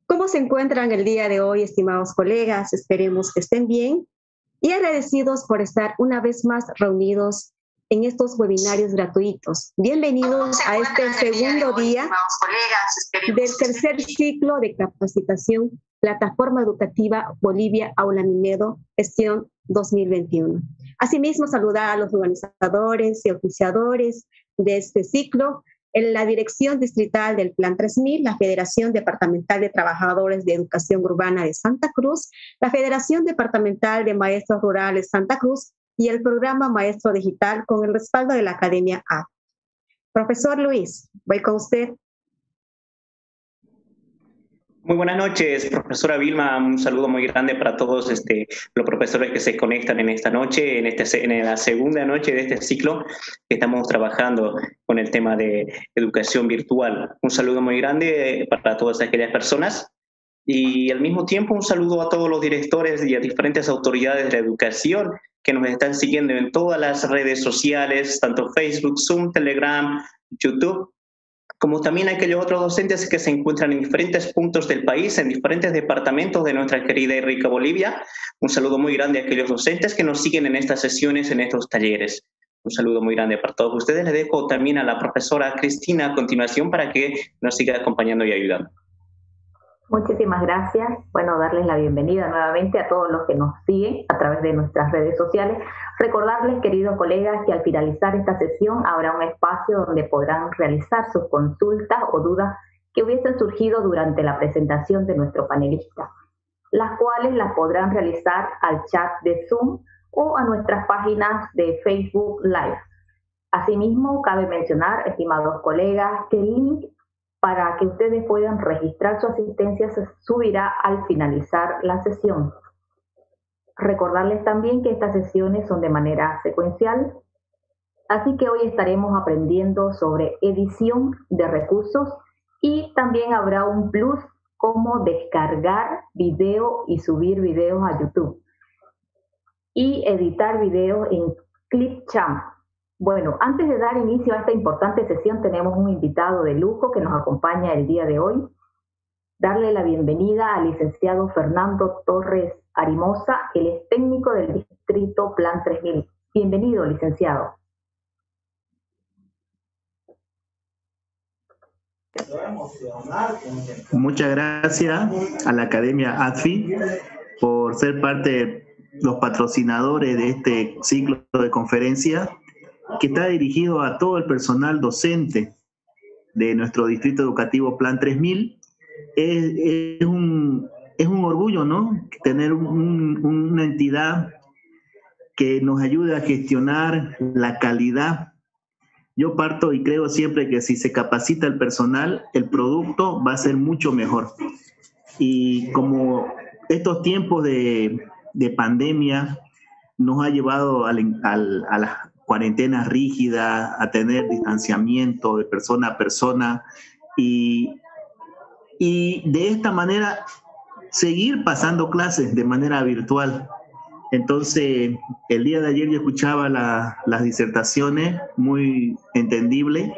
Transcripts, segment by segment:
¿Cómo se encuentran el día de hoy, estimados colegas? Esperemos que estén bien y agradecidos por estar una vez más reunidos en estos webinarios gratuitos. Bienvenidos a este segundo día del tercer ciclo de capacitación Plataforma Educativa Bolivia Aula Minedo, gestión 2021. Asimismo, saludar a los organizadores y oficiadores de este ciclo, en la Dirección Distrital del Plan 3000, la Federación Departamental de Trabajadores de Educación Urbana de Santa Cruz, la Federación Departamental de Maestros Rurales Santa Cruz y el Programa Maestro Digital con el respaldo de la Academia A. Profesor Luis, voy con usted. Muy buenas noches, profesora Vilma. Un saludo muy grande para todos los profesores que se conectan en esta noche, en la segunda noche de este ciclo que estamos trabajando con el tema de educación virtual. Un saludo muy grande para todas aquellas personas y al mismo tiempo un saludo a todos los directores y a diferentes autoridades de la educación que nos están siguiendo en todas las redes sociales, tanto Facebook, Zoom, Telegram, YouTube, como también aquellos otros docentes que se encuentran en diferentes puntos del país, en diferentes departamentos de nuestra querida y rica Bolivia. Un saludo muy grande a aquellos docentes que nos siguen en estas sesiones, en estos talleres. Un saludo muy grande para todos ustedes. Le dejo también a la profesora Cristina a continuación para que nos siga acompañando y ayudando. Muchísimas gracias. Bueno, darles la bienvenida nuevamente a todos los que nos siguen a través de nuestras redes sociales. Recordarles, queridos colegas, que al finalizar esta sesión habrá un espacio donde podrán realizar sus consultas o dudas que hubiesen surgido durante la presentación de nuestro panelista, las cuales las podrán realizar al chat de Zoom o a nuestras páginas de Facebook Live. Asimismo, cabe mencionar, estimados colegas, que el link para que ustedes puedan registrar su asistencia se subirá al finalizar la sesión. Recordarles también que estas sesiones son de manera secuencial, así que hoy estaremos aprendiendo sobre edición de recursos y también habrá un plus como descargar video y subir videos a YouTube y editar videos en Clipchamp. Bueno, antes de dar inicio a esta importante sesión, tenemos un invitado de lujo que nos acompaña el día de hoy. Darle la bienvenida al licenciado Fernando Torres Arimosa, él es técnico del Distrito Plan 3000. Bienvenido, licenciado. Muchas gracias a la Academia ADFI por ser parte de los patrocinadores de este ciclo de conferencias, que está dirigido a todo el personal docente de nuestro Distrito Educativo Plan 3000. Es un orgullo, ¿no?, tener una entidad que nos ayude a gestionar la calidad. Yo parto y creo siempre que si se capacita el personal, el producto va a ser mucho mejor. Y como estos tiempos de pandemia nos ha llevado a las cuarentenas rígidas, a tener distanciamiento de persona a persona y de esta manera seguir pasando clases de manera virtual. Entonces, el día de ayer yo escuchaba las disertaciones, muy entendible.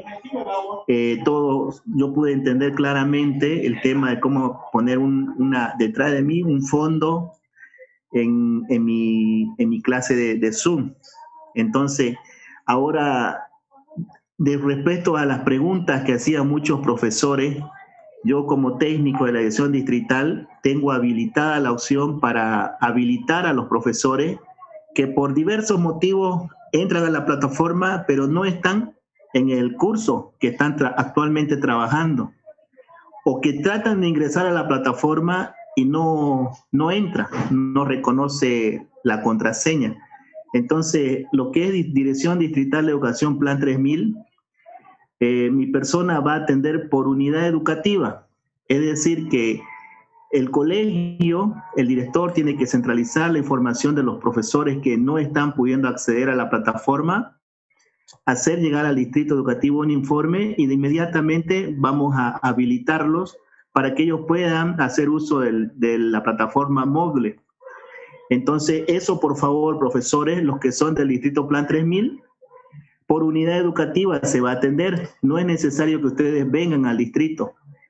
Yo pude entender claramente el tema de cómo poner detrás de mí un fondo en mi clase de Zoom. Entonces, ahora, respecto a las preguntas que hacían muchos profesores, yo como técnico de la dirección distrital tengo habilitada la opción para habilitar a los profesores que por diversos motivos entran a la plataforma pero no están en el curso que están actualmente trabajando, o que tratan de ingresar a la plataforma y no entra, no reconoce la contraseña. Entonces, lo que es Dirección Distrital de Educación Plan 3000, mi persona va a atender por unidad educativa. Es decir, que el colegio, el director tiene que centralizar la información de los profesores que no están pudiendo acceder a la plataforma, hacer llegar al distrito educativo un informe y de inmediatamente vamos a habilitarlos para que ellos puedan hacer uso de la plataforma móvil. Entonces, eso por favor, profesores, los que son del Distrito Plan 3000, por unidad educativa se va a atender. No es necesario que ustedes vengan al distrito.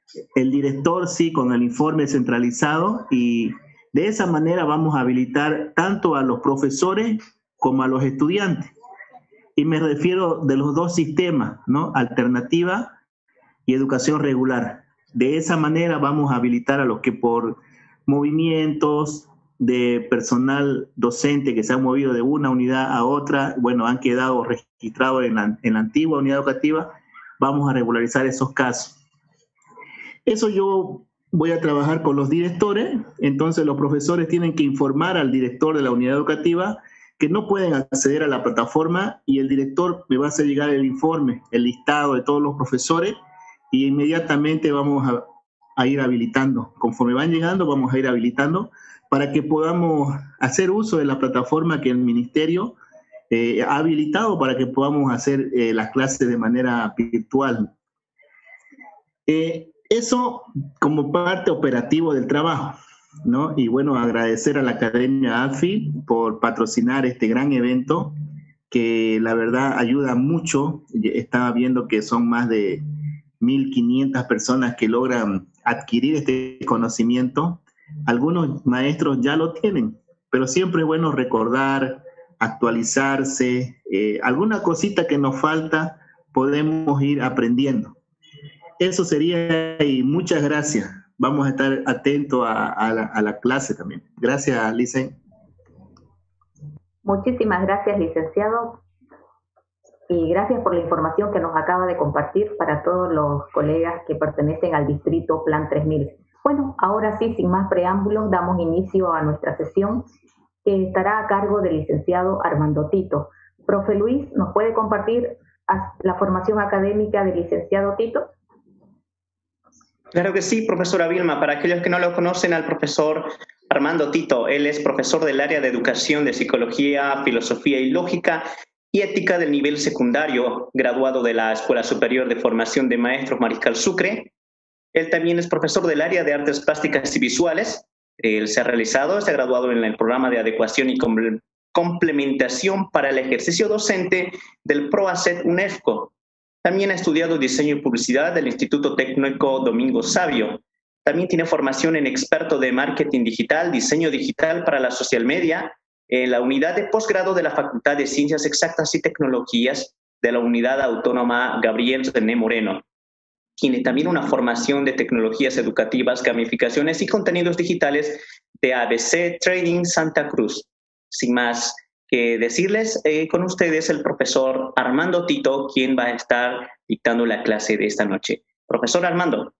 el director sí con el informe centralizado, y de esa manera vamos a habilitar tanto a los profesores como a los estudiantes. Y me refiero de los dos sistemas, ¿no? Alternativa y educación regular. De esa manera vamos a habilitar a los que por movimientos de personal docente que se han movido de una unidad a otra, bueno, han quedado registrados en la antigua unidad educativa, vamos a regularizar esos casos. Eso yo voy a trabajar con los directores, entonces los profesores tienen que informar al director de la unidad educativa que no pueden acceder a la plataforma, y el director me va a hacer llegar el informe, el listado de todos los profesores, y inmediatamente vamos a ir habilitando. Conforme van llegando, vamos a ir habilitando para que podamos hacer uso de la plataforma que el ministerio ha habilitado para que podamos hacer las clases de manera virtual. Eso como parte operativa del trabajo, ¿no? Y bueno, agradecer a la Academia ADFI por patrocinar este gran evento que la verdad ayuda mucho. Estaba viendo que son más de 1.500 personas que logran adquirir este conocimiento. Algunos maestros ya lo tienen, pero siempre es bueno recordar, actualizarse, alguna cosita que nos falta, podemos ir aprendiendo. Eso sería, y muchas gracias. Vamos a estar atentos a la clase también. Gracias, Licen. Muchísimas gracias, licenciado. Y gracias por la información que nos acaba de compartir para todos los colegas que pertenecen al distrito Plan 3000. Bueno, ahora sí, sin más preámbulos, damos inicio a nuestra sesión que estará a cargo del licenciado Armando Tito. Profe Luis, ¿nos puede compartir la formación académica del licenciado Tito? Claro que sí, profesora Vilma. Para aquellos que no lo conocen, al profesor Armando Tito, él es profesor del área de Educación de Psicología, Filosofía y Lógica y Ética del nivel secundario, graduado de la Escuela Superior de Formación de Maestros Mariscal Sucre. Él también es profesor del área de Artes Plásticas y Visuales. Él se ha graduado en el programa de adecuación y complementación para el ejercicio docente del PROACET UNEFCO. También ha estudiado diseño y publicidad del Instituto Técnico Domingo Savio. También tiene formación en experto de marketing digital, diseño digital para la social media, en la unidad de posgrado de la Facultad de Ciencias Exactas y Tecnologías de la Unidad Autónoma Gabriel René Moreno. Tiene también una formación de tecnologías educativas, gamificaciones y contenidos digitales de ABC Trading Santa Cruz. Sin más que decirles, con ustedes el profesor Armando Tito, quien va a estar dictando la clase de esta noche. Profesor Armando.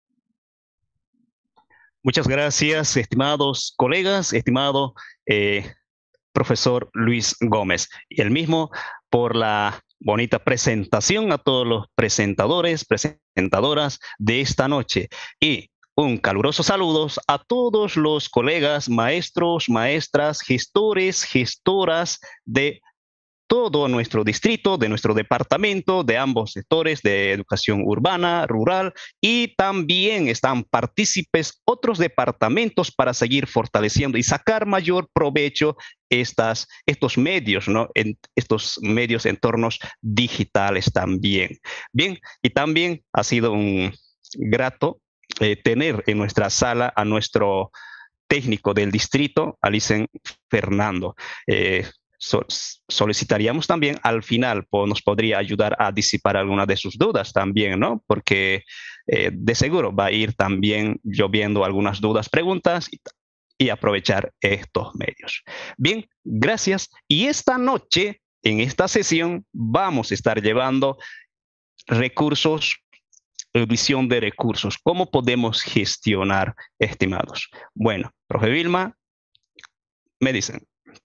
Muchas gracias, estimados colegas, estimado profesor Luis Gómez. Y el mismo por la bonita presentación a todos los presentadores, presentadoras de esta noche. Y un caluroso saludos a todos los colegas, maestros, maestras, gestores, gestoras de todo nuestro distrito, de nuestro departamento, de ambos sectores de educación urbana, rural, y también están partícipes otros departamentos para seguir fortaleciendo y sacar mayor provecho estos medios, ¿no? Estos medios entornos digitales también. Bien, y también ha sido un grato tener en nuestra sala a nuestro técnico del distrito, Alicen Fernando. Solicitaríamos también al final, nos podría ayudar a disipar alguna de sus dudas también, ¿no? Porque de seguro va a ir también lloviendo algunas dudas, preguntas y aprovechar estos medios. Bien, gracias. Y esta noche, en esta sesión, vamos a estar llevando recursos, visión de recursos. ¿Cómo podemos gestionar, estimados? Bueno, profe Vilma, me dicen.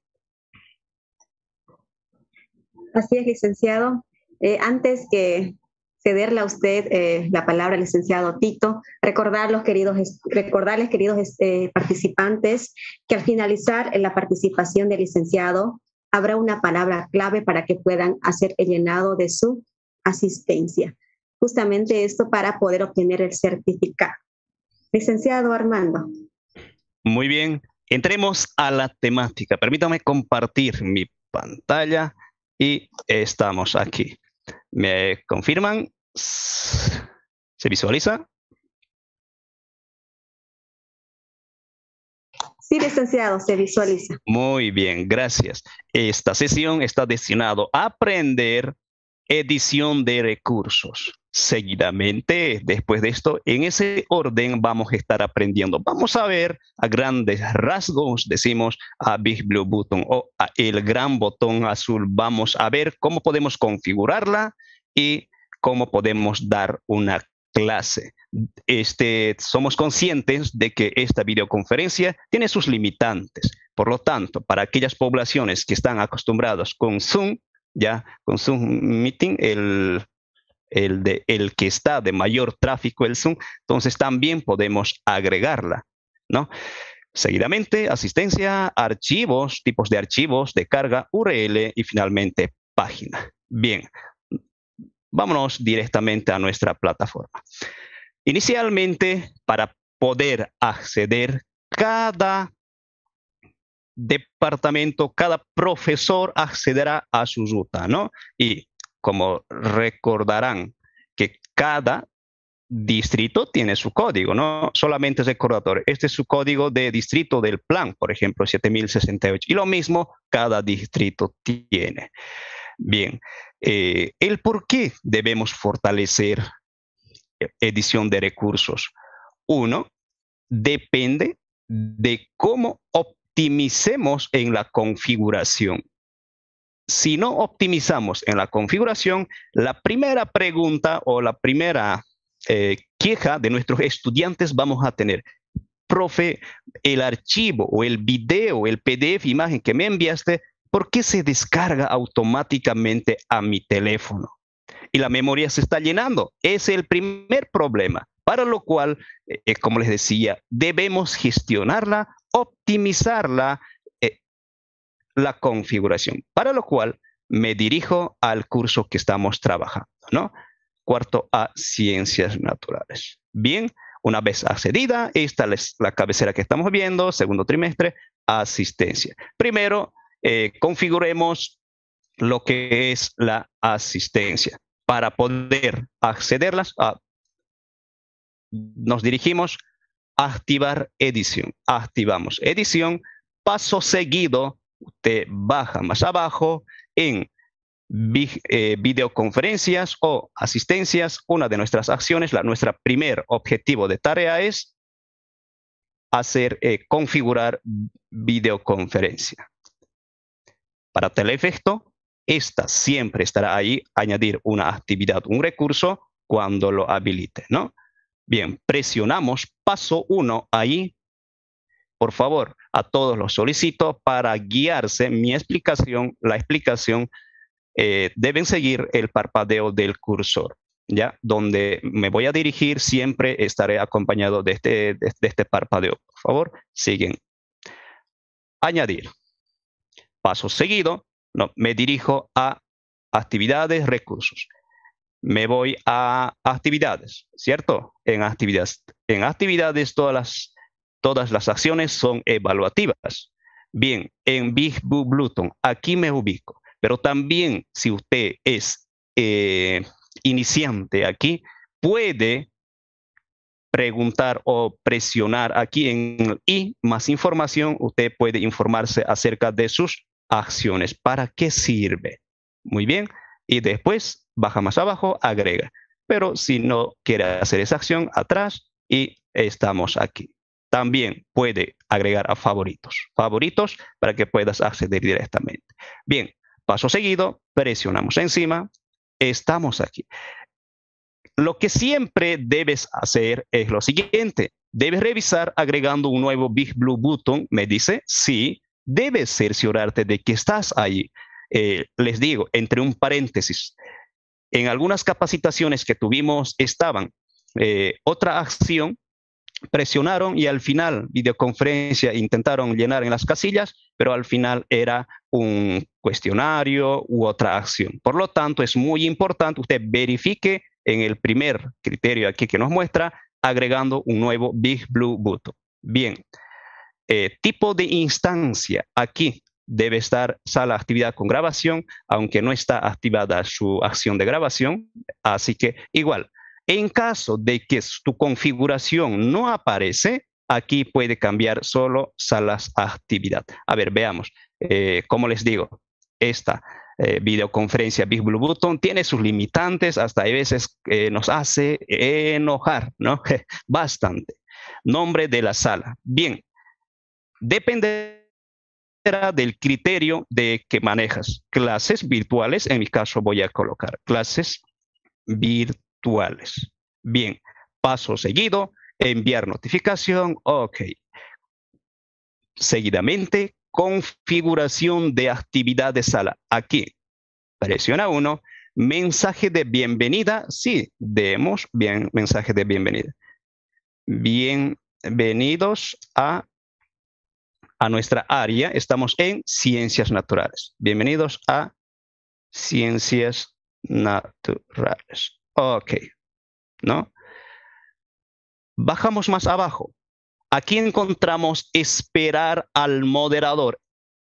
Así es, licenciado. Antes que cederle a usted la palabra, licenciado Tito, recordarles, queridos participantes, que al finalizar la participación del licenciado, habrá una palabra clave para que puedan hacer el llenado de su asistencia. Justamente esto para poder obtener el certificado. Licenciado Armando. Muy bien, entremos a la temática. Permítame compartir mi pantalla. Y estamos aquí. ¿Me confirman? ¿Se visualiza? Sí, licenciado, se visualiza. Muy bien, gracias. Esta sesión está destinada a aprender edición de recursos. Seguidamente, después de esto, en ese orden vamos a estar aprendiendo. Vamos a ver a grandes rasgos, decimos a Big Blue Button o a el gran botón azul. Vamos a ver cómo podemos configurarla y cómo podemos dar una clase. Somos conscientes de que esta videoconferencia tiene sus limitantes. Por lo tanto, para aquellas poblaciones que están acostumbradas con Zoom, ya con Zoom Meeting, el que está de mayor tráfico, el Zoom, entonces también podemos agregarla, ¿no? Seguidamente, asistencia, archivos, tipos de archivos, de carga, URL y finalmente página. Bien, vámonos directamente a nuestra plataforma. Inicialmente, para poder acceder, cada departamento, cada profesor accederá a su ruta, ¿no? Y como recordarán que cada distrito tiene su código, ¿no? Solamente es recordatorio. Este es su código de distrito del plan, por ejemplo, 7068. Y lo mismo cada distrito tiene. Bien, el por qué debemos fortalecer edición de recursos. Uno, depende de cómo optimicemos en la configuración. Si no optimizamos en la configuración, la primera pregunta o la primera queja de nuestros estudiantes vamos a tener: profe, el archivo o el video, el PDF, imagen que me enviaste, ¿por qué se descarga automáticamente a mi teléfono? Y la memoria se está llenando. Es el primer problema, para lo cual, como les decía, debemos gestionarla, optimizarla, la configuración, para lo cual me dirijo al curso que estamos trabajando, ¿no? Cuarto A, Ciencias Naturales. Bien, una vez accedida, esta es la cabecera que estamos viendo, segundo trimestre, asistencia. Primero, configuremos lo que es la asistencia. Para poder accederlas, nos dirigimos a activar edición. Activamos edición. Paso seguido, usted baja más abajo en videoconferencias o asistencias. Una de nuestras acciones, nuestro primer objetivo de tarea es configurar videoconferencia. Para tal efecto, esta siempre estará ahí, añadir una actividad, un recurso, cuando lo habilite, ¿no? Bien, presionamos paso 1 ahí. Por favor, a todos los solicito para guiarse mi explicación, la explicación, deben seguir el parpadeo del cursor, ¿ya? Donde me voy a dirigir, siempre estaré acompañado de este parpadeo. Por favor, siguen. Añadir. Paso seguido, me dirijo a actividades, recursos. Me voy a actividades, ¿cierto? En actividades todas las acciones son evaluativas. Bien, en Big Blue Button, aquí me ubico. Pero también, si usted es iniciante aquí, puede preguntar o presionar aquí en y más información. Usted puede informarse acerca de sus acciones. ¿Para qué sirve? Muy bien. Y después baja más abajo, agrega. Pero si no quiere hacer esa acción, atrás y estamos aquí. También puede agregar a favoritos. Favoritos para que puedas acceder directamente. Bien, paso seguido, presionamos encima. Estamos aquí. Lo que siempre debes hacer es lo siguiente. Debes revisar agregando un nuevo Big Blue Button. Me dice, sí, debes cerciorarte de que estás ahí. Les digo, entre un paréntesis, en algunas capacitaciones que tuvimos estaban otra acción, presionaron y al final, videoconferencia, intentaron llenar en las casillas, pero al final era un cuestionario u otra acción. Por lo tanto, es muy importante usted verifique en el primer criterio aquí que nos muestra, agregando un nuevo Big Blue Button. Bien, tipo de instancia, aquí debe estar sala actividad con grabación, aunque no está activada su acción de grabación, así que igual. En caso de que tu configuración no aparece, Aquí puede cambiar solo salas actividad. A ver, veamos. Como les digo, esta videoconferencia Big Blue Button tiene sus limitantes, hasta a veces nos hace enojar, ¿no? Bastante. Nombre de la sala. Bien, dependerá del criterio de que manejas. Clases virtuales, en mi caso voy a colocar clases virtuales. Bien, paso seguido, enviar notificación, ok. Seguidamente, configuración de actividad de sala. Aquí, presiona 1, mensaje de bienvenida, sí, demos bien mensaje de bienvenida. Bienvenidos a nuestra área, estamos en Ciencias Naturales. Bienvenidos a Ciencias Naturales. Ok, ¿no? Bajamos más abajo. Aquí encontramos esperar al moderador.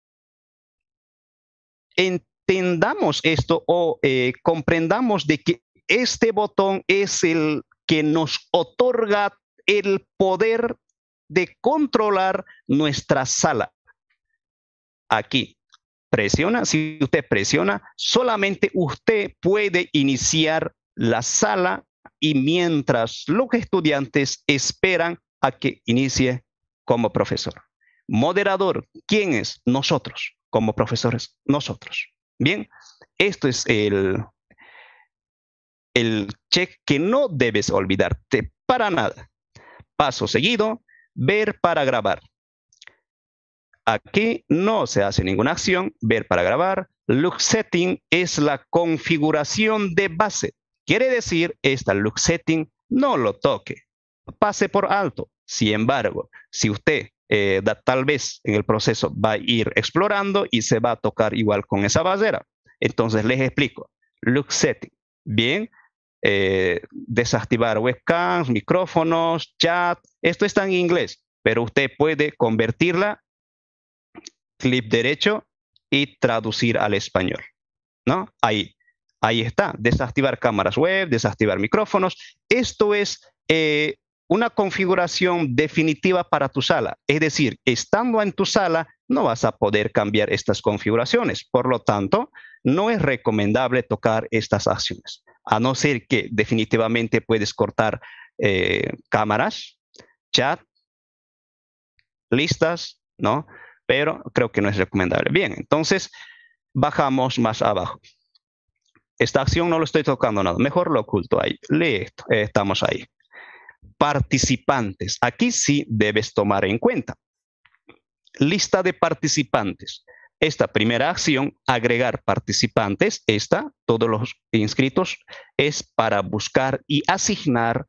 Entendamos esto o comprendamos de que este botón es el que nos otorga el poder de controlar nuestra sala. Aquí, presiona, si usted presiona, solamente usted puede iniciar la sala y mientras los estudiantes esperan a que inicie como profesor. Moderador, ¿quién es? Nosotros, como profesores, nosotros. Bien, esto es el check que no debes olvidarte para nada. Paso seguido, ver para grabar. Aquí no se hace ninguna acción, ver para grabar. Look setting es la configuración de base. Quiere decir, esta look setting no lo toque, pase por alto. Sin embargo, si usted tal vez en el proceso va a ir explorando y se va a tocar igual con esa barrera. Entonces les explico. Look setting. Bien, desactivar webcams, micrófonos, chat. Esto está en inglés, pero usted puede convertirla, clic derecho y traducir al español, ¿no? Ahí está, desactivar cámaras web, desactivar micrófonos. Esto es una configuración definitiva para tu sala. Es decir, estando en tu sala, no vas a poder cambiar estas configuraciones. Por lo tanto, no es recomendable tocar estas acciones, a no ser que definitivamente puedes cortar cámaras, chat, listas, ¿no? Pero creo que no es recomendable. Bien, entonces bajamos más abajo. Esta acción no lo estoy tocando nada, mejor lo oculto ahí. Listo, estamos ahí. Participantes, aquí sí debes tomar en cuenta. Lista de participantes. Esta primera acción, agregar participantes, todos los inscritos, es para buscar y asignar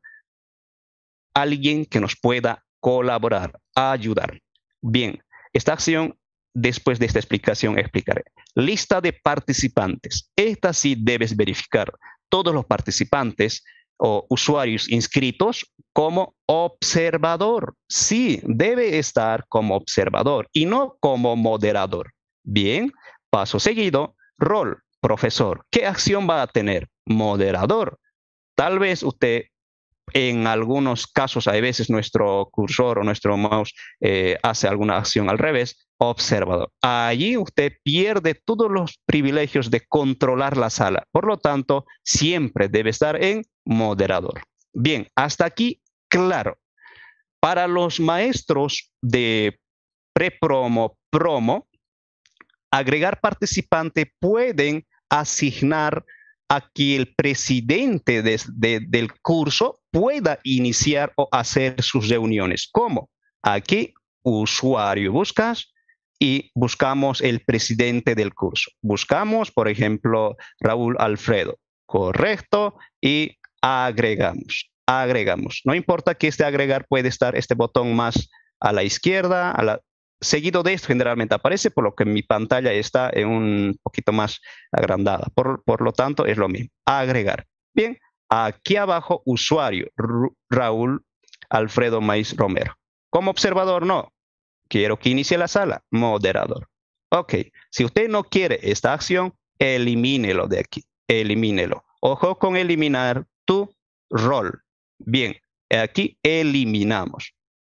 a alguien que nos pueda colaborar, ayudar. Bien, esta acción, después de esta explicación, explicaré. Lista de participantes. Esta sí debes verificar todos los participantes o usuarios inscritos como observador. Sí, debe estar como observador y no como moderador. Bien, paso seguido, rol, profesor. ¿Qué acción va a tener? Moderador. Tal vez usted, en algunos casos, a veces nuestro cursor o nuestro mouse hace alguna acción al revés, observador. Allí usted pierde todos los privilegios de controlar la sala. Por lo tanto, siempre debe estar en moderador. Bien, hasta aquí, claro. Para los maestros de pre-promo, promo, agregar participante pueden asignar a que el presidente del curso pueda iniciar o hacer sus reuniones. ¿Cómo? Aquí, usuario buscas y buscamos el presidente del curso. Buscamos, por ejemplo, Raúl Alfredo. Correcto. Y agregamos. Agregamos. No importa que agregar puede estar este botón más a la izquierda, seguido de esto generalmente aparece, por lo que mi pantalla está en un poquito más agrandada. Por lo tanto, es lo mismo. Agregar. Bien, aquí abajo, usuario, Raúl Alfredo Maiz Romero. Como observador, no. Quiero que inicie la sala. Moderador. Ok, si usted no quiere esta acción, elimínelo de aquí. Elimínelo. Ojo con eliminar tu rol. Bien, aquí eliminamos.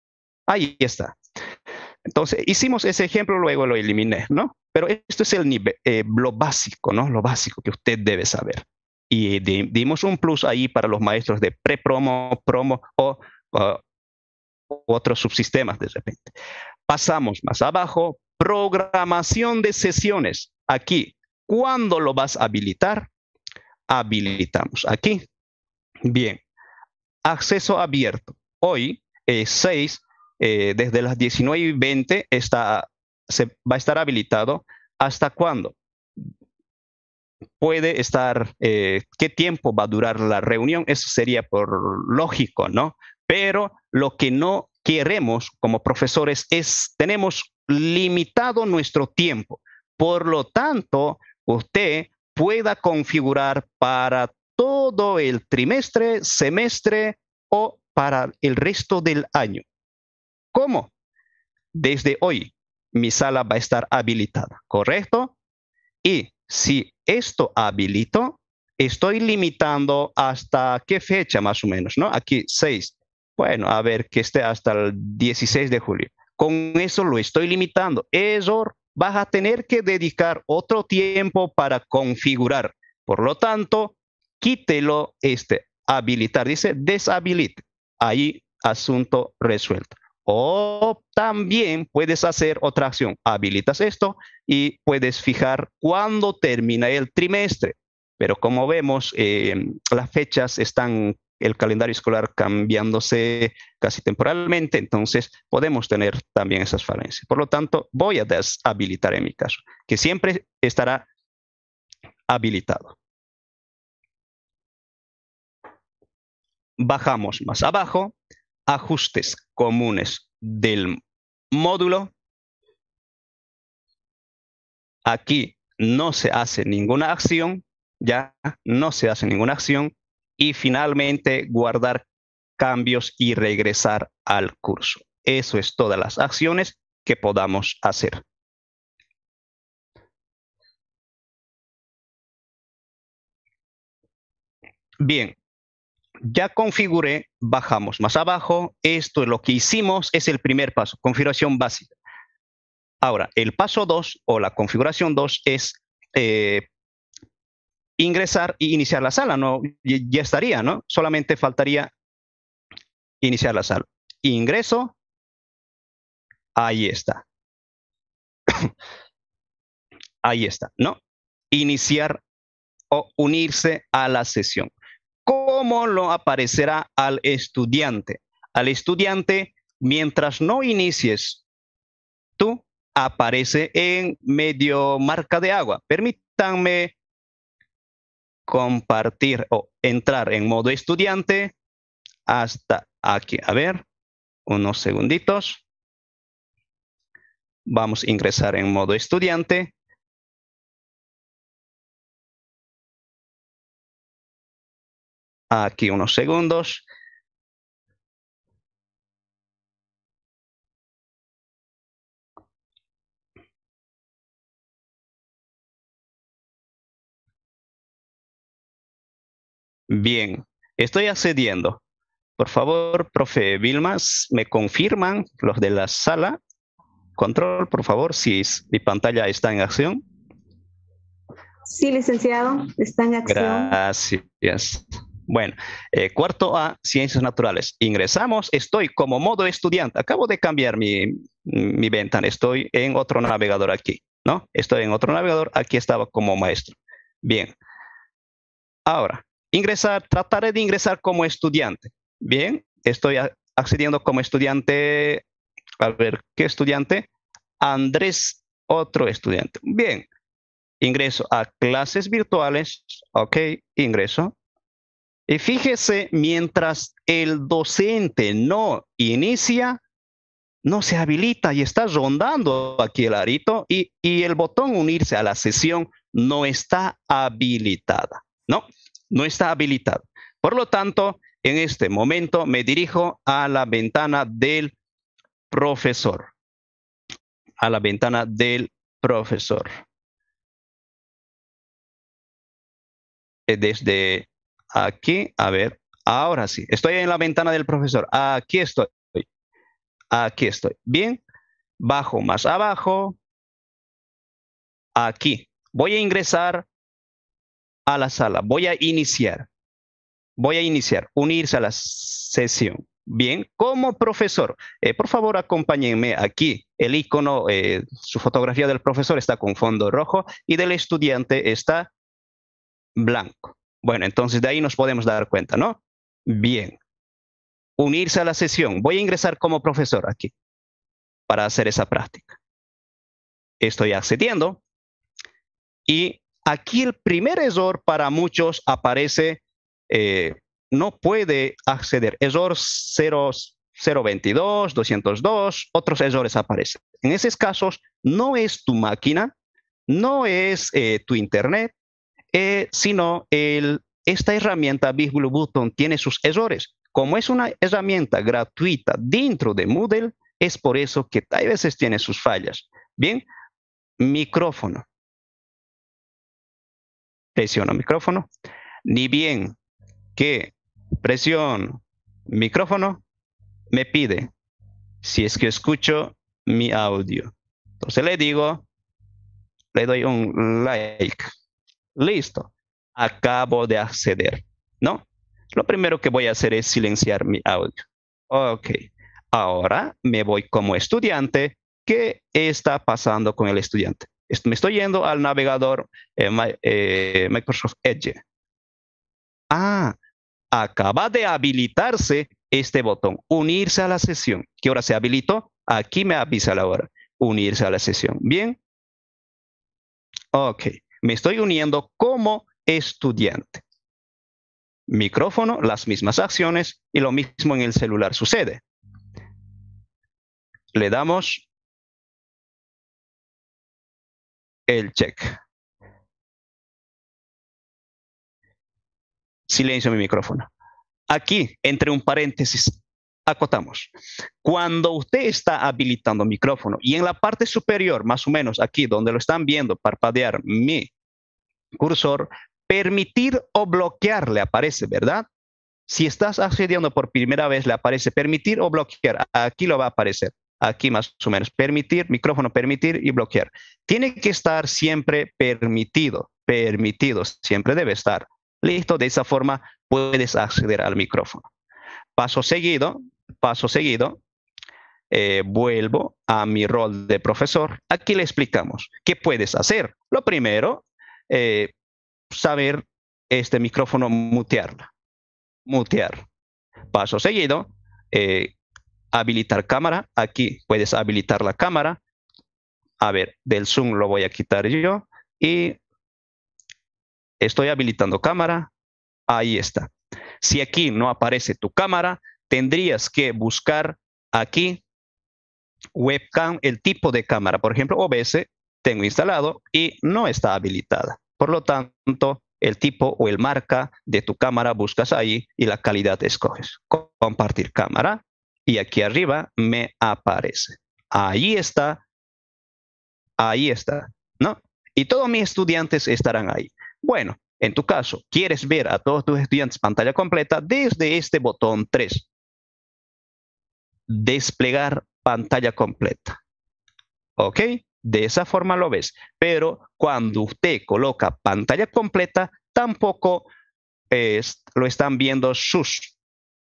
Ahí está. Entonces, hicimos ese ejemplo, luego lo eliminé, ¿no? Pero esto es el nivel, lo básico, ¿no? Lo básico que usted debe saber. Y dimos un plus ahí para los maestros de pre-promo, promo o otros subsistemas de repente. Pasamos más abajo, programación de sesiones. Aquí, ¿cuándo lo vas a habilitar? Habilitamos aquí. Bien, acceso abierto. Hoy, 6, desde las 19:20 se va a estar habilitado. ¿Hasta cuándo? Puede estar, ¿qué tiempo va a durar la reunión? Eso sería por lógico, ¿no? Pero lo que no queremos como profesores es, tenemos limitado nuestro tiempo. Por lo tanto, usted pueda configurar para todo el trimestre, semestre o para el resto del año. ¿Cómo? Desde hoy, mi sala va a estar habilitada, ¿correcto? Y si esto habilito, estoy limitando hasta qué fecha más o menos, ¿no? Aquí 6. Bueno, a ver, que esté hasta el 16 de julio. Con eso lo estoy limitando. Error, vas a tener que dedicar otro tiempo para configurar. Por lo tanto, quítelo habilitar. Dice deshabilite. Ahí, asunto resuelto. O también puedes hacer otra acción. Habilitas esto y puedes fijar cuándo termina el trimestre. Pero como vemos, las fechas están, el calendario escolar cambiándose casi temporalmente, entonces podemos tener también esas falencias. Por lo tanto, voy a deshabilitar en mi caso, que siempre estará habilitado. Bajamos más abajo, ajustes comunes del módulo. Aquí no se hace ninguna acción, ya no se hace ninguna acción. Y finalmente guardar cambios y regresar al curso. Eso es todas las acciones que podamos hacer. Bien, ya configuré, bajamos más abajo. Esto es lo que hicimos, es el primer paso, configuración básica. Ahora, el paso 2 o la configuración 2 es ingresar y iniciar la sala. No, ya estaría, ¿no? Solamente faltaría iniciar la sala. Ingreso. Ahí está. Ahí está, ¿no? Iniciar o unirse a la sesión. ¿Cómo lo aparecerá al estudiante? Al estudiante, mientras no inicies tú, aparece en medio marca de agua. Permítanme compartir o entrar en modo estudiante hasta aquí. A ver, unos segunditos. Vamos a ingresar en modo estudiante. Aquí unos segundos. Bien, estoy accediendo. Por favor, profe Vilma, ¿me confirman los de la sala? Control, por favor, si mi pantalla está en acción. Sí, licenciado, está en acción. Gracias. Bueno, cuarto A, Ciencias Naturales. Ingresamos, estoy como modo estudiante. Acabo de cambiar mi ventana, estoy en otro navegador aquí, ¿no? Estoy en otro navegador, aquí estaba como maestro. Bien. Ahora, trataré de ingresar como estudiante. Bien, estoy accediendo como estudiante. A ver, ¿qué estudiante? Andrés, otro estudiante. Bien, ingreso a clases virtuales. Ok, ingreso. Y fíjese, mientras el docente no inicia, no se habilita y está rondando aquí el arito y el botón unirse a la sesión no está habilitada. No está habilitado. Por lo tanto, en este momento me dirijo a la ventana del profesor. A la ventana del profesor. Desde aquí, a ver, ahora sí, estoy en la ventana del profesor. Aquí estoy. Aquí estoy. Bien, bajo más abajo. Aquí. Voy a ingresar a la sala. Voy a iniciar. Unirse a la sesión. Bien, como profesor, por favor acompáñenme aquí. El icono, su fotografía del profesor está con fondo rojo y del estudiante está blanco. Bueno, entonces de ahí nos podemos dar cuenta, ¿no? Bien. Unirse a la sesión. Voy a ingresar como profesor aquí para hacer esa práctica. Estoy accediendo y aquí el primer error para muchos aparece, no puede acceder. Error 022, 202, otros errores aparecen. En esos casos no es tu máquina, no es tu internet, sino esta herramienta Big Blue Button tiene sus errores. Como es una herramienta gratuita dentro de Moodle, es por eso que a veces tiene sus fallas. Bien, micrófono. Presiono micrófono. Ni bien que presiono micrófono, me pide si es que escucho mi audio. Entonces le digo, le doy un like. Listo. Acabo de acceder, ¿no? Lo primero que voy a hacer es silenciar mi audio. Ok. Ahora me voy como estudiante. ¿Qué está pasando con el estudiante? Me estoy yendo al navegador Microsoft Edge. Acaba de habilitarse este botón, unirse a la sesión. ¿Qué hora se habilitó? Aquí me avisa la hora. Unirse a la sesión. Bien. Ok. Me estoy uniendo como estudiante. Micrófono, las mismas acciones y lo mismo en el celular sucede. Le damos el check. Silencio mi micrófono. Aquí, entre un paréntesis, acotamos. Cuando usted está habilitando micrófono y en la parte superior, más o menos aquí donde lo están viendo parpadear mi cursor, permitir o bloquear le aparece, ¿verdad? Si estás accediendo por primera vez, le aparece permitir o bloquear. Aquí lo va a aparecer. Aquí más o menos. Permitir, micrófono, permitir y bloquear. Tiene que estar siempre permitido. Permitido. Siempre debe estar. Listo. De esa forma puedes acceder al micrófono. Paso seguido. Vuelvo a mi rol de profesor. Aquí le explicamos qué puedes hacer. Lo primero, saber este micrófono mutearla. Mutear. Paso seguido, habilitar cámara. Aquí puedes habilitar la cámara. A ver, del Zoom lo voy a quitar yo. Y estoy habilitando cámara. Ahí está. Si aquí no aparece tu cámara, tendrías que buscar aquí webcam, el tipo de cámara. Por ejemplo, OBS tengo instalado y no está habilitada. Por lo tanto, el tipo o el marca de tu cámara buscas ahí y la calidad escoges. Compartir cámara y aquí arriba me aparece. Ahí está, ¿no? Y todos mis estudiantes estarán ahí. Bueno, en tu caso, quieres ver a todos tus estudiantes pantalla completa desde este botón 3. Desplegar pantalla completa. ¿Ok? De esa forma lo ves. Pero cuando usted coloca pantalla completa, tampoco lo están viendo sus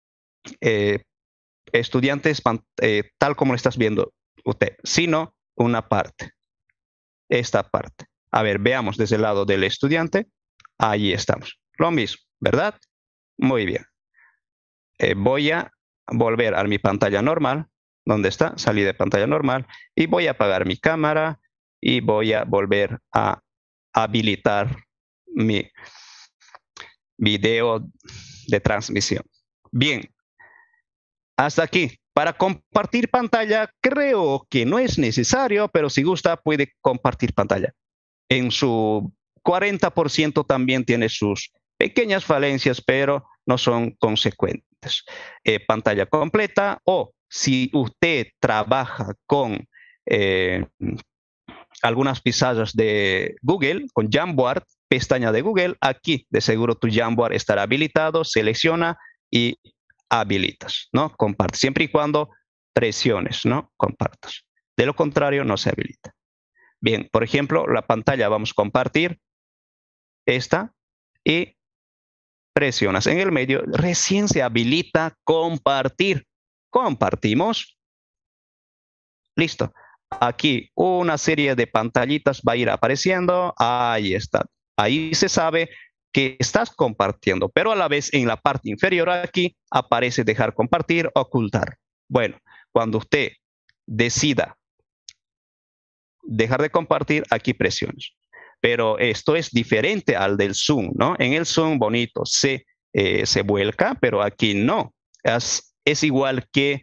estudiantes tal como lo estás viendo usted, sino una parte. Esta parte. A ver, veamos desde el lado del estudiante. Ahí estamos. Lo mismo, ¿verdad? Muy bien. Voy a volver a mi pantalla normal. ¿Dónde está? Salí de pantalla normal y voy a apagar mi cámara y voy a volver a habilitar mi video de transmisión. Bien, hasta aquí. Para compartir pantalla creo que no es necesario, pero si gusta puede compartir pantalla. En su 40% también tiene sus pequeñas falencias, pero no son consecuentes. Pantalla completa o si usted trabaja con algunas pizarras de Google, con Jamboard, pestaña de Google, aquí de seguro tu Jamboard estará habilitado, selecciona y habilitas, ¿no? Comparte, siempre y cuando presiones, ¿no? Compartas. De lo contrario, no se habilita. Bien, por ejemplo, la pantalla vamos a compartir esta y presionas en el medio, recién se habilita compartir. Compartimos. Listo. Aquí una serie de pantallitas va a ir apareciendo. Ahí está. Ahí se sabe que estás compartiendo, pero a la vez en la parte inferior aquí aparece dejar compartir, ocultar. Bueno, cuando usted decida dejar de compartir, aquí presiones. Pero esto es diferente al del Zoom, ¿no? En el Zoom bonito se vuelca, pero aquí no. Es igual que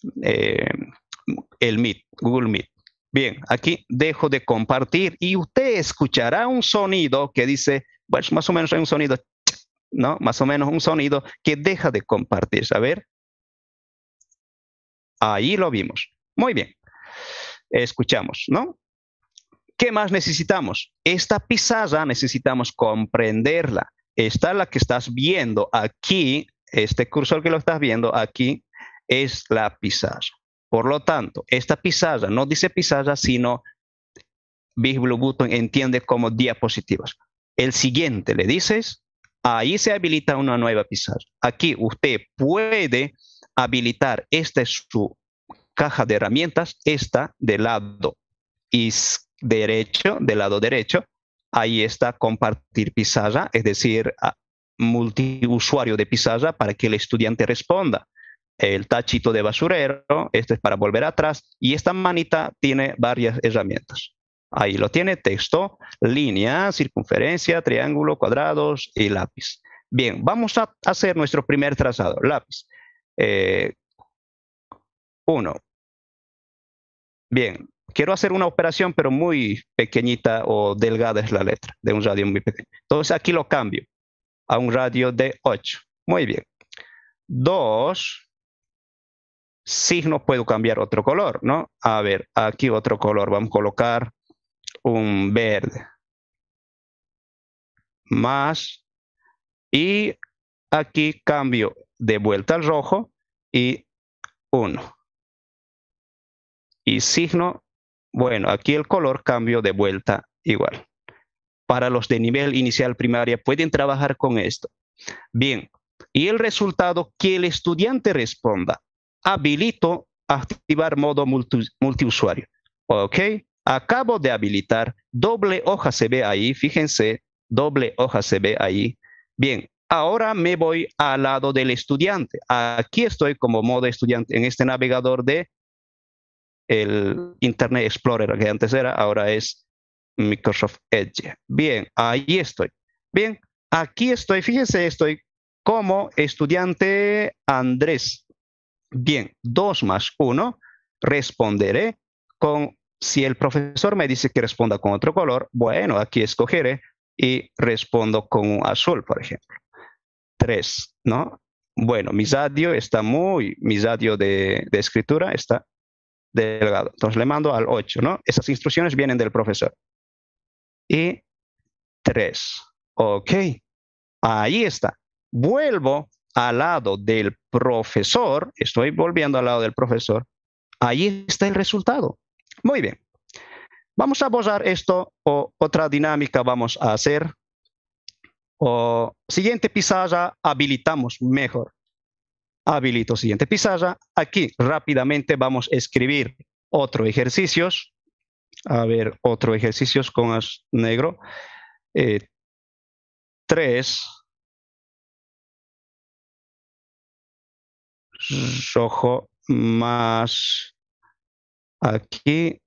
el Meet, Google Meet. Bien, aquí dejo de compartir y usted escuchará un sonido que dice, pues más o menos hay un sonido, ¿no? Más o menos un sonido que deja de compartir. A ver. Ahí lo vimos. Muy bien. Escuchamos, ¿no? ¿Qué más necesitamos? Esta pizarra necesitamos comprenderla. Esta es la que estás viendo aquí, este cursor que lo estás viendo aquí es la pizarra. Por lo tanto, esta pizarra no dice pizarra, sino Big Blue Button entiende como diapositivas. El siguiente le dices, ahí se habilita una nueva pizarra. Aquí usted puede habilitar, esta es su caja de herramientas, esta del lado derecho, del lado derecho, ahí está compartir pizarra, es decir, multiusuario de pizarra para que el estudiante responda. El tachito de basurero, este es para volver atrás, y esta manita tiene varias herramientas. Ahí lo tiene, texto, línea, circunferencia, triángulo, cuadrados y lápiz. Bien, vamos a hacer nuestro primer trazado, lápiz. 1. Bien, quiero hacer una operación, pero muy pequeñita o delgada es la letra, de un radio muy pequeño. Entonces aquí lo cambio a un radio de 8. Muy bien. 2. Signo puedo cambiar otro color, ¿no? A ver, aquí otro color. Vamos a colocar un verde. Más. Y aquí cambio de vuelta al rojo y 1. Y signo, bueno, aquí el color cambio de vuelta igual. Para los de nivel inicial primaria pueden trabajar con esto. Bien, y el resultado que el estudiante responda. Habilito activar modo multiusuario. Ok, acabo de habilitar, doble hoja se ve ahí, fíjense, doble hoja se ve ahí. Bien, ahora me voy al lado del estudiante. Aquí estoy como modo estudiante en este navegador de el Internet Explorer, que antes era, ahora es Microsoft Edge. Bien, ahí estoy. Bien, aquí estoy, fíjense, estoy como estudiante Andrés. Bien, 2 más 1, responderé con, si el profesor me dice que responda con otro color, bueno, aquí escogeré y respondo con un azul, por ejemplo. 3, ¿no? Bueno, mi radio de escritura está delgado. Entonces le mando al 8, ¿no? Esas instrucciones vienen del profesor. Y 3. Ok. Ahí está. Vuelvo al lado del profesor. Estoy volviendo al lado del profesor. Ahí está el resultado. Muy bien. Vamos a borrar esto o otra dinámica vamos a hacer. Siguiente pizarra, habilitamos mejor. Habilito siguiente pizarra. Aquí rápidamente vamos a escribir otro ejercicios. A ver, otro ejercicios con negro. 3. Rojo más aquí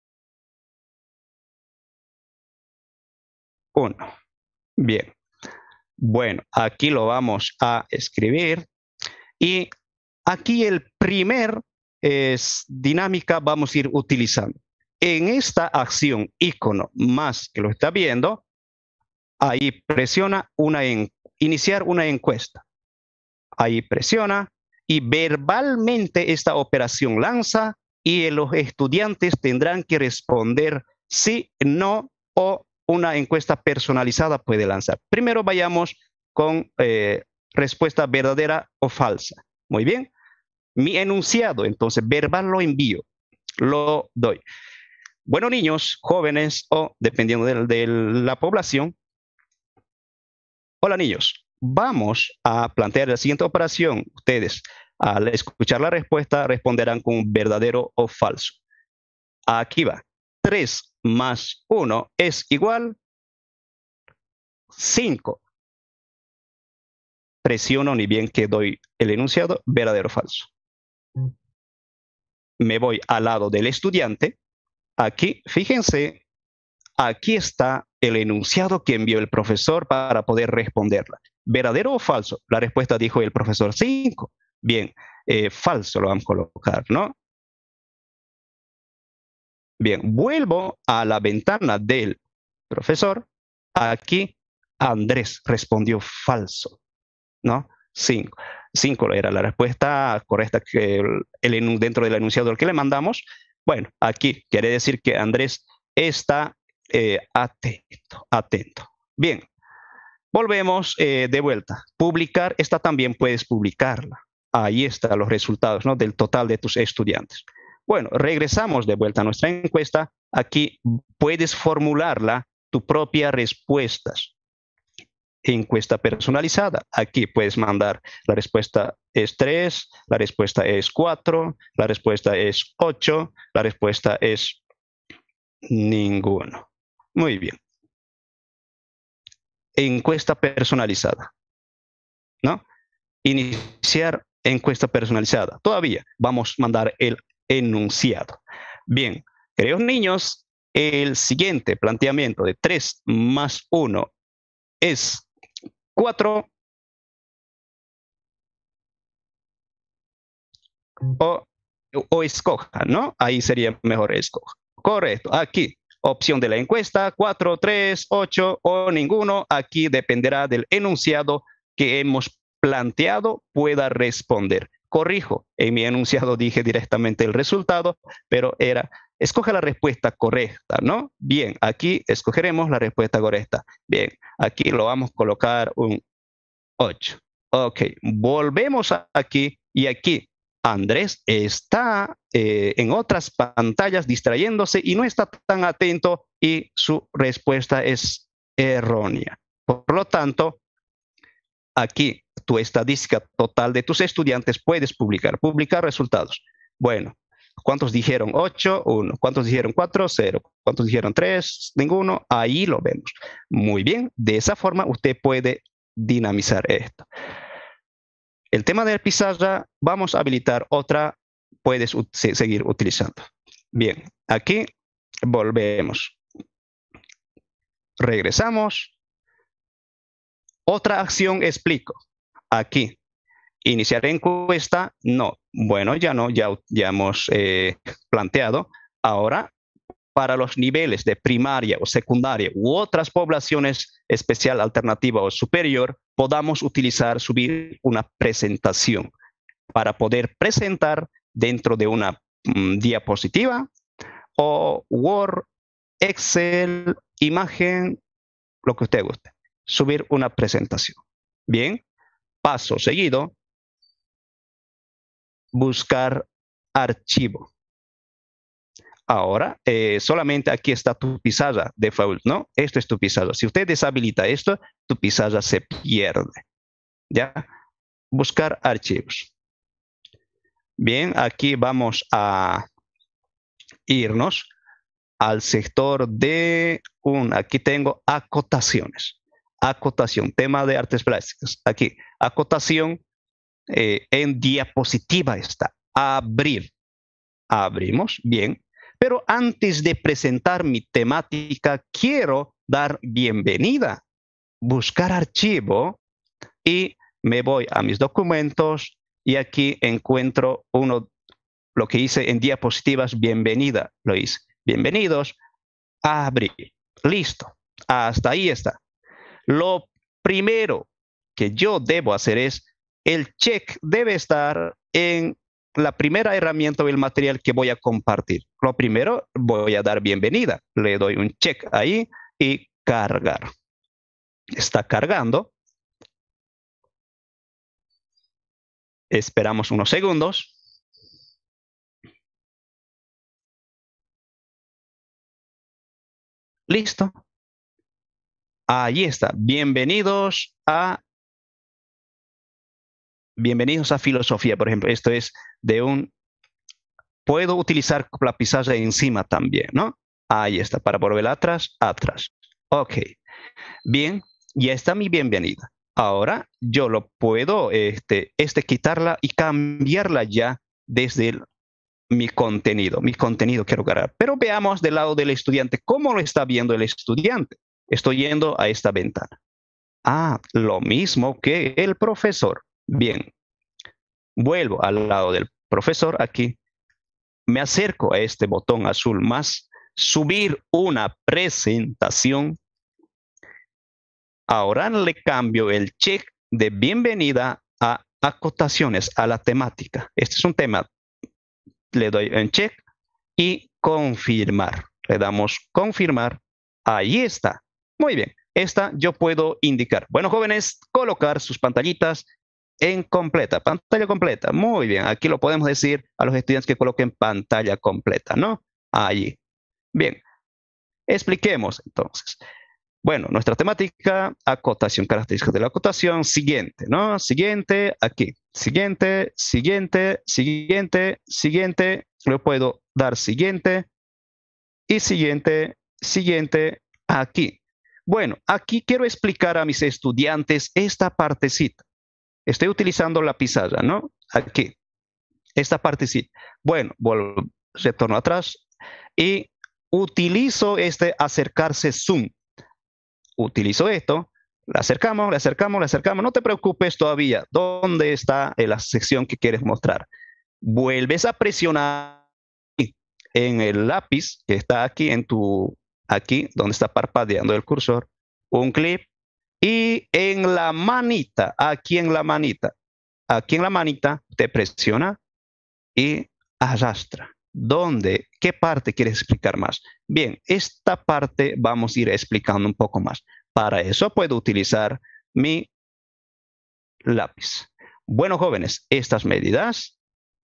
1. Bien. Bueno, aquí lo vamos a escribir. Y aquí el primer dinámica vamos a ir utilizando. En esta acción, icono más que lo está viendo, ahí presiona iniciar una encuesta. Ahí presiona y verbalmente esta operación lanza y los estudiantes tendrán que responder sí, no o una encuesta personalizada puede lanzar. Primero vayamos con respuesta verdadera o falsa. Muy bien. mi enunciado. Entonces, verbal lo envío, lo doy. Bueno, niños, jóvenes o dependiendo de la población. Hola, niños. Vamos a plantear la siguiente operación. Ustedes, al escuchar la respuesta, responderán con verdadero o falso. Aquí va. 3 más 1 es igual 5. Presiono ni bien que doy el enunciado, verdadero o falso. Me voy al lado del estudiante. Aquí, fíjense, aquí está el enunciado que envió el profesor para poder responderla. ¿Verdadero o falso? La respuesta dijo el profesor 5. Bien, falso lo vamos a colocar, ¿no? Bien, vuelvo a la ventana del profesor. Aquí Andrés respondió falso, ¿no? 5. 5 era la respuesta correcta que dentro del enunciado que le mandamos. Bueno, aquí quiere decir que Andrés está atento. Bien, volvemos de vuelta. Publicar, esta también puedes publicarla. Ahí están los resultados, ¿no? Del total de tus estudiantes. Bueno, regresamos de vuelta a nuestra encuesta. Aquí puedes formularla, tu propia respuestas. Encuesta personalizada. Aquí puedes mandar la respuesta es 3, la respuesta es 4, la respuesta es 8, la respuesta es ninguno. Muy bien. Encuesta personalizada, ¿no? Iniciar encuesta personalizada. Todavía vamos a mandar el enunciado. Bien, queridos niños, el siguiente planteamiento de 3 más 1 es 4 o escoja, ¿no? Ahí sería mejor escoja. Correcto, aquí, opción de la encuesta, 4, 3, 8 o ninguno. Aquí dependerá del enunciado que hemos planteado pueda responder. Corrijo, en mi enunciado dije directamente el resultado, pero era, escoge la respuesta correcta, ¿no? Bien, aquí escogeremos la respuesta correcta. Bien, aquí lo vamos a colocar un 8. Ok, volvemos aquí y aquí Andrés está en otras pantallas distrayéndose y no está tan atento y su respuesta es errónea. Por lo tanto, aquí tu estadística total de tus estudiantes puedes publicar resultados. Bueno, ¿cuántos dijeron 8? 1. ¿Cuántos dijeron 4? 0. ¿Cuántos dijeron 3? Ninguno. Ahí lo vemos. Muy bien, de esa forma usted puede dinamizar esto. El tema de pizarra, vamos a habilitar otra, puedes seguir utilizando. Bien, aquí volvemos. Regresamos. Otra acción explico. Aquí, iniciar encuesta, no. Bueno, ya no, ya hemos planteado. Ahora, para los niveles de primaria o secundaria u otras poblaciones especial, alternativa o superior, podamos subir una presentación para poder presentar dentro de una diapositiva o Word, Excel, imagen, lo que usted guste. Subir una presentación. Bien, paso seguido, buscar archivo. Ahora, solamente aquí está tu pizarra default, ¿no? Esto es tu pizarra. Si usted deshabilita esto, tu pizarra se pierde. ¿Ya? Buscar archivos. Bien, aquí vamos a irnos al sector de aquí tengo acotaciones. Acotación, tema de artes plásticas. Aquí, acotación en diapositiva está. Abrir. Abrimos, bien. Pero antes de presentar mi temática, quiero dar bienvenida. Buscar archivo y me voy a mis documentos y aquí encuentro lo que hice en diapositivas, bienvenida. Lo hice. Bienvenidos. Abrí. Listo. Hasta ahí está. Lo primero que yo debo hacer es, el check debe estar en la primera herramienta o el material que voy a compartir. Lo primero, voy a dar bienvenida. Le doy un check ahí y cargar. Está cargando. Esperamos unos segundos. Listo. Ahí está. Bienvenidos a filosofía, por ejemplo. Esto es de un... Puedo utilizar la pizarra encima también, ¿no? Ahí está, para volver atrás, atrás. Ok. Bien, ya está mi bienvenida. Ahora yo lo puedo quitarla y cambiarla ya desde mi contenido. Mi contenido quiero cargar. Pero veamos del lado del estudiante. ¿Cómo lo está viendo el estudiante? Estoy yendo a esta ventana. Ah, lo mismo que el profesor. Bien, vuelvo al lado del profesor aquí. Me acerco a este botón azul más, subir una presentación. Ahora le cambio el check de bienvenida a acotaciones, a la temática. Este es un tema. Le doy en check y confirmar. Le damos confirmar. Ahí está. Muy bien. Esta yo puedo indicar. Bueno, jóvenes, colocar sus pantallitas en completa, pantalla completa. Muy bien. Aquí lo podemos decir a los estudiantes que coloquen pantalla completa, ¿no? Allí. Bien. Expliquemos entonces. Bueno, nuestra temática, acotación, características de la acotación, siguiente, ¿no? Siguiente, aquí. Siguiente, siguiente, siguiente, siguiente. Le puedo dar siguiente y siguiente, siguiente, aquí. Bueno, aquí quiero explicar a mis estudiantes esta partecita. Estoy utilizando la pizarra, ¿no? Aquí. Esta partecita. Bueno, retorno atrás y utilizo acercarse zoom. Utilizo esto, le acercamos, le acercamos, le acercamos. No te preocupes todavía. ¿Dónde está la sección que quieres mostrar? Vuelves a presionar en el lápiz que está aquí aquí donde está parpadeando el cursor, un clip, y en la manita, aquí en la manita te presiona y arrastra. ¿Dónde? ¿Qué parte quieres explicar más? Bien, esta parte vamos a ir explicando un poco más. Para eso puedo utilizar mi lápiz. Bueno, jóvenes, estas medidas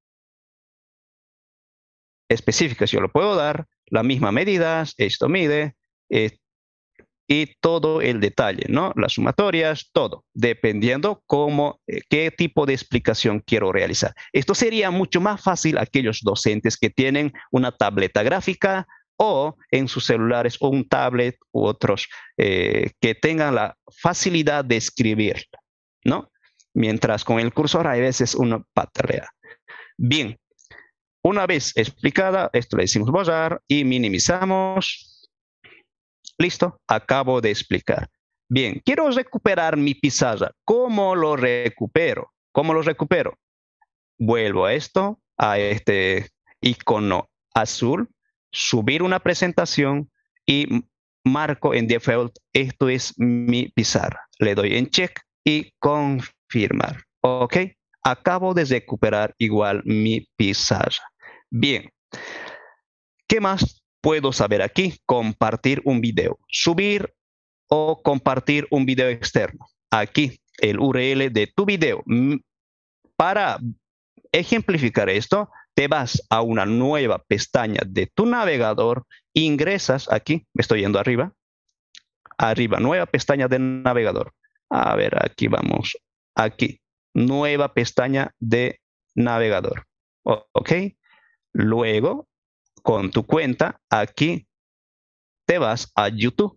específicas yo lo puedo dar, las mismas medidas, esto mide, y todo el detalle, ¿no? Las sumatorias, todo, dependiendo qué tipo de explicación quiero realizar. Esto sería mucho más fácil a aquellos docentes que tienen una tableta gráfica o en sus celulares o un tablet u otros que tengan la facilidad de escribir, ¿no? Mientras con el cursor a veces uno patalea. Bien, una vez explicada, esto le decimos borrar y minimizamos. Listo, acabo de explicar. Bien, quiero recuperar mi pizarra. ¿Cómo lo recupero? ¿Cómo lo recupero? Vuelvo a este icono azul, subir una presentación y marco en default, esto es mi pizarra. Le doy en check y confirmar. ¿Ok? Acabo de recuperar igual mi pizarra. Bien. ¿Qué más puedo saber aquí? Compartir un video, subir o compartir un video externo. Aquí el URL de tu video. Para ejemplificar esto, te vas a una nueva pestaña de tu navegador, ingresas aquí, me estoy yendo arriba, nueva pestaña de navegador. A ver, aquí vamos, aquí, nueva pestaña de navegador. Ok, luego con tu cuenta, aquí te vas a YouTube.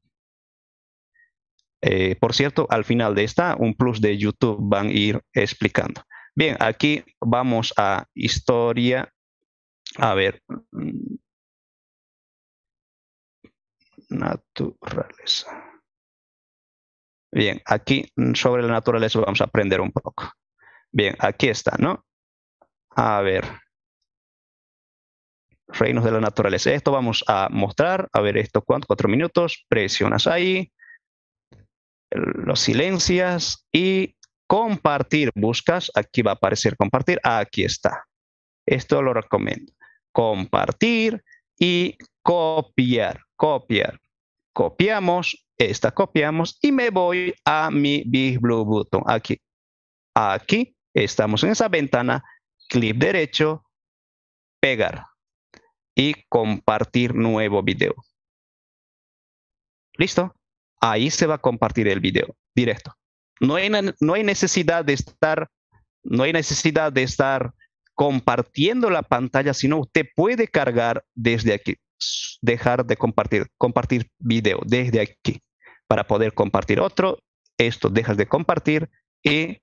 Por cierto, al final de un plus de YouTube van a ir explicando. Bien, aquí vamos a historia. A ver. Naturaleza. Bien, aquí sobre la naturaleza vamos a aprender un poco. Bien, aquí está, ¿no? A ver. Reinos de la naturaleza. Esto vamos a mostrar. A ver, esto cuánto, 4 minutos. Presionas ahí. Los silencias y compartir. Buscas. Aquí va a aparecer compartir. Aquí está. Esto lo recomiendo. Compartir y copiar. Copiar. Copiamos. Copiamos y me voy a mi Big Blue Button. Aquí. Aquí estamos en esa ventana. Clic derecho. Pegar. Y compartir nuevo video. ¿Listo? Ahí se va a compartir el video directo. No hay necesidad de estar compartiendo la pantalla, sino usted puede cargar desde aquí, dejar de compartir video desde aquí para poder compartir otro. Esto dejas de compartir y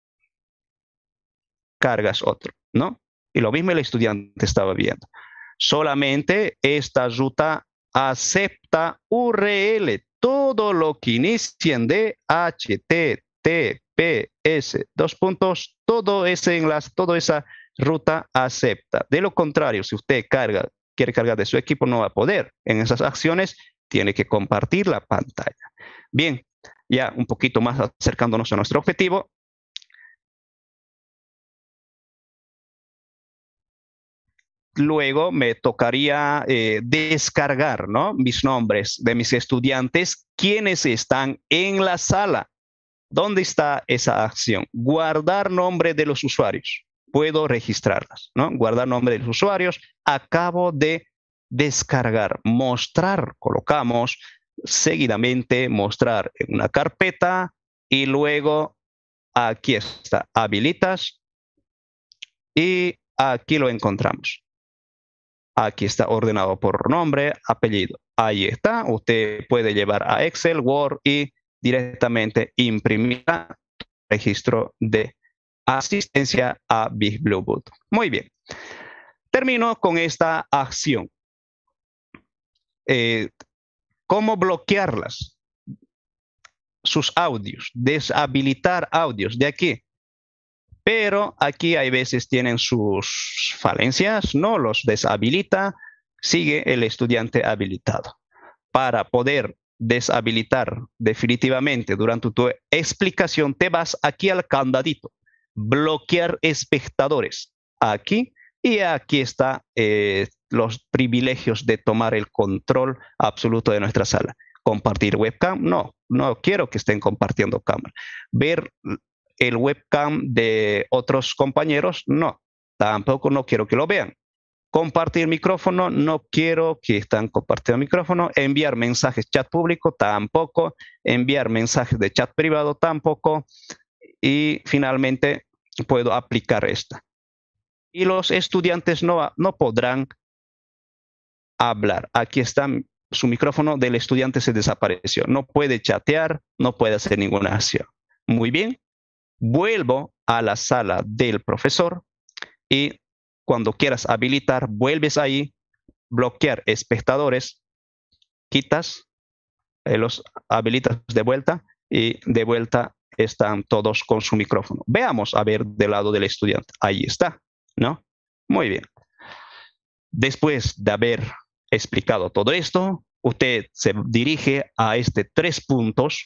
cargas otro, ¿no? Y lo mismo el estudiante estaba viendo. Solamente esta ruta acepta URL. Todo lo que inicien de HTTPS, dos puntos, todo ese enlace, toda esa ruta acepta. De lo contrario, si usted quiere cargar de su equipo, no va a poder. En esas acciones tiene que compartir la pantalla. Bien, ya un poquito más acercándonos a nuestro objetivo. Luego me tocaría descargar, ¿no?, mis nombres de mis estudiantes, quienes están en la sala. ¿Dónde está esa acción? Guardar nombre de los usuarios. Puedo registrarlas, ¿no? Guardar nombre de los usuarios. Acabo de descargar. Mostrar, colocamos seguidamente, mostrar en una carpeta y luego aquí está, habilitas y aquí lo encontramos. Aquí está ordenado por nombre, apellido. Ahí está. Usted puede llevar a Excel, Word y directamente imprimir el registro de asistencia a Big Blue Button. Muy bien. Termino con esta acción. ¿Cómo bloquearlas? Sus audios, deshabilitar audios de aquí. Pero aquí hay veces tienen sus falencias, no los deshabilita, sigue el estudiante habilitado. Para poder deshabilitar definitivamente durante tu explicación, te vas aquí al candadito, bloquear espectadores, aquí, y aquí está los privilegios de tomar el control absoluto de nuestra sala. Compartir webcam, no quiero que estén compartiendo cámara. Ver el webcam de otros compañeros, tampoco no quiero que lo vean. Compartir micrófono, no quiero que estén compartiendo micrófono. Enviar mensajes chat público, tampoco. Enviar mensajes de chat privado, tampoco. Y finalmente puedo aplicar esta. Y los estudiantes no podrán hablar. Aquí está su micrófono del estudiante, se desapareció. No puede chatear, no puede hacer ninguna acción. Muy bien. Vuelvo a la sala del profesor y cuando quieras habilitar, vuelves ahí, bloquear espectadores, quitas, los habilitas de vuelta y de vuelta están todos con su micrófono. Veamos a ver del lado del estudiante. Ahí está, ¿no? Muy bien. Después de haber explicado todo esto, usted se dirige a este tres puntos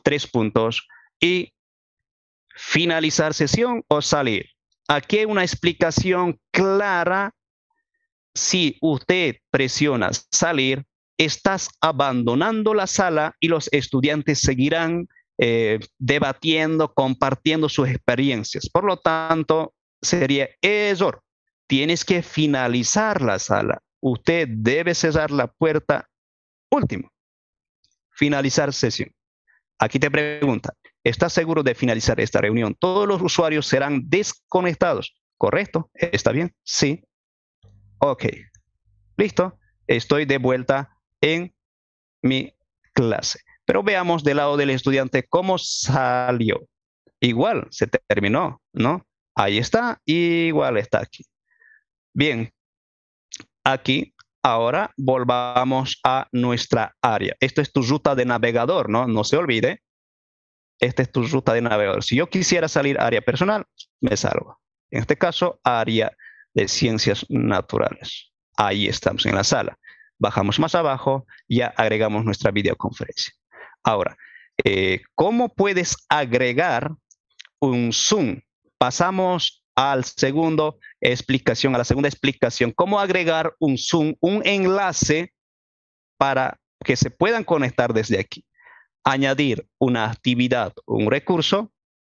y finalizar sesión o salir. Aquí hay una explicación clara. Si usted presiona salir, estás abandonando la sala y los estudiantes seguirán debatiendo, compartiendo sus experiencias. Por lo tanto, sería error. Tienes que finalizar la sala. Usted debe cerrar la puerta último. Finalizar sesión. Aquí te pregunta, ¿estás seguro de finalizar esta reunión? Todos los usuarios serán desconectados. ¿Correcto? ¿Está bien? Sí. Ok. Listo. Estoy de vuelta en mi clase. Pero veamos del lado del estudiante cómo salió. Igual se terminó, ¿no? Ahí está. Igual está aquí. Bien. Aquí. Ahora volvamos a nuestra área. Esto es tu ruta de navegador, ¿no? No se olvide. Esta es tu ruta de navegador. Si yo quisiera salir área personal, me salgo. En este caso, área de ciencias naturales. Ahí estamos en la sala. Bajamos más abajo, ya agregamos nuestra videoconferencia. Ahora, ¿cómo puedes agregar un Zoom? Pasamos a la segunda explicación. ¿Cómo agregar un Zoom, un enlace para que se puedan conectar desde aquí? Añadir una actividad, un recurso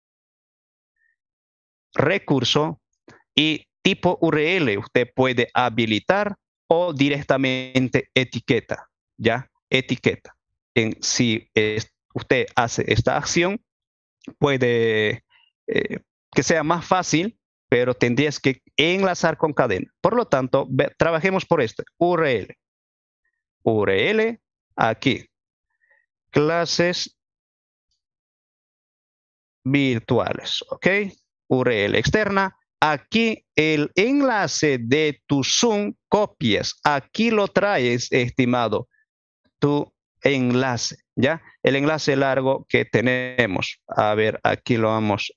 y tipo URL. Usted puede habilitar o directamente etiqueta, ¿ya? Etiqueta. si usted hace esta acción, puede que sea más fácil, pero tendrías que enlazar con cadena. Por lo tanto, trabajemos por esto. URL. URL, aquí. Clases virtuales, ¿ok? URL externa. Aquí el enlace de tu Zoom, copias. Aquí lo traes, estimado, tu enlace, ¿ya? El enlace largo que tenemos. A ver, aquí lo vamos.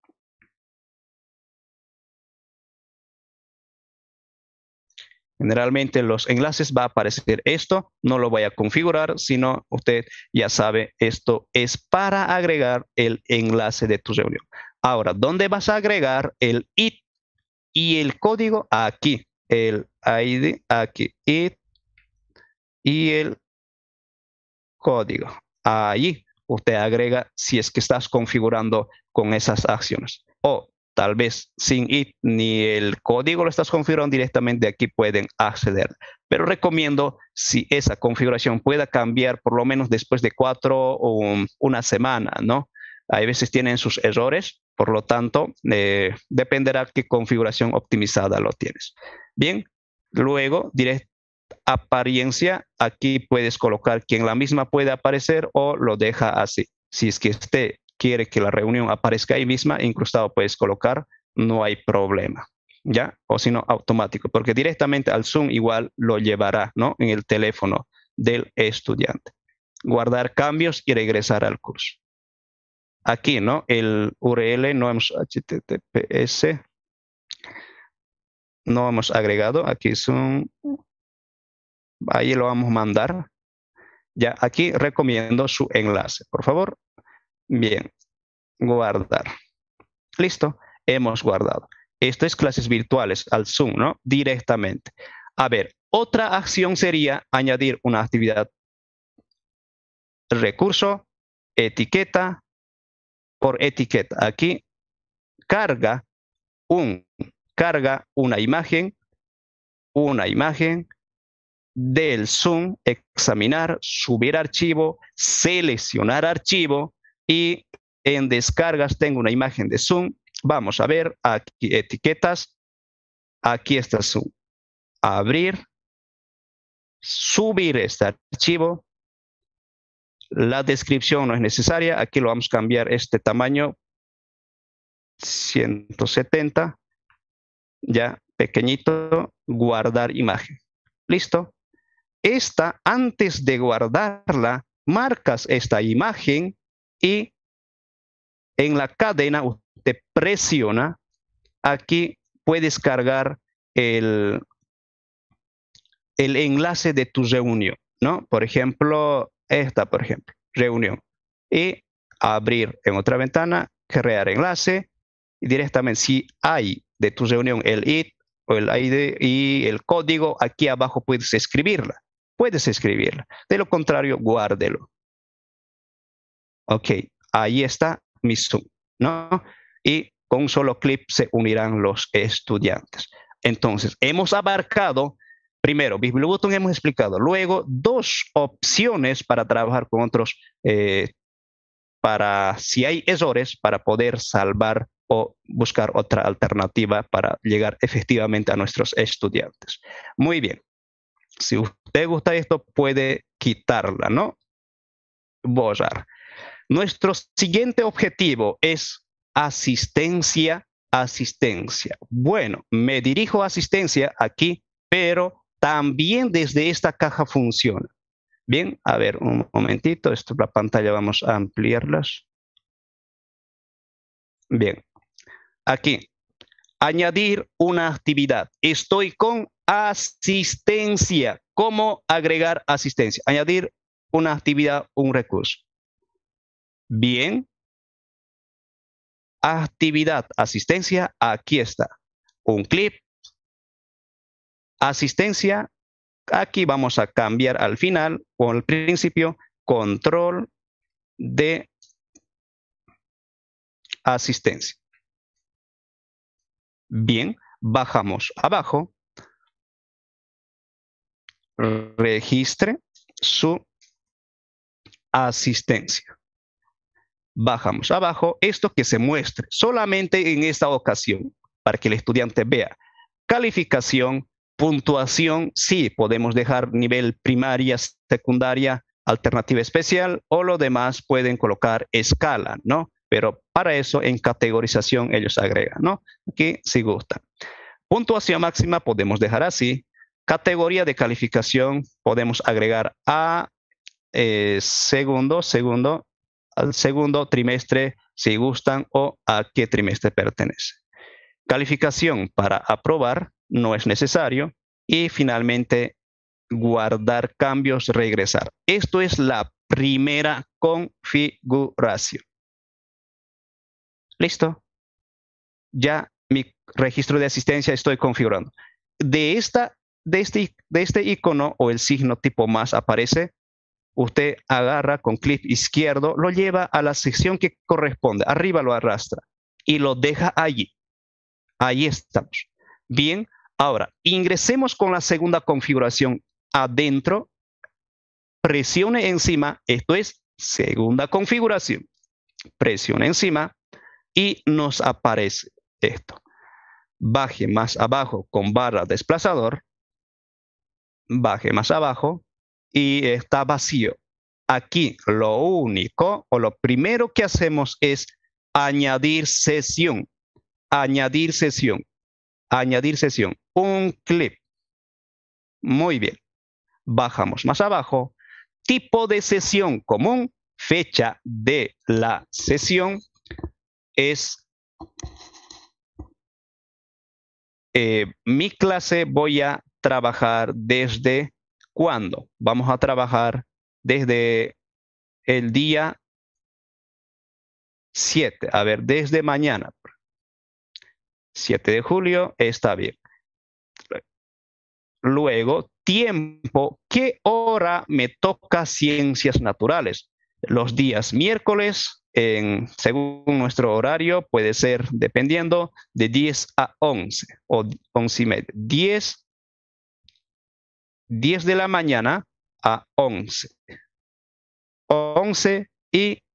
Generalmente los enlaces va a aparecer esto, no lo voy a configurar, sino usted ya sabe, esto es para agregar el enlace de tu reunión. Ahora, ¿dónde vas a agregar el IT y el código? Aquí, el ID, aquí, IT y el código. Ahí usted agrega si es que estás configurando con esas acciones. O tal vez sin IT ni el código lo estás configurando directamente, aquí pueden acceder. Pero recomiendo si esa configuración pueda cambiar por lo menos después de 4 o una semana, ¿no? Hay veces tienen sus errores, por lo tanto, dependerá qué configuración optimizada lo tienes. Bien, luego apariencia, aquí puedes colocar que en la misma puede aparecer o lo deja así. Si es que usted quiere que la reunión aparezca ahí misma, incrustado puedes colocar, no hay problema, ¿ya? O si no, automático, porque directamente al Zoom igual lo llevará, ¿no? En el teléfono del estudiante. Guardar cambios y regresar al curso. Aquí, ¿no? El URL no hemos HTTPS, no hemos agregado, aquí Zoom. Ahí lo vamos a mandar. Ya, aquí recomiendo su enlace, por favor. Bien, guardar. Listo, hemos guardado. Esto es clases virtuales al Zoom, ¿no? Directamente. A ver, otra acción sería añadir una actividad. Recurso, etiqueta, por etiqueta. Aquí carga una imagen del Zoom, examinar, subir archivo, seleccionar archivo y en descargas tengo una imagen de Zoom. Vamos a ver aquí etiquetas. Aquí está Zoom. Abrir, subir este archivo. La descripción no es necesaria. Aquí lo vamos a cambiar este tamaño 170. Ya pequeñito. Guardar imagen. Listo. Antes de guardarla, marcas esta imagen y en la cadena usted presiona. Aquí puedes cargar el enlace de tu reunión, ¿no? Por ejemplo, reunión. Y abrir en otra ventana, crear enlace. Y directamente, si hay de tu reunión el IT o el ID y el código, aquí abajo puedes escribirla. De lo contrario, guárdelo. Ok, ahí está mi Zoom, ¿no? Y con un solo clip se unirán los estudiantes. Entonces, hemos abarcado, primero, Bibliobutton hemos explicado, luego 2 opciones para trabajar con otros, para si hay errores, para poder salvar o buscar otra alternativa para llegar efectivamente a nuestros estudiantes. Muy bien. Si usted gusta esto, puede quitarla, ¿no? Borrar. Nuestro siguiente objetivo es asistencia. Bueno, me dirijo a asistencia aquí, pero también desde esta caja funciona. Bien, a ver, un momentito, la pantalla vamos a ampliarlas. Bien, aquí, añadir una actividad. Estoy con asistencia. ¿Cómo agregar asistencia? Añadir una actividad, un recurso. Bien. Actividad, asistencia, aquí está. Un clip. Asistencia. Aquí vamos a cambiar al final o al principio control de asistencia. Bien, bajamos abajo. Registre su asistencia. Bajamos abajo, esto que se muestre solamente en esta ocasión, para que el estudiante vea. Calificación, puntuación, sí, podemos dejar nivel primaria, secundaria, alternativa especial, o lo demás pueden colocar escala, ¿no? Pero para eso en categorización ellos agregan, ¿no? Aquí si gusta. Puntuación máxima podemos dejar así. Categoría de calificación podemos agregar a al segundo trimestre, si gustan, o a qué trimestre pertenece. Calificación para aprobar no es necesario. Y finalmente, guardar cambios, regresar. Esto es la primera configuración. ¿Listo? Ya mi registro de asistencia estoy configurando. De este icono o el signo tipo más aparece. Usted agarra con clic izquierdo, lo lleva a la sección que corresponde. Arriba lo arrastra y lo deja allí. Ahí estamos. Bien, ahora ingresemos con la segunda configuración adentro. Presione encima. Esto es segunda configuración. Presione encima y nos aparece esto. Baje más abajo con barra desplazador. Baje más abajo. Y está vacío. Aquí lo único o lo primero que hacemos es añadir sesión. Añadir sesión. Añadir sesión. Un clip. Muy bien. Bajamos más abajo. Tipo de sesión común. Fecha de la sesión es mi clase voy a trabajar desde ¿cuándo? Vamos a trabajar desde el día 7. A ver, desde mañana. 7 de julio está bien. Luego, tiempo. ¿Qué hora me toca ciencias naturales? Los días miércoles, según nuestro horario, puede ser, dependiendo, de 10 a 11 o 11 y media. 10 de la mañana a 11. 11 y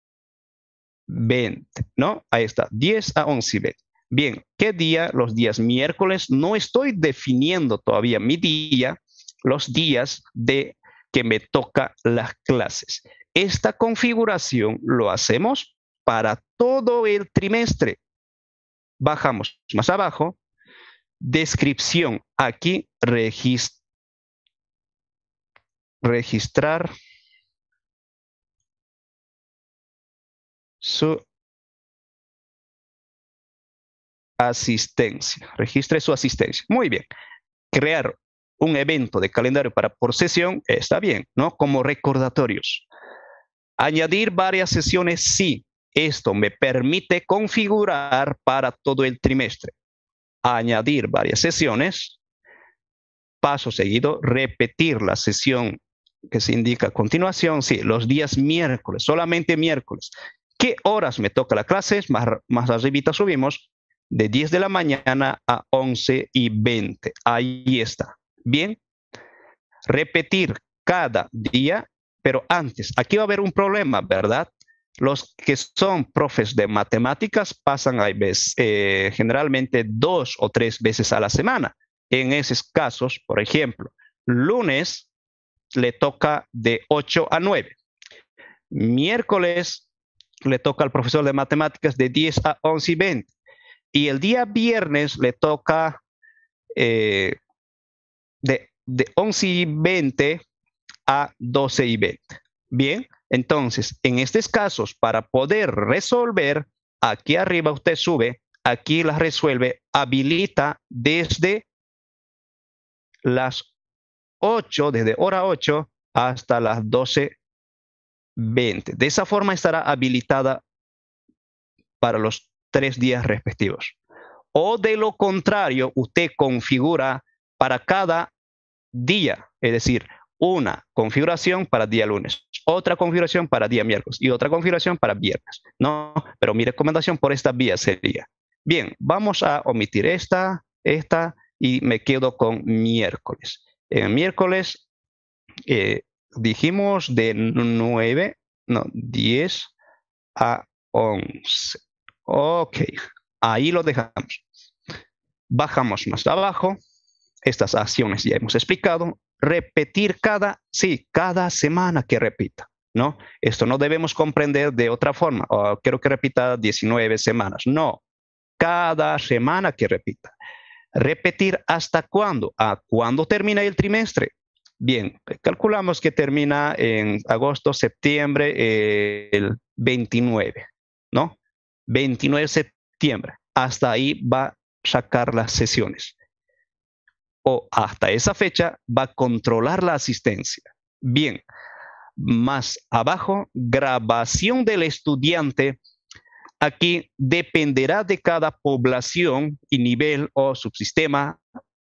20, ¿no? Ahí está, 10 a 11 y 20. Bien, ¿qué día? Los días miércoles. No estoy definiendo todavía mi día, los días de que me toca las clases. Esta configuración lo hacemos para todo el trimestre. Bajamos más abajo. Descripción. Aquí registrar su asistencia. Registre su asistencia. Muy bien. Crear un evento de calendario por sesión está bien, ¿no? Como recordatorios. Añadir varias sesiones, sí. Esto me permite configurar para todo el trimestre. Añadir varias sesiones. Paso seguido, repetir la sesión que se indica a continuación. Sí, los días miércoles, solamente miércoles. ¿Qué horas me toca la clase? Más arribita subimos. De 10 de la mañana a 11 y 20. Ahí está. Bien. Repetir cada día, pero antes. Aquí va a haber un problema, ¿verdad? Los que son profes de matemáticas pasan generalmente 2 o 3 veces a la semana. En esos casos, por ejemplo, lunes le toca de 8 a 9. Miércoles le toca al profesor de matemáticas de 10 a 11 y 20. Y el día viernes le toca de 11 y 20 a 12 y 20. Bien, entonces, en estos casos, para poder resolver, aquí arriba usted sube, aquí la resuelve, habilita desde las 8, desde hora 8 hasta las 12:20. De esa forma estará habilitada para los 3 días respectivos. O de lo contrario, usted configura para cada día, es decir, una configuración para día lunes, otra configuración para día miércoles y otra configuración para viernes. No, pero mi recomendación por esta vía sería, bien, vamos a omitir esta y me quedo con miércoles. En miércoles, dijimos de 10 a 11. Ok, ahí lo dejamos. Bajamos más abajo. Estas acciones ya hemos explicado. Repetir cada semana que repita, ¿no? Esto no debemos comprender de otra forma. Quiero que repita 19 semanas. No, cada semana que repita. Repetir ¿hasta cuándo? ¿A cuándo termina el trimestre? Bien, calculamos que termina en agosto, septiembre, el 29, ¿no? 29 de septiembre. Hasta ahí va a sacar las sesiones. O hasta esa fecha va a controlar la asistencia. Bien, más abajo, grabación del estudiante. Aquí dependerá de cada población y nivel o subsistema.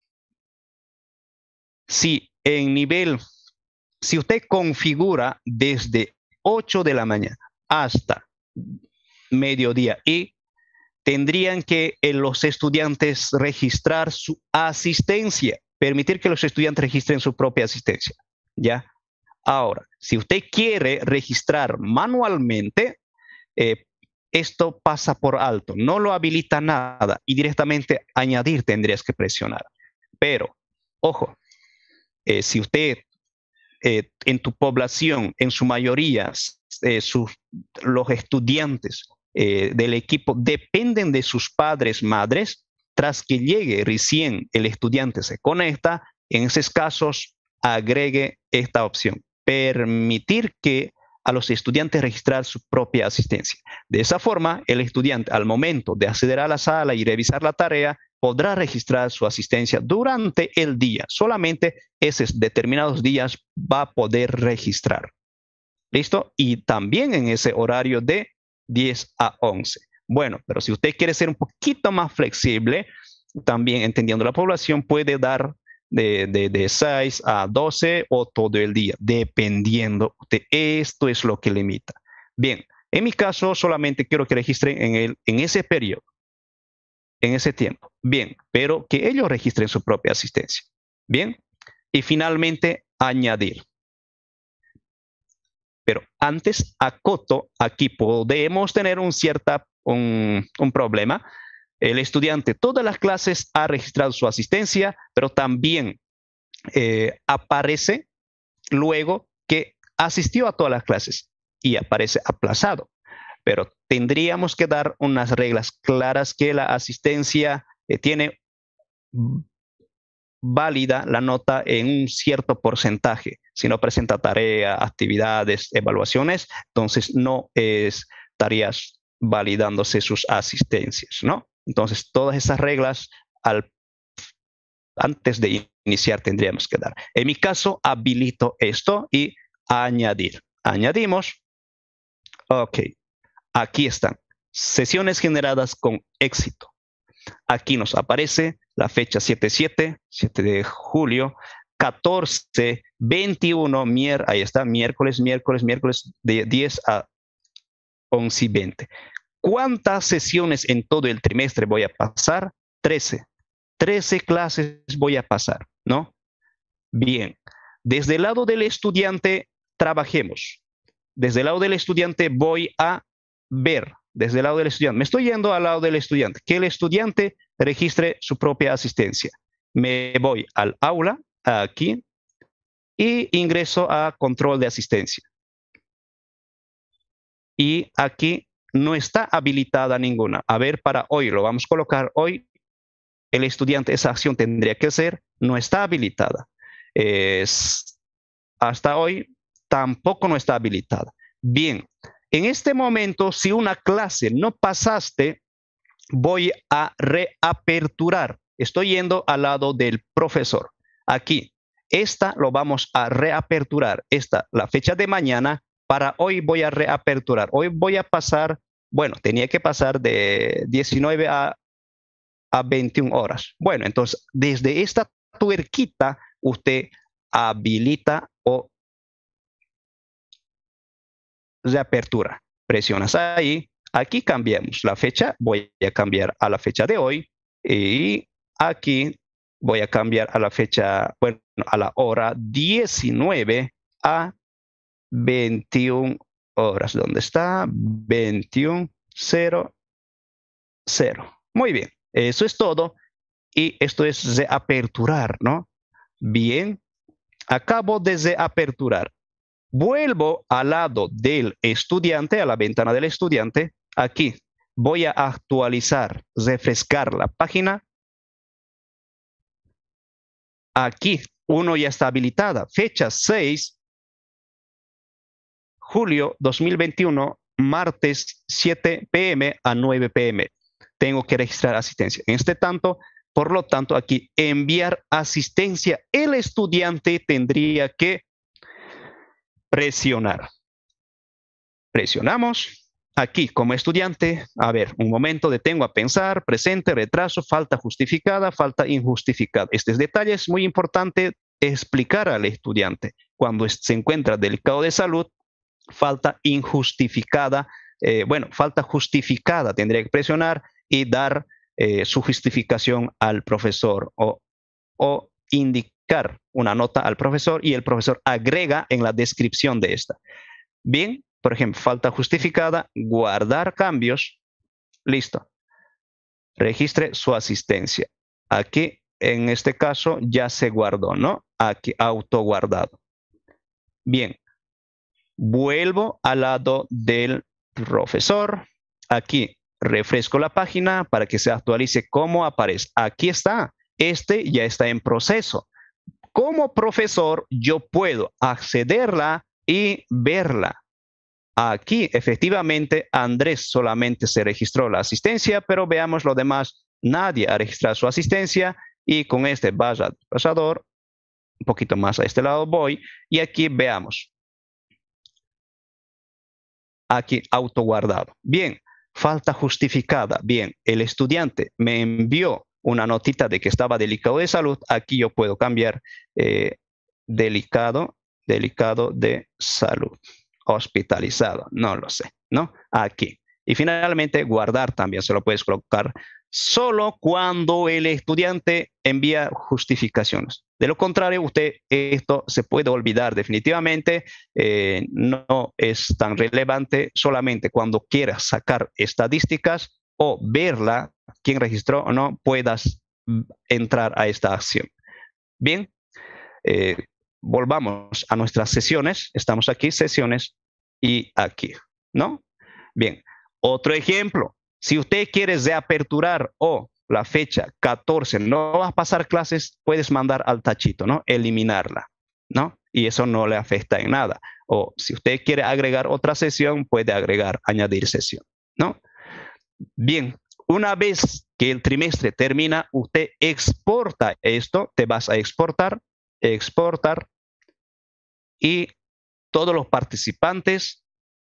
Si usted configura desde 8 de la mañana hasta mediodía y tendrían que los estudiantes registrar su asistencia, permitir que los estudiantes registren su propia asistencia, ¿ya? Ahora, si usted quiere registrar manualmente, esto pasa por alto, no lo habilita nada y directamente añadir tendrías que presionar. Pero, ojo, si usted en tu población, en su mayoría, los estudiantes del equipo dependen de sus padres, madres, tras que llegue recién el estudiante se conecta, en esos casos agregue esta opción, permitir que a los estudiantes registrar su propia asistencia. De esa forma, el estudiante al momento de acceder a la sala y revisar la tarea, podrá registrar su asistencia durante el día. Solamente esos determinados días va a poder registrar. ¿Listo? Y también en ese horario de 10 a 11. Bueno, pero si usted quiere ser un poquito más flexible, también entendiendo la población, puede dar de 6 a 12 o todo el día, dependiendo de esto es lo que limita. Bien, en mi caso solamente quiero que registren en ese periodo, en ese tiempo. Bien, pero que ellos registren su propia asistencia. Bien, y finalmente añadir. Pero antes acoto, aquí podemos tener un problema. El estudiante, todas las clases ha registrado su asistencia, pero también aparece luego que asistió a todas las clases y aparece aplazado. Pero tendríamos que dar unas reglas claras que la asistencia tiene válida la nota en un cierto porcentaje. Si no presenta tarea, actividades, evaluaciones, entonces no estarías validándose sus asistencias, ¿no? Entonces, todas esas reglas antes de iniciar tendríamos que dar. En mi caso, habilito esto y añadir. Añadimos. Ok. Aquí están. Sesiones generadas con éxito. Aquí nos aparece la fecha 7 de julio, 14, 21, ahí está, miércoles, de 10 a 11 y 20. ¿Cuántas sesiones en todo el trimestre voy a pasar? 13. 13 clases voy a pasar, ¿no? Bien. Desde el lado del estudiante, trabajemos. Desde el lado del estudiante voy a ver. Desde el lado del estudiante. Me estoy yendo al lado del estudiante. Que el estudiante registre su propia asistencia. Me voy al aula, aquí, y ingreso a control de asistencia. Y aquí no está habilitada ninguna. A ver, para hoy, lo vamos a colocar hoy. El estudiante, esa acción tendría que ser, no está habilitada. Hasta hoy tampoco no está habilitada. Bien, en este momento, si una clase no pasaste, voy a reaperturar. Estoy yendo al lado del profesor. Aquí, esta lo vamos a reaperturar. Esta, la fecha de mañana, para hoy voy a reaperturar. Hoy voy a pasar, bueno, tenía que pasar de 19 a 21 horas. Bueno, entonces, desde esta tuerquita, usted habilita o reapertura. Presionas ahí. Aquí cambiamos la fecha. Voy a cambiar a la fecha de hoy. Y aquí voy a cambiar a la fecha, bueno, a la hora 19 a 21 horas. ¿Dónde está? 21:00. Muy bien, eso es todo. Y esto es de aperturar, ¿no? Bien, acabo de aperturar. Vuelvo al lado del estudiante, a la ventana del estudiante. Aquí voy a actualizar, refrescar la página. Aquí uno ya está habilitada. Fecha 6 julio 2021, martes 7 p.m. a 9 p.m. Tengo que registrar asistencia. En este tanto, por lo tanto, aquí enviar asistencia. El estudiante tendría que presionar. Presionamos. Aquí, como estudiante, a ver, un momento, detengo a pensar, presente, retraso, falta justificada, falta injustificada. Este detalle es muy importante explicar al estudiante. Cuando se encuentra delicado de salud, falta injustificada, falta justificada, tendría que presionar y dar su justificación al profesor o indicar una nota al profesor y el profesor agrega en la descripción de esta. Bien, por ejemplo, falta justificada, guardar cambios, listo. Registre su asistencia. Aquí, en este caso, ya se guardó, ¿no? Aquí, autoguardado. Bien. Vuelvo al lado del profesor. Aquí refresco la página para que se actualice cómo aparece. Aquí está. Este ya está en proceso. Como profesor, yo puedo accederla y verla. Aquí, efectivamente, Andrés solamente se registró la asistencia, pero veamos lo demás. Nadie ha registrado su asistencia y con este vaya pasador, un poquito más a este lado voy y aquí veamos. Aquí autoguardado. Bien, falta justificada. Bien, el estudiante me envió una notita de que estaba delicado de salud. Aquí yo puedo cambiar delicado de salud. Hospitalizado, no lo sé, ¿no? Aquí. Y finalmente, guardar también se lo puedes colocar solo cuando el estudiante envía justificaciones. De lo contrario, usted esto se puede olvidar definitivamente, no es tan relevante solamente cuando quieras sacar estadísticas o verla, quién registró o no, puedas entrar a esta acción. Bien, volvamos a nuestras sesiones, estamos aquí, sesiones y aquí, ¿no? Bien, otro ejemplo. Si usted quiere reaperturar o la fecha 14 no va a pasar clases, puedes mandar al tachito, ¿no? Eliminarla, ¿no? Y eso no le afecta en nada. O si usted quiere agregar otra sesión, puede agregar, añadir sesión, ¿no? Bien, una vez que el trimestre termina, usted exporta esto, te vas a exportar y todos los participantes.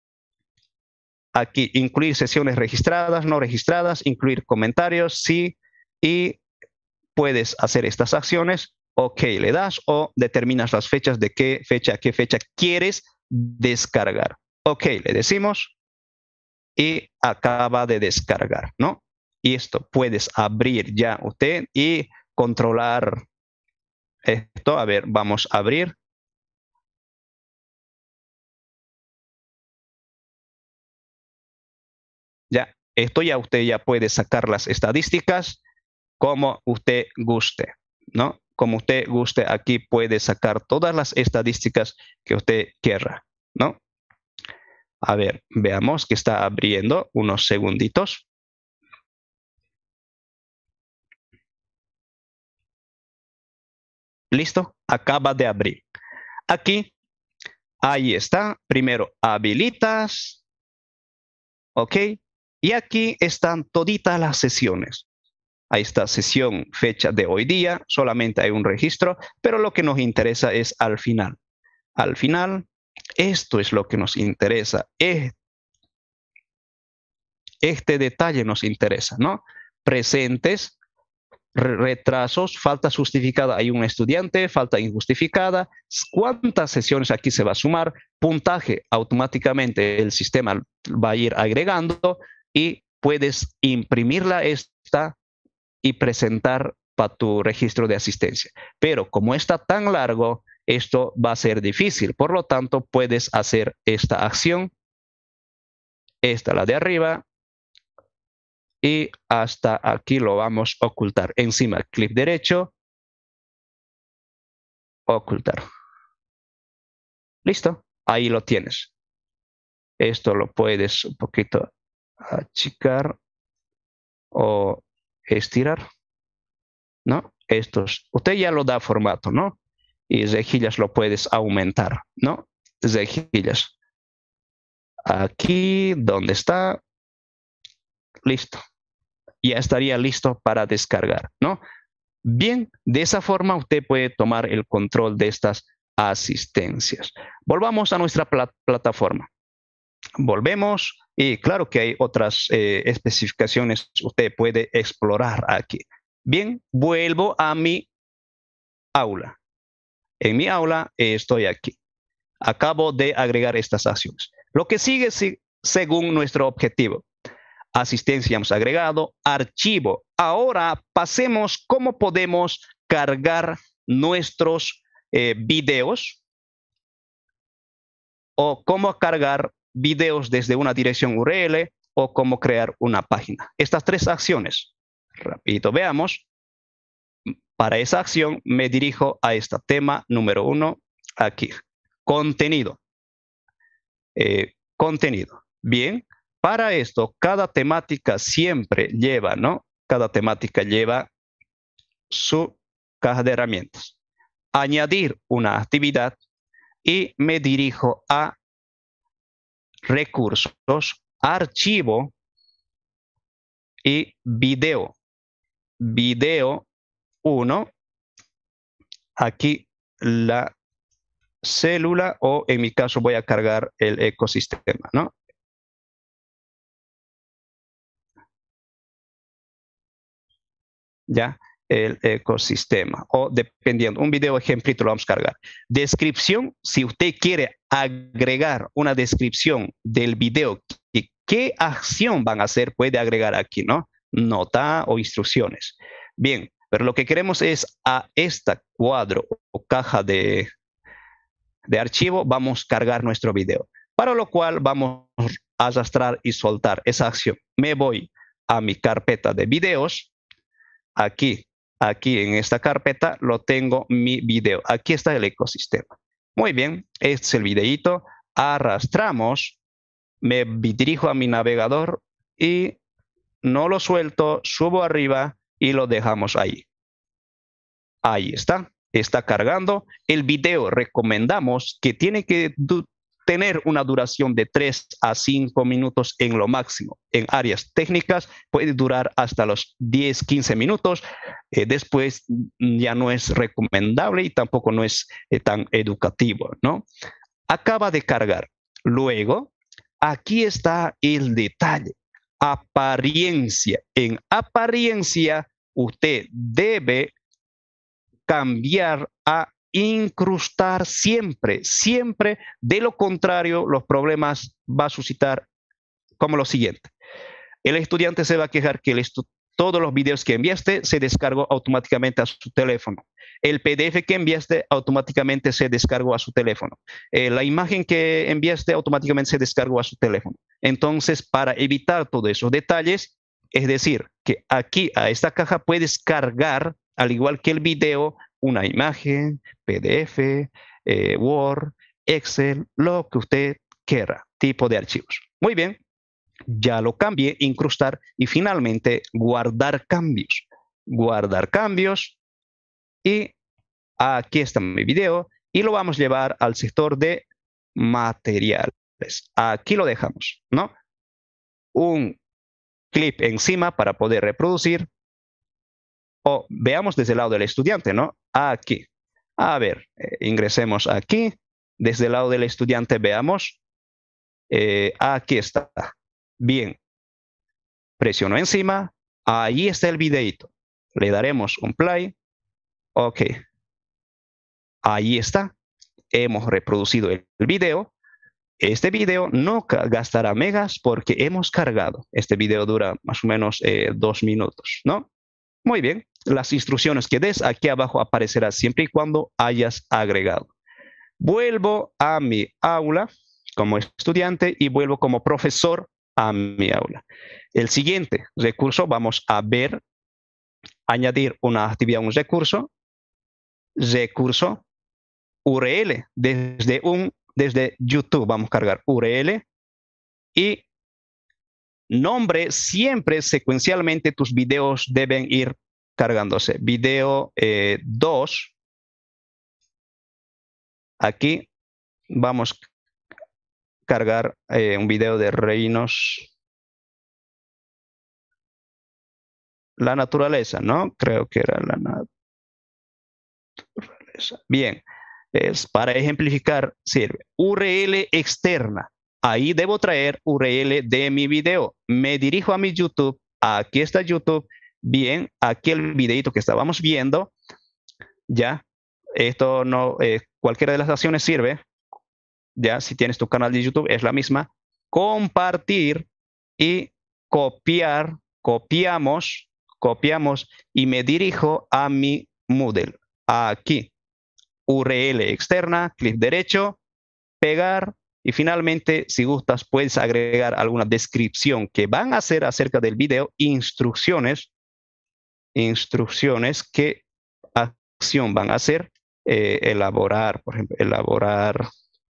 Aquí, incluir sesiones registradas, no registradas, incluir comentarios, sí, y puedes hacer estas acciones. OK, le das o determinas las fechas de qué fecha quieres descargar. OK, le decimos y acaba de descargar, ¿no? Y esto puedes abrir ya usted y controlar esto. A ver, vamos a abrir. Ya, esto ya usted ya puede sacar las estadísticas como usted guste, ¿no? Como usted guste, aquí puede sacar todas las estadísticas que usted quiera, ¿no? A ver, veamos que está abriendo unos segunditos. Listo, acaba de abrir. Aquí, ahí está. Primero, habilitas. OK. Y aquí están toditas las sesiones. Ahí está sesión, fecha de hoy día. Solamente hay un registro, pero lo que nos interesa es al final. Al final, esto es lo que nos interesa. Este detalle nos interesa, ¿no? Presentes, retrasos, falta justificada, hay un estudiante, falta injustificada, cuántas sesiones aquí se va a sumar, puntaje, automáticamente el sistema va a ir agregando y puedes imprimirla esta y presentar para tu registro de asistencia. Pero como está tan largo, esto va a ser difícil. Por lo tanto, puedes hacer esta acción, esta la de arriba, y hasta aquí lo vamos a ocultar. Encima, clic derecho, ocultar. Listo, ahí lo tienes. Esto lo puedes un poquito achicar o estirar, ¿no? Usted ya lo da formato, ¿no? Y rejillas lo puedes aumentar, ¿no? Rejillas. Aquí, donde está, listo. Ya estaría listo para descargar, ¿no? Bien, de esa forma usted puede tomar el control de estas asistencias. Volvamos a nuestra plataforma. Volvemos y claro que hay otras especificaciones que usted puede explorar aquí. Bien, vuelvo a mi aula. En mi aula estoy aquí. Acabo de agregar estas acciones. Lo que sigue según nuestro objetivo. Asistencia hemos agregado, archivo. Ahora pasemos cómo podemos cargar nuestros videos o cómo cargar videos desde una dirección URL o cómo crear una página. Estas tres acciones. Rapidito veamos. Para esa acción me dirijo a este tema número 1 aquí. Contenido. Contenido. Bien. Para esto, cada temática siempre lleva, ¿no? Cada temática lleva su caja de herramientas. Añadir una actividad y me dirijo a recursos, archivo y video. Video 1. Aquí la célula o en mi caso voy a cargar el ecosistema, ¿no? Ya, el ecosistema o dependiendo, un video ejemplito lo vamos a cargar. Descripción, si usted quiere agregar una descripción del video, ¿qué acción van a hacer? Puede agregar aquí, ¿no? Nota o instrucciones. Bien, pero lo que queremos es a esta cuadro o caja de archivo, vamos a cargar nuestro video. Para lo cual vamos a arrastrar y soltar esa acción. Me voy a mi carpeta de videos. Aquí en esta carpeta lo tengo mi video. Aquí está el ecosistema. Muy bien, este es el videíto. Arrastramos, me dirijo a mi navegador y no lo suelto, subo arriba y lo dejamos ahí. Ahí está cargando. El video recomendamos que tiene que tener una duración de 3 a 5 minutos en lo máximo. En áreas técnicas puede durar hasta los 10, 15 minutos. Después ya no es recomendable y tampoco no es tan educativo, ¿no? Acaba de cargar. Luego, aquí está el detalle. Apariencia. En apariencia, usted debe cambiar a incrustar siempre, siempre. De lo contrario, los problemas va a suscitar como lo siguiente. El estudiante se va a quejar que todos los videos que enviaste se descargó automáticamente a su teléfono. El PDF que enviaste automáticamente se descargó a su teléfono. La imagen que enviaste automáticamente se descargó a su teléfono. Entonces, para evitar todos esos detalles, es decir, que aquí a esta caja puedes cargar, al igual que el video, una imagen, PDF, Word, Excel, lo que usted quiera, tipo de archivos. Muy bien, ya lo cambié, incrustar y finalmente guardar cambios. Guardar cambios y aquí está mi video y lo vamos a llevar al sector de materiales. Aquí lo dejamos, ¿no? Un clip encima para poder reproducir. O veamos desde el lado del estudiante, ¿no? Aquí. A ver, ingresemos aquí. Desde el lado del estudiante veamos. Aquí está. Bien. Presiono encima. Ahí está el videito. Le daremos un play. Ok. Ahí está. Hemos reproducido el video. Este video no gastará megas porque hemos cargado. Este video dura más o menos 2 minutos, ¿no? Muy bien. Las instrucciones que des aquí abajo aparecerá siempre y cuando hayas agregado. Vuelvo a mi aula como estudiante y vuelvo como profesor a mi aula. El siguiente recurso, vamos a ver, añadir una actividad, un recurso URL desde YouTube. Vamos a cargar URL y nombre. Siempre secuencialmente tus videos deben ir cargándose. Video 2. Aquí vamos a cargar un video de reinos. La naturaleza, ¿no? Creo que era la naturaleza. Bien, es para ejemplificar, sirve. URL externa. Ahí debo traer URL de mi video. Me dirijo a mi YouTube. Aquí está YouTube. Bien, aquí el videito que estábamos viendo. Ya, esto no, cualquiera de las acciones sirve. Ya, si tienes tu canal de YouTube, es la misma. Compartir y copiar. Copiamos y me dirijo a mi Moodle. Aquí, URL externa, clic derecho, pegar y finalmente, si gustas, puedes agregar alguna descripción que van a hacer acerca del video, instrucciones, qué acción van a hacer, elaborar, por ejemplo, elaborar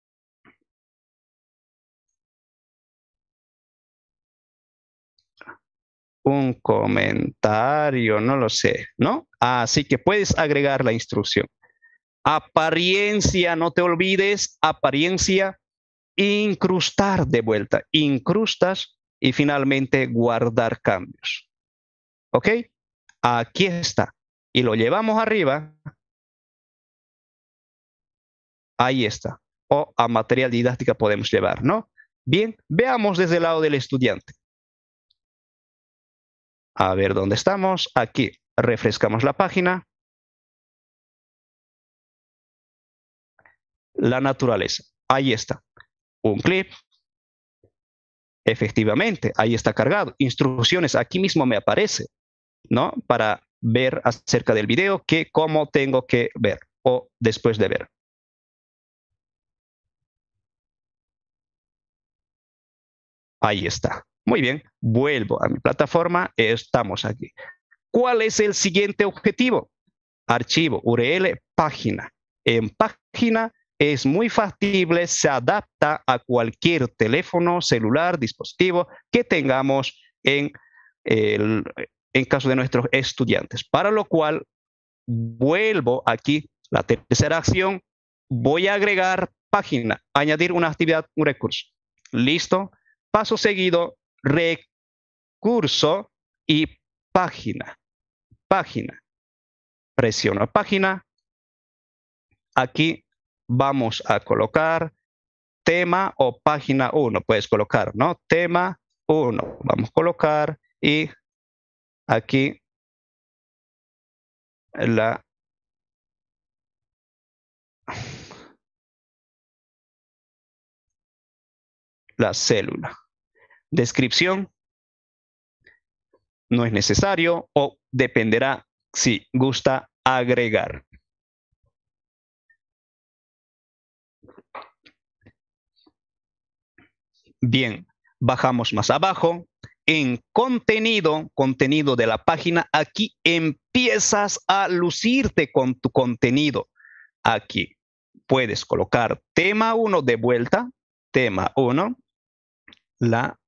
un comentario, no lo sé, ¿no? Así que puedes agregar la instrucción. Apariencia, no te olvides, apariencia, incrustar de vuelta, incrustas y finalmente guardar cambios. ¿Ok? Aquí está. Y lo llevamos arriba. Ahí está. O a material didáctica podemos llevar, ¿no? Bien, veamos desde el lado del estudiante. A ver dónde estamos. Aquí refrescamos la página. La naturaleza. Ahí está. Un clip. Efectivamente, ahí está cargado. Instrucciones, aquí mismo me aparece, ¿no? Para ver acerca del video, cómo tengo que ver o después de ver. Ahí está. Muy bien, vuelvo a mi plataforma. Estamos aquí. ¿Cuál es el siguiente objetivo? Archivo, URL, página. En página es muy factible, se adapta a cualquier teléfono, celular, dispositivo que tengamos en caso de nuestros estudiantes. Para lo cual, vuelvo aquí, la tercera acción, voy a agregar página, añadir una actividad, un recurso. Listo. Paso seguido, recurso y página. Página. Presiono página. Aquí vamos a colocar tema o página 1. Puedes colocar, ¿no? Tema 1. Vamos a colocar y aquí la célula. Descripción. No es necesario o dependerá si gusta agregar. Bien, bajamos más abajo. En contenido de la página, aquí empiezas a lucirte con tu contenido. Aquí puedes colocar tema 1 de vuelta. Tema 1. La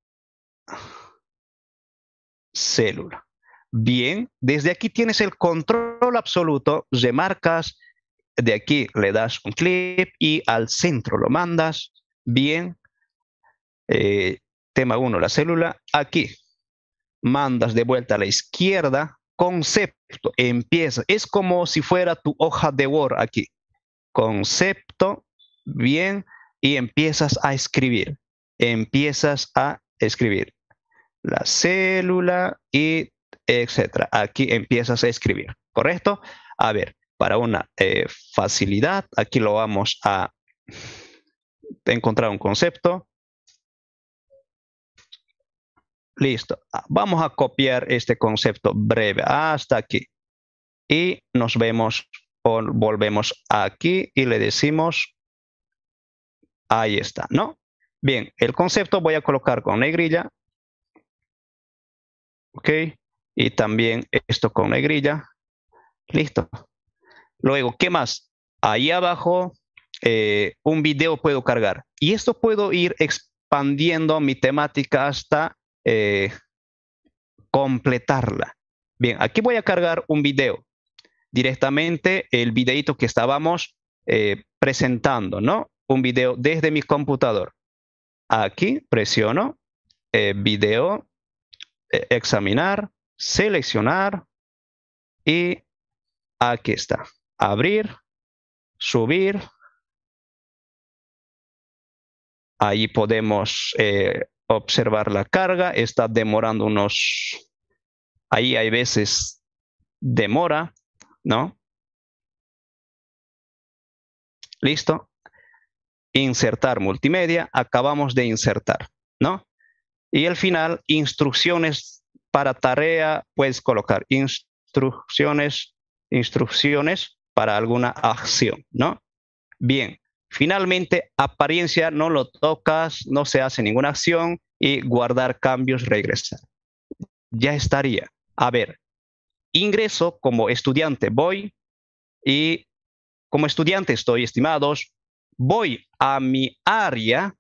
célula. Bien, desde aquí tienes el control absoluto. Remarcas. De aquí le das un clic y al centro lo mandas. Bien. Tema 1, la célula. Aquí mandas de vuelta a la izquierda. Concepto. Empieza. Es como si fuera tu hoja de Word aquí. Concepto. Bien. Y empiezas a escribir. Empiezas a escribir. La célula y etcétera. Aquí empiezas a escribir. ¿Correcto? A ver, para una facilidad, aquí lo vamos a encontrar un concepto. Listo. Vamos a copiar este concepto breve hasta aquí. Y nos vemos o volvemos aquí y le decimos Ahí está, ¿no? Bien, el concepto voy a colocar con negrilla. Ok. Y también esto con negrilla. Listo. Luego, ¿qué más? Ahí abajo, un video puedo cargar. Y esto puedo ir expandiendo mi temática hasta completarla. Bien, aquí voy a cargar un video. Directamente el videito que estábamos presentando, ¿no? Un video desde mi computador. Aquí presiono video, examinar, seleccionar y aquí está. Abrir, subir. Ahí podemos observar la carga. Está demorando unos... Ahí hay veces demora, ¿no? Listo. Insertar multimedia. Acabamos de insertar, ¿no? Y al final, instrucciones para tarea. Puedes colocar instrucciones para alguna acción, ¿no? Bien. Finalmente, apariencia, no lo tocas, no se hace ninguna acción y guardar cambios, regresar. Ya estaría. A ver, ingreso como estudiante, voy y como estudiante estoy, estimados, voy a mi área,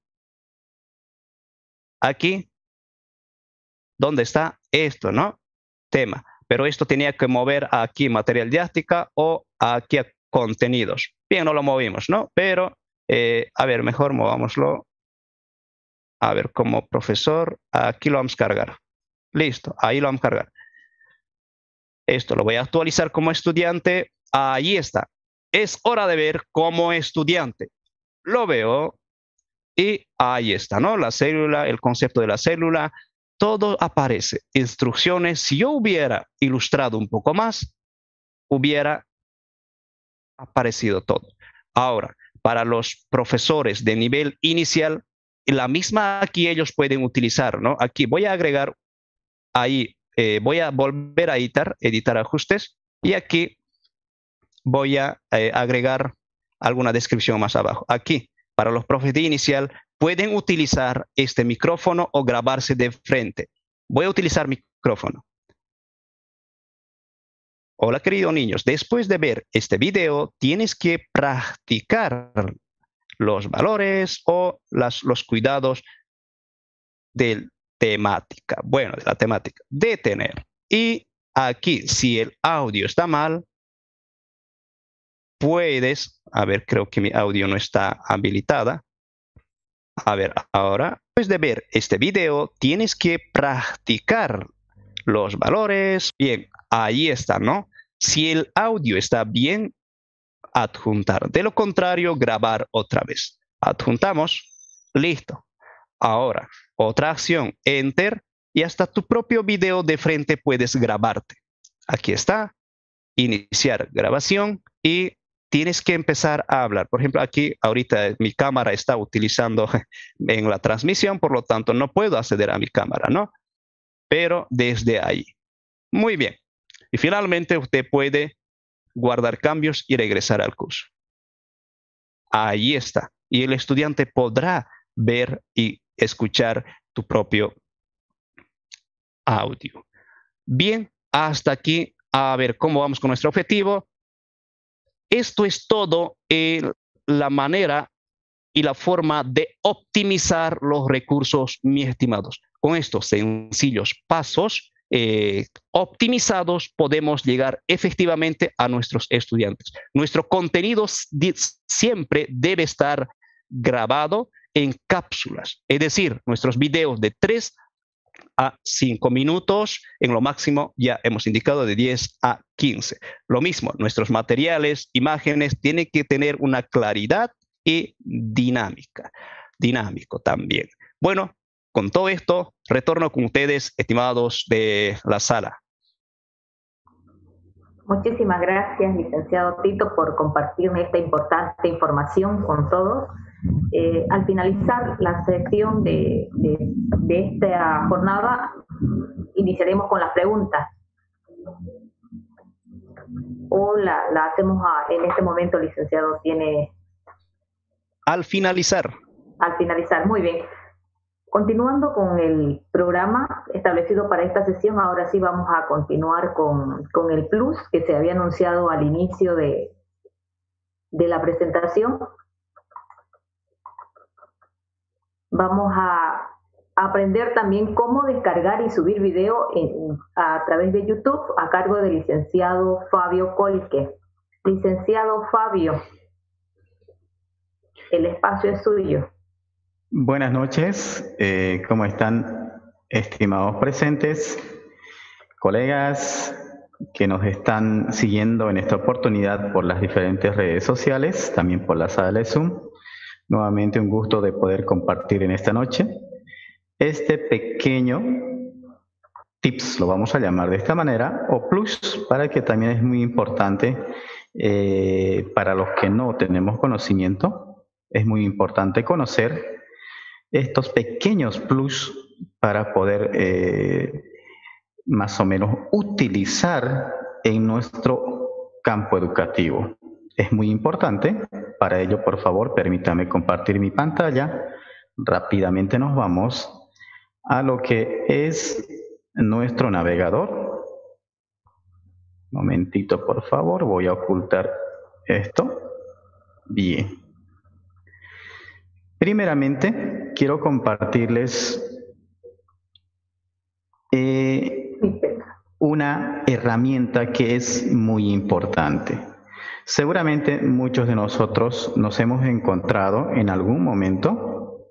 aquí, ¿dónde está esto, no? Tema. Pero esto tenía que mover aquí material didáctica o aquí a contenidos. Bien, no lo movimos, ¿no? Pero, a ver, mejor movámoslo. A ver, como profesor, aquí lo vamos a cargar. Listo, ahí lo vamos a cargar. Esto lo voy a actualizar como estudiante. Ahí está. Es hora de ver como estudiante. Lo veo y ahí está, ¿no? La célula, el concepto de la célula, todo aparece. Instrucciones. Si yo hubiera ilustrado un poco más, hubiera aparecido todo. Ahora, para los profesores de nivel inicial, la misma aquí ellos pueden utilizar, ¿no? Aquí voy a agregar, ahí voy a volver a editar ajustes, y aquí voy a agregar alguna descripción más abajo. Aquí, para los profes de inicial, pueden utilizar este micrófono o grabarse de frente. Voy a utilizar micrófono. Hola, queridos niños. Después de ver este video, tienes que practicar los valores o los cuidados de temática. Bueno, de la temática. Detener. Y aquí, si el audio está mal, puedes, a ver, creo que mi audio no está habilitada. A ver, ahora, después de ver este video, tienes que practicar los valores. Bien, ahí está, ¿no? Si el audio está bien, adjuntar. De lo contrario, grabar otra vez. Adjuntamos. Listo. Ahora, otra acción, enter, y hasta tu propio video de frente puedes grabarte. Aquí está, iniciar grabación y tienes que empezar a hablar. Por ejemplo, aquí ahorita mi cámara está utilizando en la transmisión, por lo tanto no puedo acceder a mi cámara, ¿no? Pero desde ahí. Muy bien. Y finalmente usted puede guardar cambios y regresar al curso. Ahí está. Y el estudiante podrá ver y escuchar tu propio audio. Bien, hasta aquí. A ver cómo vamos con nuestro objetivo. Esto es todo la manera y la forma de optimizar los recursos, mis estimados. Con estos sencillos pasos optimizados podemos llegar efectivamente a nuestros estudiantes. Nuestro contenido siempre debe estar grabado en cápsulas, es decir, nuestros videos de 3 a 5 minutos, en lo máximo ya hemos indicado de 10 a 15. Lo mismo, nuestros materiales, imágenes, tienen que tener una claridad y dinámico también. Bueno, con todo esto, retorno con ustedes, estimados de la sala. Muchísimas gracias, licenciado Tito, por compartirme esta importante información con todos. Al finalizar la sesión de esta jornada, iniciaremos con las preguntas. ¿O la hacemos en este momento, licenciado? ¿Tiene...? Al finalizar. al finalizar. Muy bien. Continuando con el programa establecido para esta sesión, ahora sí vamos a continuar con el plus que se había anunciado al inicio de la presentación. Vamos a aprender también cómo descargar y subir video a través de YouTube a cargo del licenciado Fabio Colque. Licenciado Fabio, el espacio es suyo. Buenas noches, ¿cómo están, estimados presentes, colegas que nos están siguiendo en esta oportunidad por las diferentes redes sociales, también por la sala de Zoom? Nuevamente un gusto de poder compartir en esta noche este pequeño tips, lo vamos a llamar de esta manera, o plus, para que también es muy importante para los que no tenemos conocimiento, es muy importante conocer estos pequeños plus para poder más o menos utilizar en nuestro campo educativo. Es muy importante. Para ello, por favor, permítame compartir mi pantalla. Rápidamente nos vamos a lo que es nuestro navegador. Momentito, por favor, voy a ocultar esto. Bien. Primeramente, quiero compartirles una herramienta que es muy importante. Seguramente muchos de nosotros nos hemos encontrado en algún momento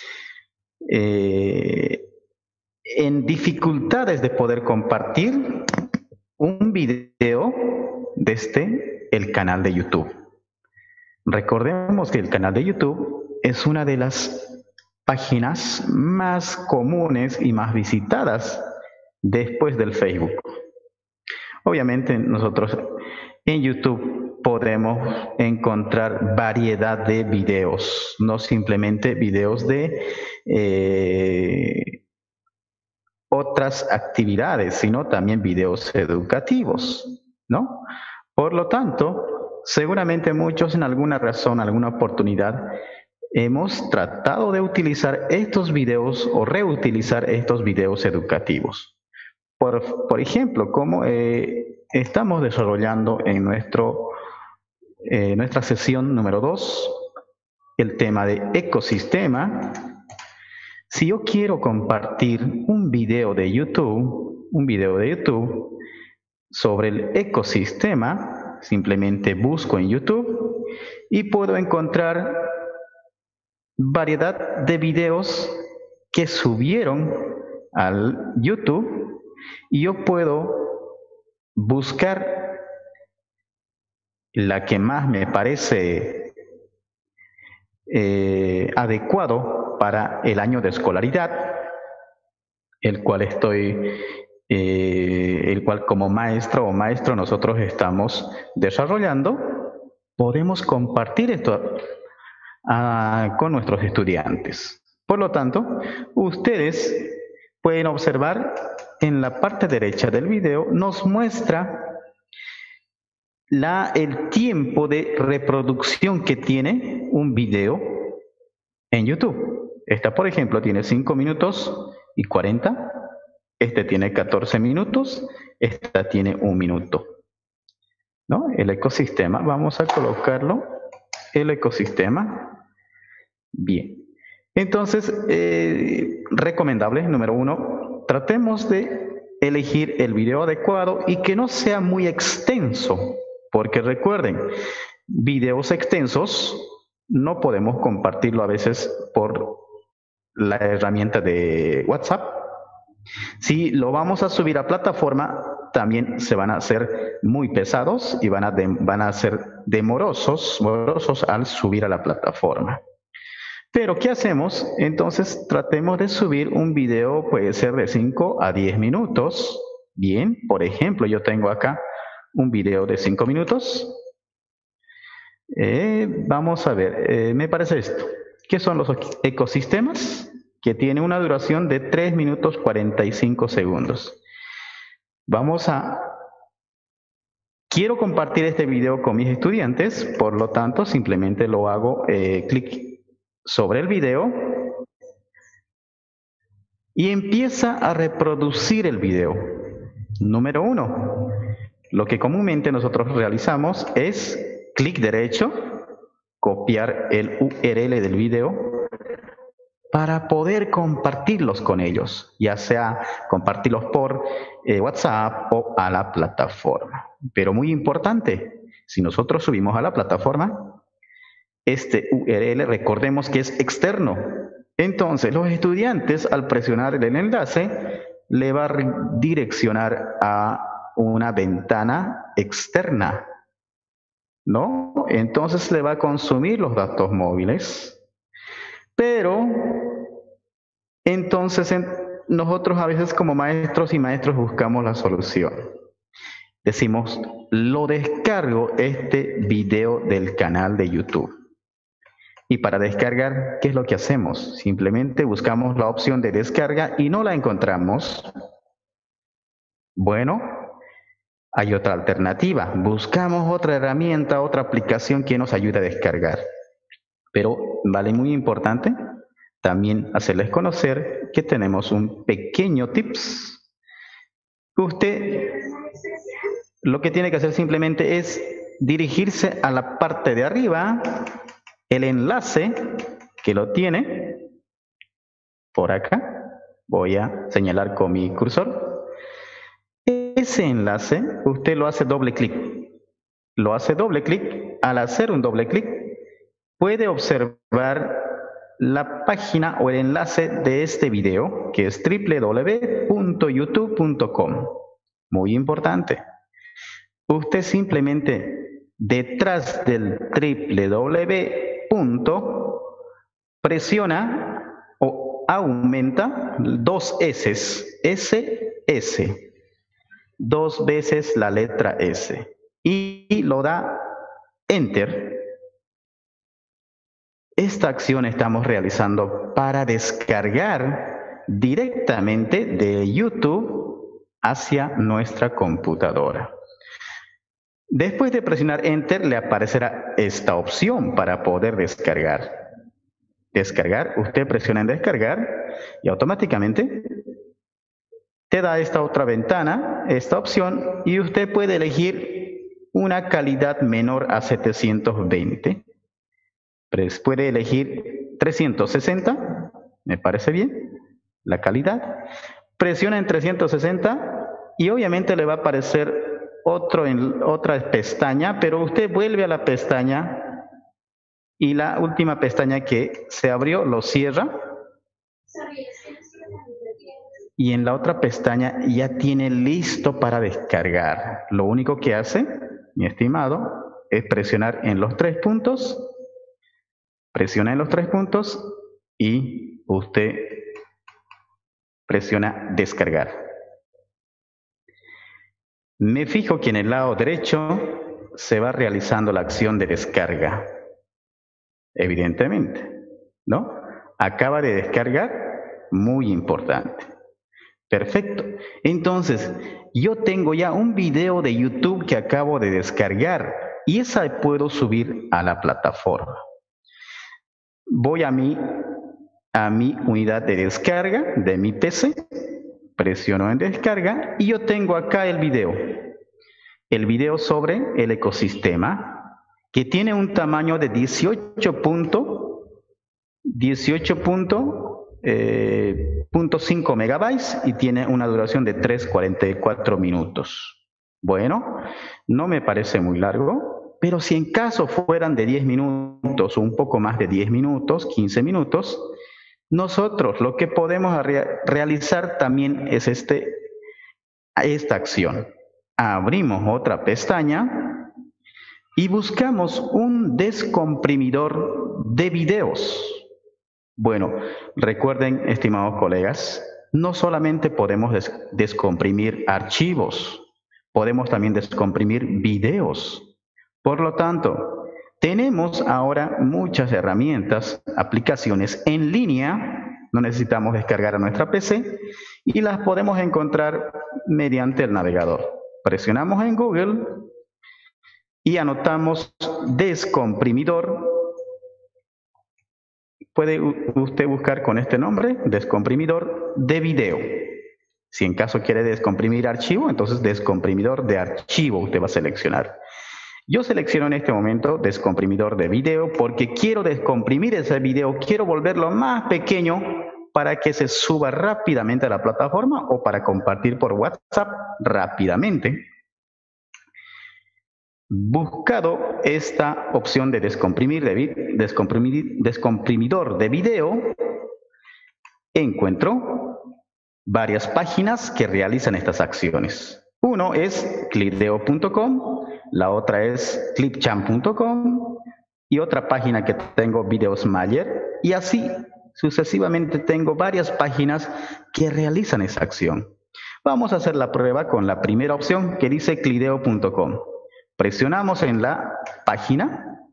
en dificultades de poder compartir un video desde el canal de YouTube. Recordemos que el canal de YouTube es una de las páginas más comunes y más visitadas después del Facebook. Obviamente nosotros en YouTube podemos encontrar variedad de videos, no simplemente videos de otras actividades, sino también videos educativos, ¿no? Por lo tanto, seguramente muchos en alguna razón, alguna oportunidad, hemos tratado de utilizar estos videos o reutilizar estos videos educativos. Por ejemplo, como estamos desarrollando en nuestra sesión número 2, el tema de ecosistema. Si yo quiero compartir un video de YouTube sobre el ecosistema, simplemente busco en YouTube y puedo encontrar variedad de videos que subieron al YouTube y yo puedo buscar la que más me parece adecuado para el año de escolaridad, el cual como maestro o maestro nosotros estamos desarrollando. Podemos compartir esto con nuestros estudiantes. Por lo tanto, ustedes pueden observar en la parte derecha del video nos muestra el tiempo de reproducción que tiene un video en YouTube. Esta, por ejemplo, tiene 5 minutos y 40. Este tiene 14 minutos. Esta tiene 1 minuto. ¿No? El ecosistema, vamos a colocarlo. El ecosistema. Bien. Entonces, recomendable, número 1, tratemos de elegir el video adecuado y que no sea muy extenso, porque recuerden, videos extensos no podemos compartirlo a veces por la herramienta de WhatsApp. Si lo vamos a subir a plataforma, también se van a hacer muy pesados y van a ser morosos al subir a la plataforma. Pero, ¿qué hacemos? Entonces, tratemos de subir un video, puede ser de 5 a 10 minutos. Bien, por ejemplo, yo tengo acá un video de 5 minutos. Vamos a ver, me parece esto. ¿Qué son los ecosistemas? Que tiene una duración de 3 minutos 45 segundos. Quiero compartir este video con mis estudiantes, por lo tanto, simplemente lo hago clic sobre el video y empieza a reproducir el video. Número 1, lo que comúnmente nosotros realizamos es clic derecho, copiar el URL del video para poder compartirlos con ellos, ya sea compartirlos por WhatsApp o a la plataforma. Pero muy importante, si nosotros subimos a la plataforma, este URL recordemos que es externo. Entonces los estudiantes al presionar el enlace le va a redireccionar a una ventana externa, ¿no? Entonces le va a consumir los datos móviles. Pero entonces nosotros a veces como maestros y maestros buscamos la solución. Decimos, lo descargo este video del canal de YouTube. Y para descargar, ¿qué es lo que hacemos? Simplemente buscamos la opción de descarga y no la encontramos. Bueno, hay otra alternativa. Buscamos otra herramienta, otra aplicación que nos ayude a descargar. Pero vale muy importante también hacerles conocer que tenemos un pequeño tips. Usted lo que tiene que hacer simplemente es dirigirse a la parte de arriba, el enlace que lo tiene por acá. Voy a señalar con mi cursor. Ese enlace usted lo hace doble clic. Lo hace doble clic. Al hacer un doble clic, puede observar la página o el enlace de este video, que es www.youtube.com. Muy importante. Usted simplemente detrás del www. Presiona o aumenta 2 S, SS, 2 veces la letra S y lo da Enter. Esta acción estamos realizando para descargar directamente de YouTube hacia nuestra computadora. Después de presionar Enter, le aparecerá esta opción para poder descargar. Descargar, usted presiona en descargar y automáticamente te da esta otra ventana, esta opción, y usted puede elegir una calidad menor a 720. Puede elegir 360, me parece bien, la calidad. Presiona en 360 y obviamente le va a aparecer otra pestaña, pero usted vuelve a la pestaña y la última pestaña que se abrió lo cierra. Y en la otra pestaña ya tiene listo para descargar. Lo único que hace, mi estimado, es presionar en los 3 puntos. Presiona en los 3 puntos y usted presiona descargar. Me fijo que en el lado derecho se va realizando la acción de descarga. Evidentemente, ¿no? Acaba de descargar, muy importante. Perfecto. Entonces, yo tengo ya un video de YouTube que acabo de descargar y esa puedo subir a la plataforma. Voy a mi unidad de descarga de mi PC, presiono en descarga y yo tengo acá el video sobre el ecosistema que tiene un tamaño de 18.5 megabytes y tiene una duración de 3:44 minutos. Bueno, no me parece muy largo, pero si en caso fueran de 10 minutos o un poco más de 10 minutos, 15 minutos, nosotros lo que podemos realizar también es esta acción. Abrimos otra pestaña y buscamos un descomprimidor de videos. Bueno, recuerden, estimados colegas, no solamente podemos descomprimir archivos, podemos también descomprimir videos. Por lo tanto, tenemos ahora muchas herramientas, aplicaciones en línea, no necesitamos descargar a nuestra PC y las podemos encontrar mediante el navegador. Presionamos en Google y anotamos descomprimidor puede usted buscar con este nombre, descomprimidor de video. Si en caso quiere descomprimir archivo, entonces descomprimidor de archivo usted va a seleccionar. Yo selecciono en este momento descomprimidor de video porque quiero descomprimir ese video, quiero volverlo más pequeño para que se suba rápidamente a la plataforma o para compartir por WhatsApp rápidamente. Buscado esta opción de descomprimidor de video, encuentro varias páginas que realizan estas acciones. Uno es clipdeo.com, la otra es clipchamp.com y otra página que tengo, Videosmayer, y así sucesivamente tengo varias páginas que realizan esa acción. Vamos a hacer la prueba con la primera opción que dice clipdeo.com. Presionamos en la página.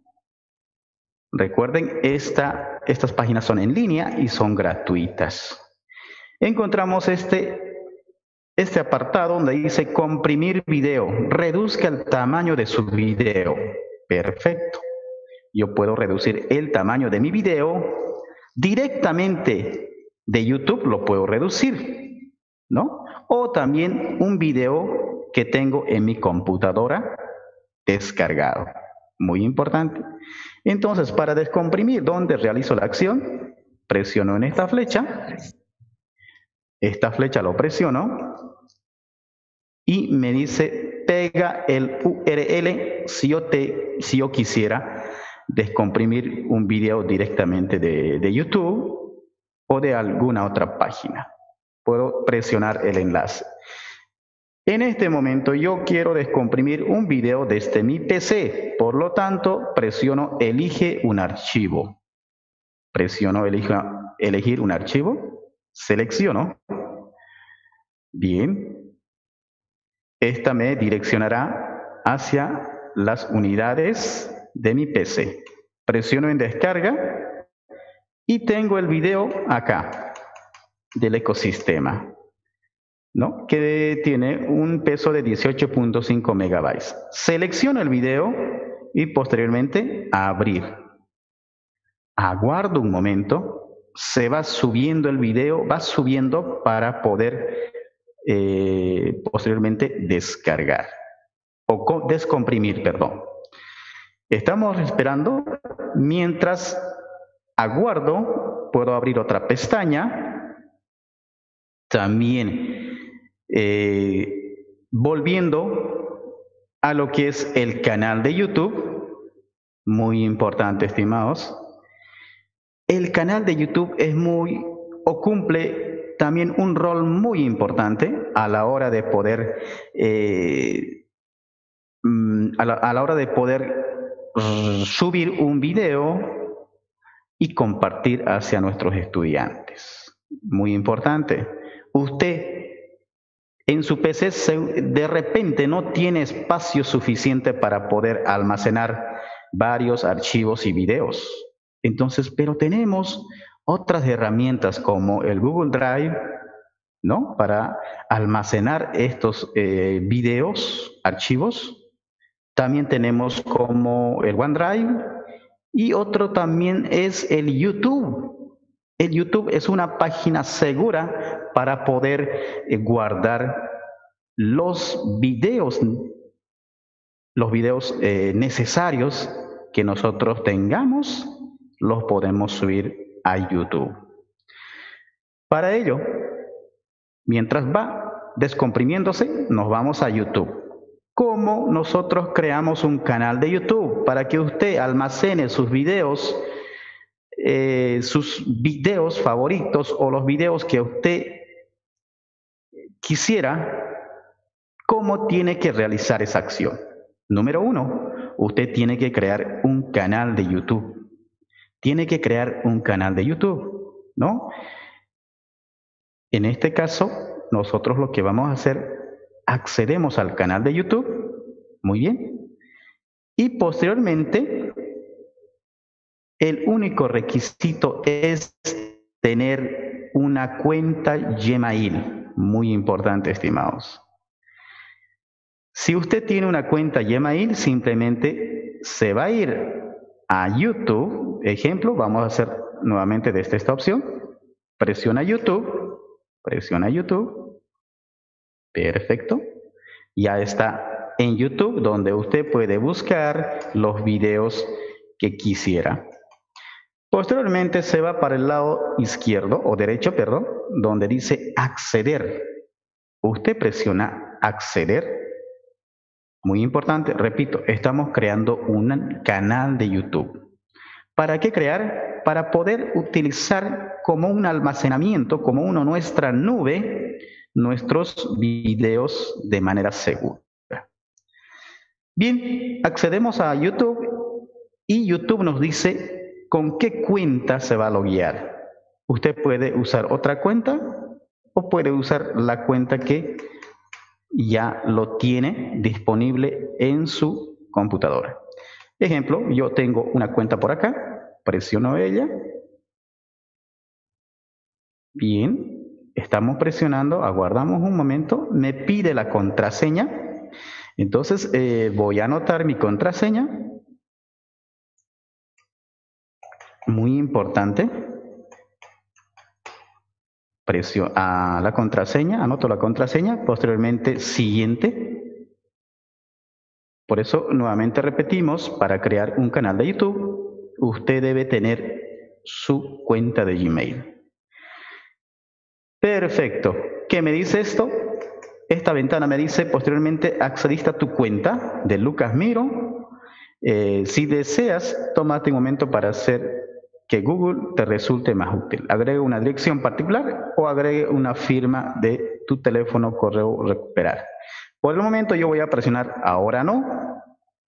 Recuerden, estas páginas son en línea y son gratuitas. Encontramos este apartado donde dice comprimir video, reduzca el tamaño de su video. Perfecto. Yo puedo reducir el tamaño de mi video directamente de YouTube, lo puedo reducir, ¿no? O también un video que tengo en mi computadora descargado. Muy importante. Entonces, para descomprimir, ¿dónde realizo la acción? Presiono en esta flecha. Esta flecha lo presiono y me dice pega el URL si yo quisiera descomprimir un video directamente de YouTube o de alguna otra página. Puedo presionar el enlace. En este momento yo quiero descomprimir un video desde mi PC, por lo tanto presiono elige un archivo. Presiono elegir un archivo, selecciono. Bien. Esta me direccionará hacia las unidades de mi PC. Presiono en descarga y tengo el video acá del ecosistema, ¿no? Que tiene un peso de 18.5 megabytes. Selecciono el video y posteriormente abrir. Aguardo un momento, se va subiendo el video, va subiendo para poder posteriormente descargar o descomprimir, perdón. Estamos esperando. Mientras aguardo, puedo abrir otra pestaña. También volviendo a lo que es el canal de YouTube. Muy importante, estimados. El canal de YouTube es cumple también un rol muy importante a la hora de poder subir un video y compartir hacia nuestros estudiantes. Muy importante. Usted en su PC de repente no tiene espacio suficiente para poder almacenar varios archivos y videos. Entonces, pero tenemos otras herramientas como el Google Drive, ¿no? Para almacenar estos videos, archivos. También tenemos como el OneDrive y otro también es el YouTube. El YouTube es una página segura para poder guardar los videos necesarios que nosotros tengamos, los podemos subir a YouTube. Para ello, mientras va descomprimiéndose, nos vamos a YouTube. ¿Cómo nosotros creamos un canal de YouTube? Para que usted almacene sus videos favoritos o los videos que usted quisiera. ¿Cómo tiene que realizar esa acción? Número 1, usted tiene que crear un canal de YouTube. Tiene que crear un canal de YouTube, ¿no? En este caso, nosotros lo que vamos a hacer, accedemos al canal de YouTube, muy bien, y posteriormente, el único requisito es tener una cuenta Gmail, muy importante, estimados. Si usted tiene una cuenta Gmail, simplemente se va a ir a YouTube, ejemplo, vamos a hacer nuevamente desde esta opción, presiona YouTube, perfecto, ya está en YouTube donde usted puede buscar los videos que quisiera. Posteriormente se va para el lado izquierdo o derecho, perdón, donde dice acceder. Usted presiona acceder. Muy importante, repito, estamos creando un canal de YouTube. ¿Para qué crear? Para poder utilizar como un almacenamiento, como nuestra nube, nuestros videos de manera segura. Bien, accedemos a YouTube y YouTube nos dice con qué cuenta se va a loguear. Usted puede usar otra cuenta o puede usar la cuenta que ya lo tiene disponible en su computadora. Ejemplo, yo tengo una cuenta por acá, presiono ella. Bien, estamos presionando, aguardamos un momento, me pide la contraseña. Entonces voy a anotar mi contraseña. Muy importante. Presiono a la contraseña, anoto la contraseña, posteriormente siguiente. Por eso nuevamente repetimos, para crear un canal de YouTube, usted debe tener su cuenta de Gmail. Perfecto. ¿Qué me dice esto? Esta ventana me dice posteriormente accediste a tu cuenta de Lucas Miro. Si deseas, tómate un momento para hacer que Google te resulte más útil. Agregue una dirección particular o agregue una firma de tu teléfono, correo, recuperar. Por el momento yo voy a presionar ahora no.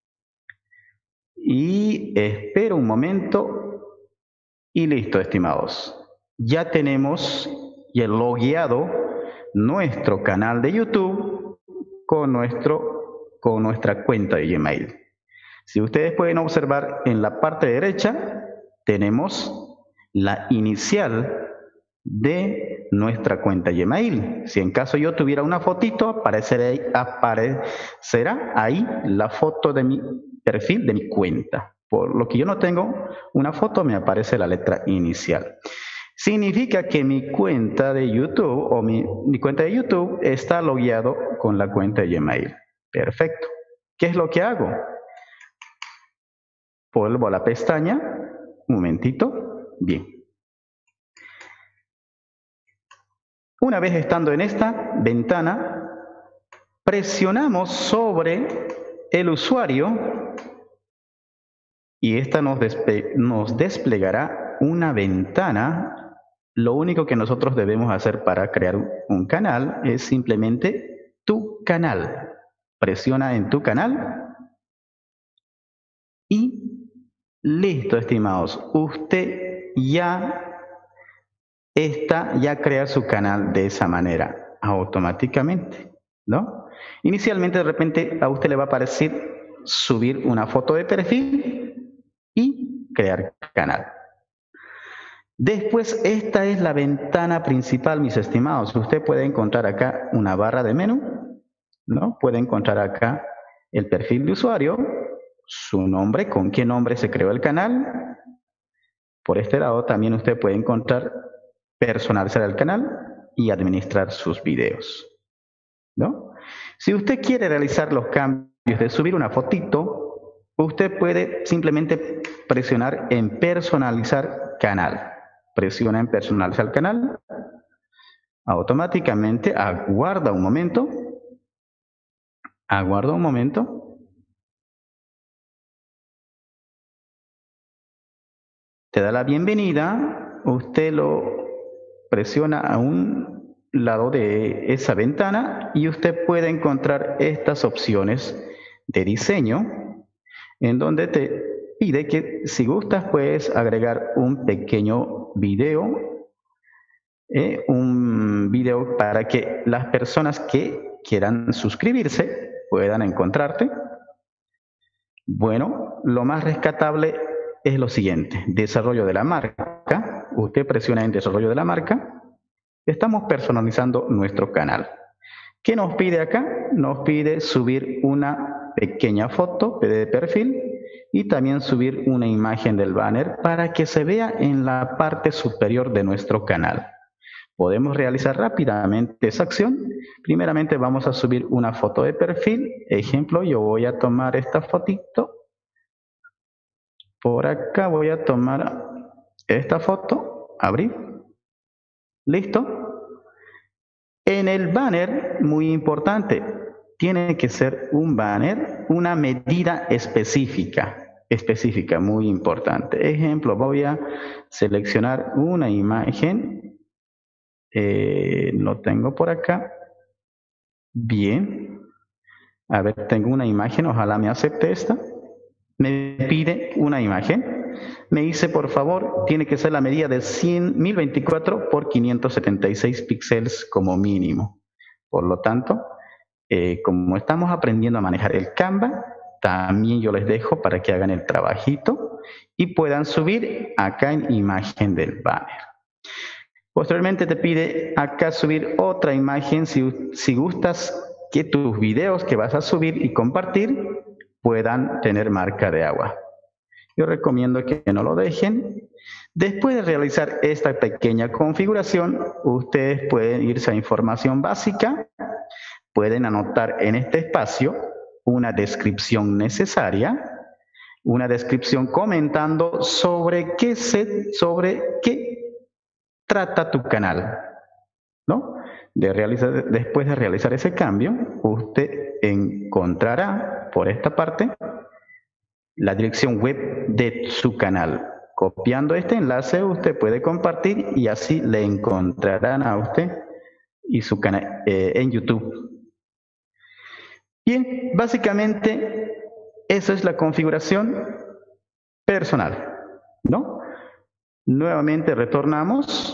Y espero un momento. Y listo, estimados. Ya tenemos logueado nuestro canal de YouTube con nuestra cuenta de Gmail. Si ustedes pueden observar en la parte derecha, tenemos la inicial de nuestra cuenta Gmail. Si en caso yo tuviera una fotito, aparecerá ahí la foto de mi perfil, de mi cuenta. Por lo que yo no tengo una foto, me aparece la letra inicial. Significa que mi cuenta de YouTube o mi cuenta de YouTube está logueado con la cuenta de Gmail. Perfecto. ¿Qué es lo que hago? Vuelvo a la pestaña. Un momentito. Bien. Una vez estando en esta ventana, presionamos sobre el usuario y esta nos desplegará una ventana. Lo único que nosotros debemos hacer para crear un canal es simplemente tu canal. Presiona en tu canal y listo, estimados. Usted ya crea su canal de esa manera, automáticamente, ¿no? Inicialmente, de repente, a usted le va a aparecer subir una foto de perfil y crear canal. Después, esta es la ventana principal, mis estimados. Usted puede encontrar acá una barra de menú, ¿no? Puede encontrar acá el perfil de usuario, su nombre, con qué nombre se creó el canal. Por este lado también usted puede encontrar personalizar el canal y administrar sus videos, ¿no? Si usted quiere realizar los cambios de subir una fotito, usted puede simplemente presionar en personalizar canal. Presiona en personalizar el canal. Automáticamente aguarda un momento. Aguarda un momento. Te da la bienvenida. Usted lo presiona a un lado de esa ventana y usted puede encontrar estas opciones de diseño en donde te pide que si gustas puedes agregar un pequeño video, para que las personas que quieran suscribirse puedan encontrarte. Bueno, lo más rescatable es lo siguiente: desarrollo de la marca. Usted presiona en desarrollo de la marca. Estamos personalizando nuestro canal. ¿Qué nos pide acá? Nos pide subir una pequeña foto de perfil y también subir una imagen del banner para que se vea en la parte superior de nuestro canal. Podemos realizar rápidamente esa acción. Primeramente vamos a subir una foto de perfil. Ejemplo, yo voy a tomar esta fotito. Por acá voy a tomar esta foto. Abrir. Listo. En el banner, muy importante, tiene que ser un banner, una medida específica, muy importante. Ejemplo, voy a seleccionar una imagen. Lo tengo por acá. Bien. A ver, tengo una imagen, ojalá me acepte esta. Me pide una imagen. Me dice, por favor, tiene que ser la medida de 1024 por 576 píxeles como mínimo. Por lo tanto, como estamos aprendiendo a manejar el Canva, también yo les dejo para que hagan el trabajito y puedan subir acá en imagen del banner. Posteriormente te pide acá subir otra imagen si gustas que tus videos que vas a subir y compartir puedan tener marca de agua. Yo recomiendo que no lo dejen. Después de realizar esta pequeña configuración, ustedes pueden irse a información básica, pueden anotar en este espacio una descripción necesaria, una descripción comentando sobre qué trata tu canal, ¿no? Después de realizar ese cambio, usted encontrará por esta parte la dirección web de su canal. Copiando este enlace, usted puede compartir y así le encontrarán a usted y su canal en YouTube. Bien, básicamente esa es la configuración personal, ¿no? Nuevamente retornamos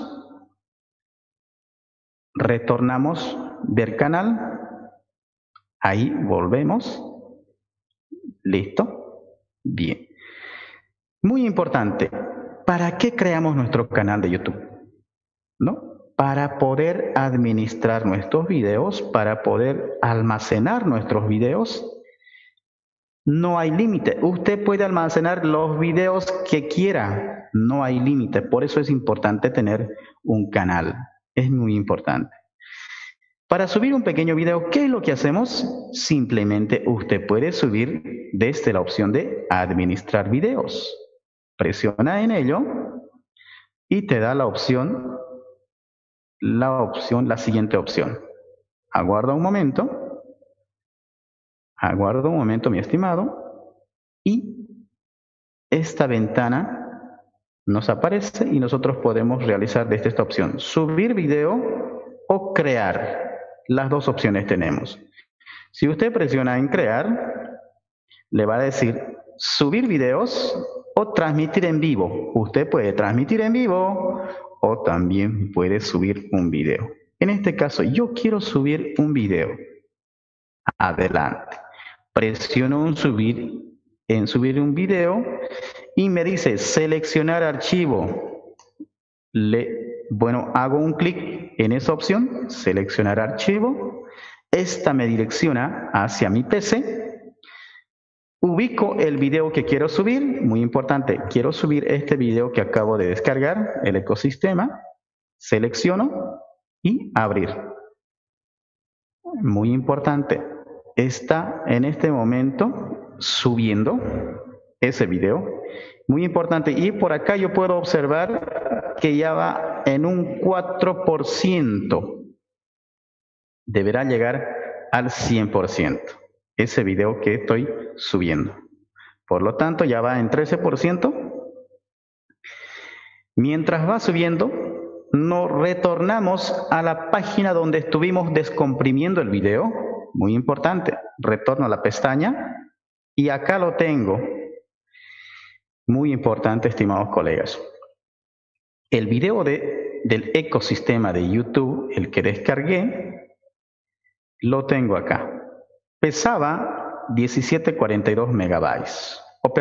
del canal, ahí volvemos, listo, bien. Muy importante, ¿para qué creamos nuestro canal de YouTube? ¿No? Para poder administrar nuestros videos, para poder almacenar nuestros videos. No hay límite, usted puede almacenar los videos que quiera, no hay límite, por eso es importante tener un canal, es muy importante. Para subir un pequeño video, ¿qué es lo que hacemos? Simplemente usted puede subir desde la opción de administrar videos. Presiona en ello y te da la siguiente opción. Aguarda un momento, mi estimado, y esta ventana nos aparece y nosotros podemos realizar desde esta opción, subir video o crear. Las dos opciones tenemos. Si usted presiona en crear, le va a decir subir videos o transmitir en vivo. Usted puede transmitir en vivo o también puede subir un video. En este caso, yo quiero subir un video. Adelante. Presiono en subir un video y me dice seleccionar archivo. Hago un clic en esa opción, seleccionar archivo. Esta me direcciona hacia mi PC. Ubico el video que quiero subir, muy importante, quiero subir este video que acabo de descargar, el ecosistema. Selecciono y abrir. Muy importante, está en este momento subiendo ese video. Muy importante, y por acá yo puedo observar que ya va en un 4%. Deberá llegar al 100% ese video que estoy subiendo. Por lo tanto, ya va en 13%. Mientras va subiendo, nos retornamos a la página donde estuvimos descomprimiendo el video. Muy importante, retorno a la pestaña y acá lo tengo. Muy importante, estimados colegas. El video del ecosistema de YouTube, el que descargué, lo tengo acá. Pesaba 17.42 megabytes,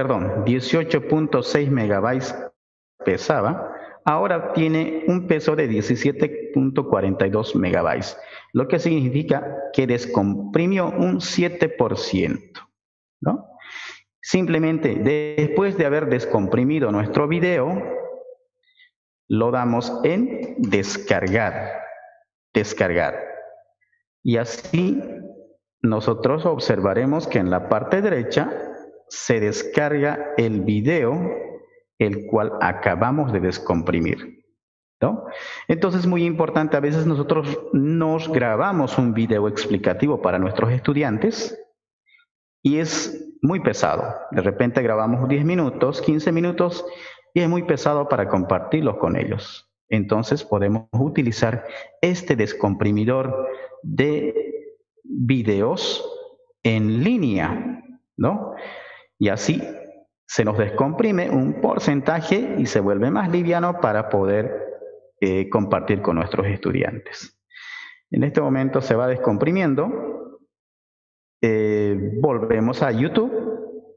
18.6 megabytes pesaba. Ahora tiene un peso de 17.42 megabytes, lo que significa que descomprimió un 7%, ¿no? Simplemente después de haber descomprimido nuestro video, lo damos en descargar. Descargar. Y así nosotros observaremos que en la parte derecha se descarga el video el cual acabamos de descomprimir, ¿no? Entonces es muy importante, a veces nosotros nos grabamos un video explicativo para nuestros estudiantes y es muy pesado. De repente grabamos 10 minutos, 15 minutos y es muy pesado para compartirlos con ellos. Entonces podemos utilizar este descomprimidor de videos en línea, ¿no? Y así se nos descomprime un porcentaje y se vuelve más liviano para poder compartir con nuestros estudiantes. En este momento se va descomprimiendo. Volvemos a YouTube.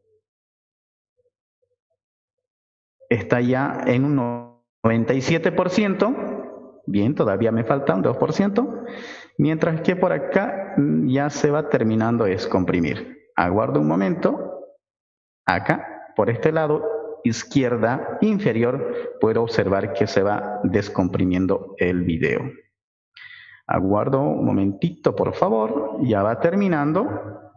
Está ya en un 97%. Bien, todavía me falta un 2%. Mientras que por acá ya se va terminando de descomprimir. Aguardo un momento. Acá, por este lado izquierda inferior, puedo observar que se va descomprimiendo el video. Aguardo un momentito, por favor. Ya va terminando.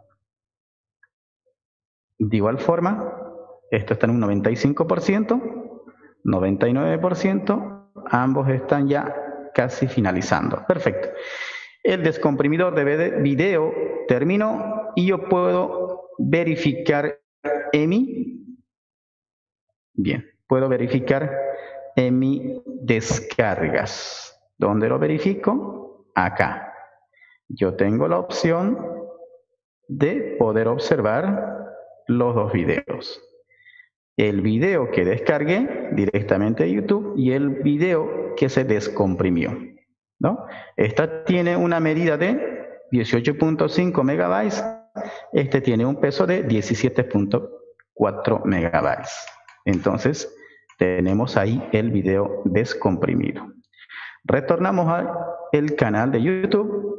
De igual forma, esto está en un 95%, 99%. Ambos están ya casi finalizando. Perfecto. El descomprimidor de video terminó y yo puedo verificar EMI. Bien, puedo verificar EMI descargas. ¿Dónde lo verifico? Acá. Yo tengo la opción de poder observar los dos videos. El video que descargué directamente de YouTube y el video que se descomprimió, ¿no? Esta tiene una medida de 18.5 megabytes. Este tiene un peso de 17.4 megabytes. Entonces, tenemos ahí el video descomprimido. Retornamos al canal de YouTube.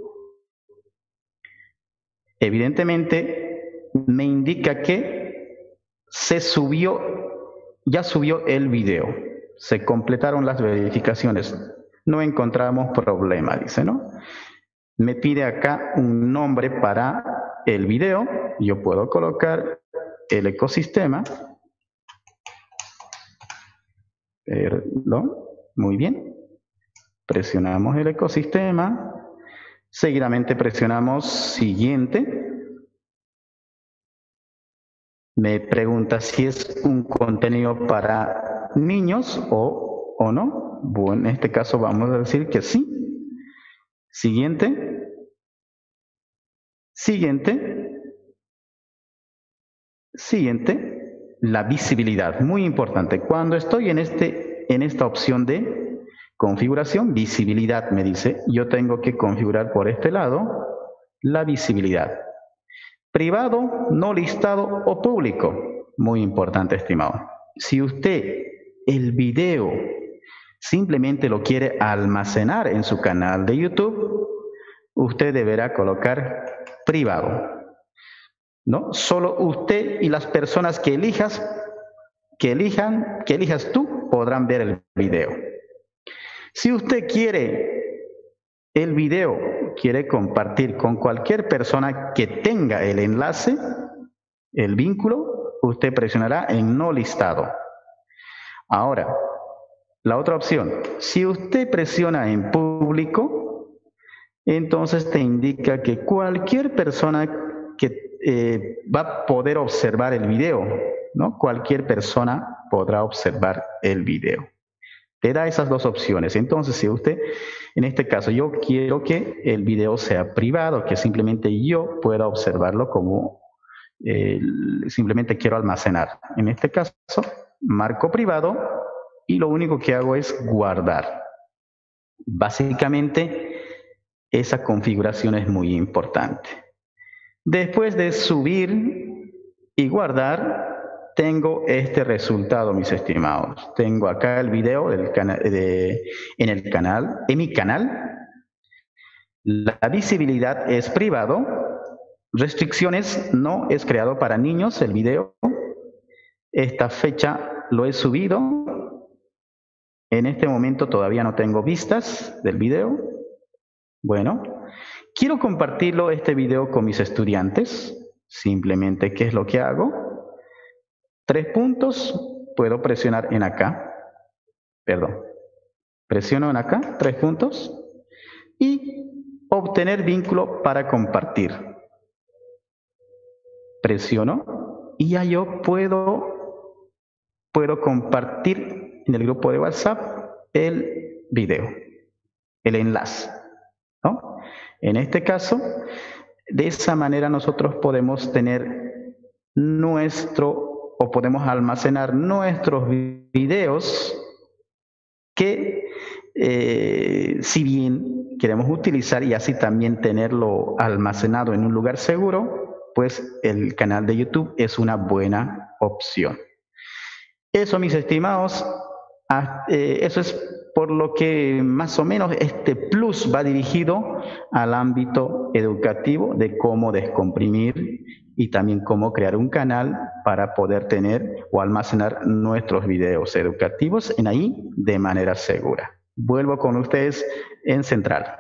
Evidentemente, me indica que ya subió el video. Se completaron las verificaciones. No encontramos problema, dice, ¿no? Me pide acá un nombre para el video. Yo puedo colocar el ecosistema. Perdón. Muy bien. Presionamos el ecosistema. Seguidamente presionamos siguiente. Me pregunta si es un contenido para niños o no. Bueno, en este caso vamos a decir que sí. Siguiente. Siguiente. Siguiente. La visibilidad, muy importante. Cuando estoy en esta opción de configuración, visibilidad me dice, yo tengo que configurar por este lado la visibilidad. Privado, no listado o público. Muy importante, estimado. Si usted el video simplemente lo quiere almacenar en su canal de YouTube, usted deberá colocar privado, ¿no? Solo usted y las personas que elijas tú podrán ver el video. Si usted quiere el video, quiere compartir con cualquier persona que tenga el enlace, el vínculo, usted presionará en no listado. Ahora, la otra opción, si usted presiona en público, entonces te indica que cualquier persona que va a poder observar el video, ¿no? Cualquier persona podrá observar el video. Te da esas dos opciones. Entonces, si usted, en este caso, yo quiero que el video sea privado, que simplemente yo pueda observarlo como simplemente quiero almacenar. En este caso, marco privado y lo único que hago es guardar. Básicamente, esa configuración es muy importante. Después de subir y guardar, tengo este resultado, mis estimados. Tengo acá el video en mi canal. La visibilidad es privado. Restricciones, no es creado para niños el video. esta fecha lo he subido. En este momento todavía no tengo vistas del video. Bueno, quiero compartirlo este video con mis estudiantes. Simplemente, ¿qué es lo que hago? 3 puntos, puedo presionar en acá. Perdón. Presiono en acá, 3 puntos. Y obtener vínculo para compartir. Presiono y ya yo puedo compartir en el grupo de WhatsApp el video, el enlace, ¿no? En este caso, de esa manera nosotros podemos tener podemos almacenar nuestros videos que si bien queremos utilizar y así también tenerlo almacenado en un lugar seguro, pues el canal de YouTube es una buena opción. Eso, mis estimados, eso es por lo que más o menos este plus va dirigido al ámbito educativo de cómo descomprimir y también cómo crear un canal para poder tener o almacenar nuestros videos educativos en ahí de manera segura. Vuelvo con ustedes en Central.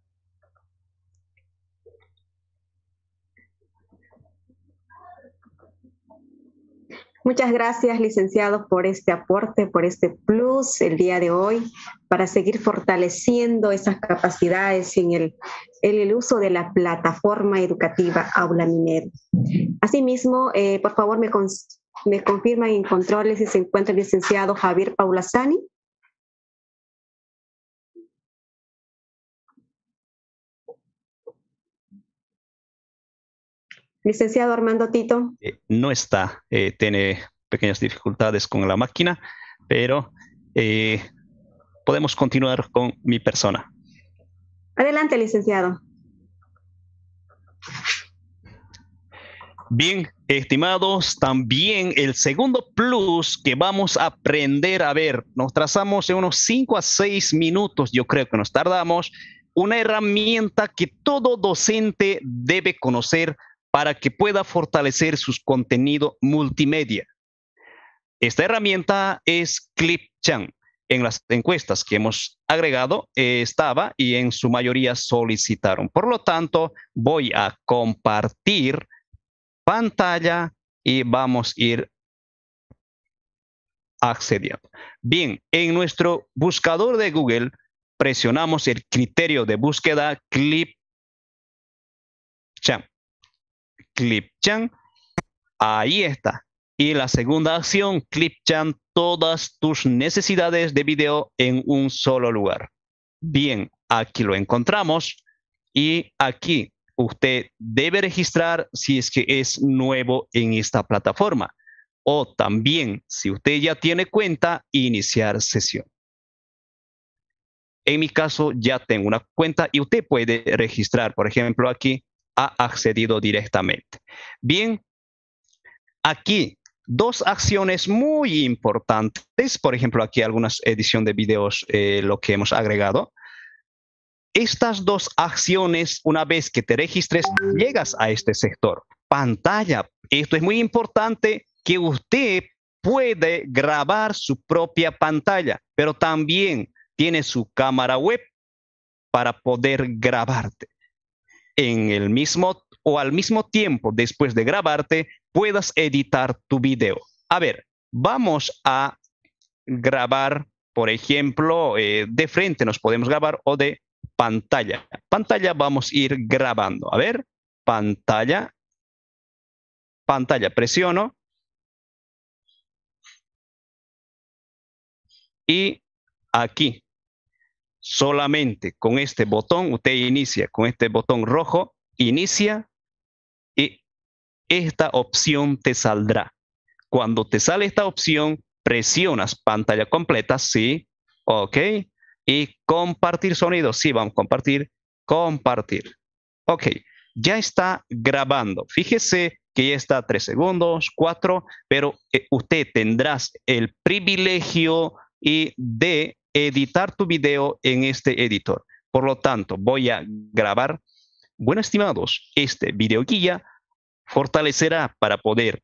Muchas gracias, licenciado, por este aporte, por este plus el día de hoy, para seguir fortaleciendo esas capacidades en el uso de la plataforma educativa Aula Minero. Asimismo, por favor, me confirman en controles si se encuentra el licenciado Javier Paulasani. Licenciado Armando Tito. No está, tiene pequeñas dificultades con la máquina, pero podemos continuar con mi persona. Adelante, licenciado. Bien, estimados, también el segundo plus que vamos a aprender a ver, nos trazamos en unos 5 a 6 minutos, yo creo que nos tardamos, una herramienta que todo docente debe conocer para que pueda fortalecer sus contenidos multimedia. Esta herramienta es Clipchamp. En las encuestas que hemos agregado estaba y en su mayoría solicitaron. Por lo tanto, voy a compartir pantalla y vamos a ir accediendo. Bien, en nuestro buscador de Google presionamos el criterio de búsqueda Clipchamp. Clipchamp, ahí está. Y la segunda acción, Clipchamp, todas tus necesidades de video en un solo lugar. Bien, aquí lo encontramos y aquí usted debe registrar si es que es nuevo en esta plataforma. O también, si usted ya tiene cuenta, iniciar sesión. En mi caso, ya tengo una cuenta y usted puede registrar. Por ejemplo, aquí ha accedido directamente. Bien, aquí 2 acciones muy importantes. Por ejemplo, aquí algunas edición de videos, lo que hemos agregado. Estas 2 acciones, una vez que te registres, llegas a este sector. Pantalla. Esto es muy importante, que usted puede grabar su propia pantalla, pero también tiene su cámara web para poder grabarte. En el mismo o al mismo tiempo, después de grabarte, puedas editar tu video. A ver, vamos a grabar, por ejemplo, de frente nos podemos grabar o de pantalla. Pantalla vamos a ir grabando. A ver, pantalla, presiono. Y aquí, solamente con este botón, usted inicia con este botón rojo, inicia y esta opción te saldrá. Cuando te sale esta opción, presionas pantalla completa, sí, ok, y compartir sonido, sí, vamos a compartir, ok, ya está grabando. Fíjese que ya está 3 segundos, 4, pero usted tendrá el privilegio de editar tu video en este editor. Por lo tanto, voy a grabar. Bueno, estimados, este video guía fortalecerá para poder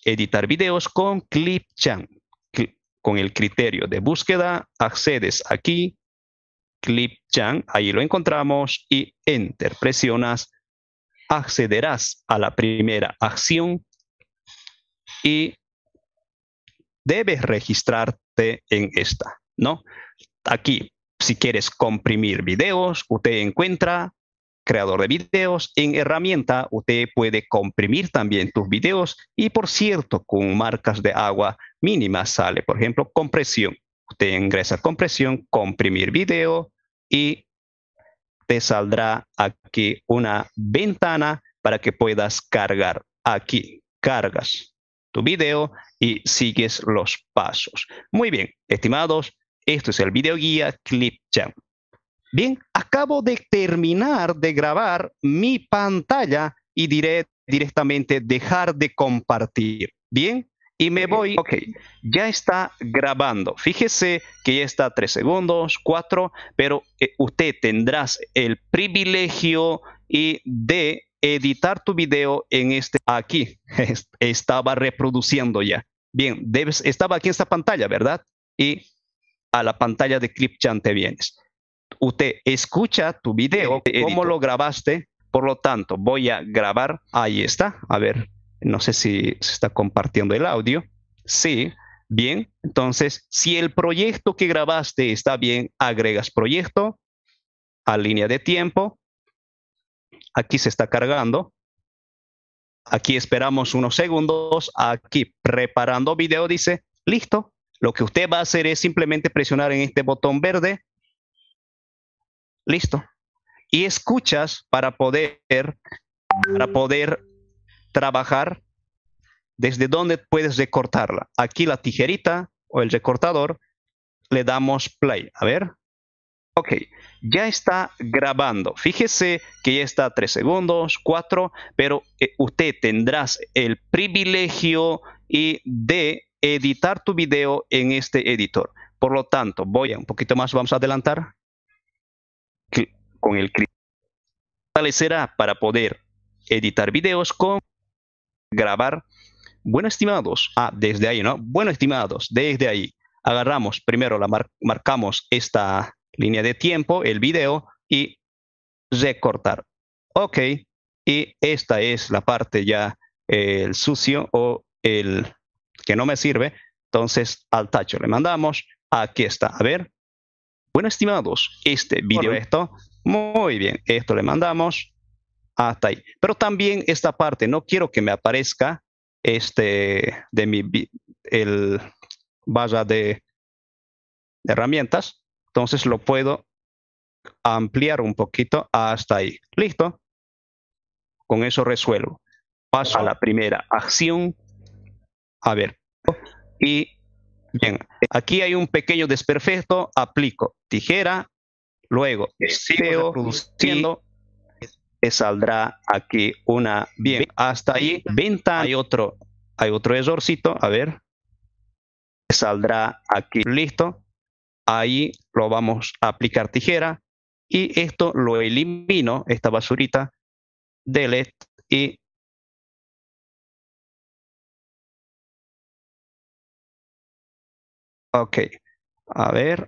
editar videos con Clipchamp. Con el criterio de búsqueda, accedes aquí, Clipchamp, ahí lo encontramos y Enter, presionas, accederás a la primera acción y debes registrarte en esta, ¿no? Aquí, si quieres comprimir videos, usted encuentra creador de videos. En herramienta, usted puede comprimir también tus videos y, por cierto, con marcas de agua mínimas sale, por ejemplo, compresión. Usted ingresa compresión, comprimir video y te saldrá aquí una ventana para que puedas cargar. Aquí cargas tu video y sigues los pasos. Muy bien, estimados, esto es el video guía Clipchamp. Bien, acabo de terminar de grabar mi pantalla y diré directamente dejar de compartir. Bien, y me voy. Ok, ya está grabando. Fíjese que ya está 3 segundos, 4, pero usted tendrá el privilegio de editar tu video en este aquí. Estaba reproduciendo ya. Bien, estaba aquí en esta pantalla, ¿verdad? Y a la pantalla de Clipchamp te vienes. Usted escucha tu video, cómo lo grabaste, por lo tanto, voy a grabar, ahí está, a ver, no sé si se está compartiendo el audio, sí, bien, entonces, si el proyecto que grabaste está bien, agregas proyecto a línea de tiempo, aquí se está cargando, aquí esperamos unos segundos, aquí preparando video, dice, listo, lo que usted va a hacer es simplemente presionar en este botón verde, listo. Y escuchas para poder trabajar desde donde puedes recortarla. Aquí la tijerita o el recortador, le damos play. A ver. Ok, ya está grabando. Fíjese que ya está 3 segundos, 4, pero usted tendrá el privilegio de editar tu video en este editor. Por lo tanto, voy a un poquito más, vamos a adelantar. Con el clic fortalecerá para poder editar videos con grabar. Bueno, estimados, desde ahí, ¿no? Bueno, estimados, desde ahí agarramos, primero marcamos esta línea de tiempo, el video, y recortar. Ok, y esta es la parte ya, el sucio o el que no me sirve. Entonces, al tacho le mandamos, aquí está, a ver. Bueno, estimados, este video, esto, muy bien, esto le mandamos hasta ahí. Pero también esta parte, no quiero que me aparezca el barra de herramientas, entonces lo puedo ampliar un poquito hasta ahí. Listo. Con eso resuelvo. Paso a la primera acción. A ver. Y bien, aquí hay un pequeño desperfecto. Aplico tijera. Luego sigo reproduciendo. Saldrá aquí una bien. Hasta ahí. Ventana. Hay otro errorcito. A ver. Saldrá aquí. Listo. Ahí lo vamos a aplicar tijera. Y esto lo elimino. Esta basurita. Delete. Y ok, a ver.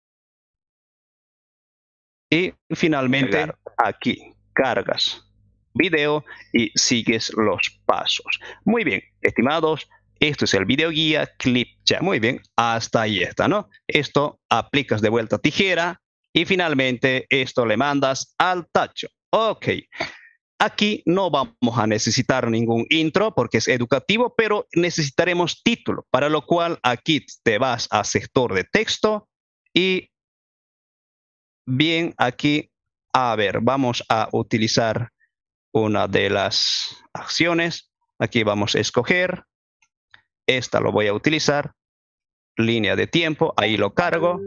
Y finalmente aquí cargas video y sigues los pasos. Muy bien, estimados, esto es el video guía Clipchamp. Muy bien, hasta ahí está, ¿no? Esto aplicas de vuelta tijera y finalmente esto le mandas al tacho. Ok. Aquí no vamos a necesitar ningún intro porque es educativo, pero necesitaremos título, para lo cual aquí te vas a sector de texto y bien aquí, a ver, vamos a utilizar una de las acciones. Aquí vamos a escoger, esta lo voy a utilizar, línea de tiempo, ahí lo cargo.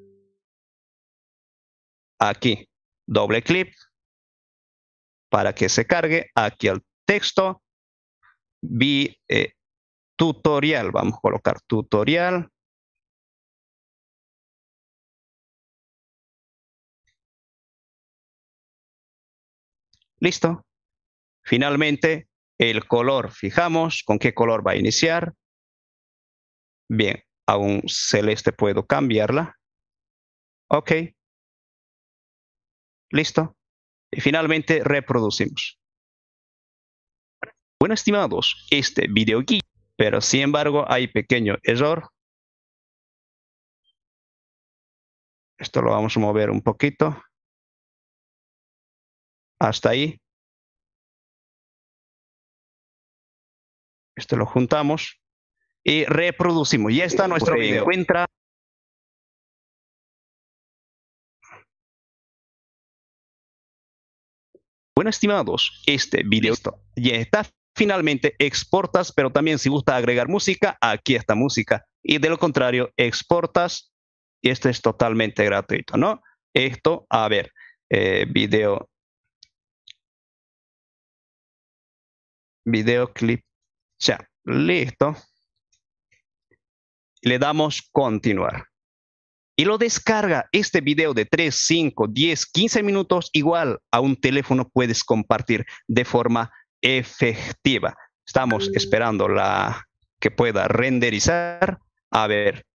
Aquí, doble clic para que se cargue, aquí al texto, tutorial, vamos a colocar tutorial. Listo. Finalmente, El color, fijamos con qué color va a iniciar. Bien, a un celeste puedo cambiarla. Ok. Listo. Y finalmente reproducimos. Bueno, estimados, este video guía, pero sin embargo hay pequeño error. Esto lo vamos a mover un poquito. Hasta ahí. Esto lo juntamos y reproducimos. Ya está nuestro video. Encuentra. Bueno, estimados, este video ya está. Finalmente exportas, pero también si gusta agregar música, aquí está música. Y de lo contrario, exportas y este es totalmente gratuito, ¿no? Esto, a ver, video clip, ya, listo. Le damos continuar. Y lo descarga este video de 3, 5, 10, 15 minutos, igual a un teléfono puedes compartir de forma efectiva. Estamos esperando que pueda renderizar. A ver,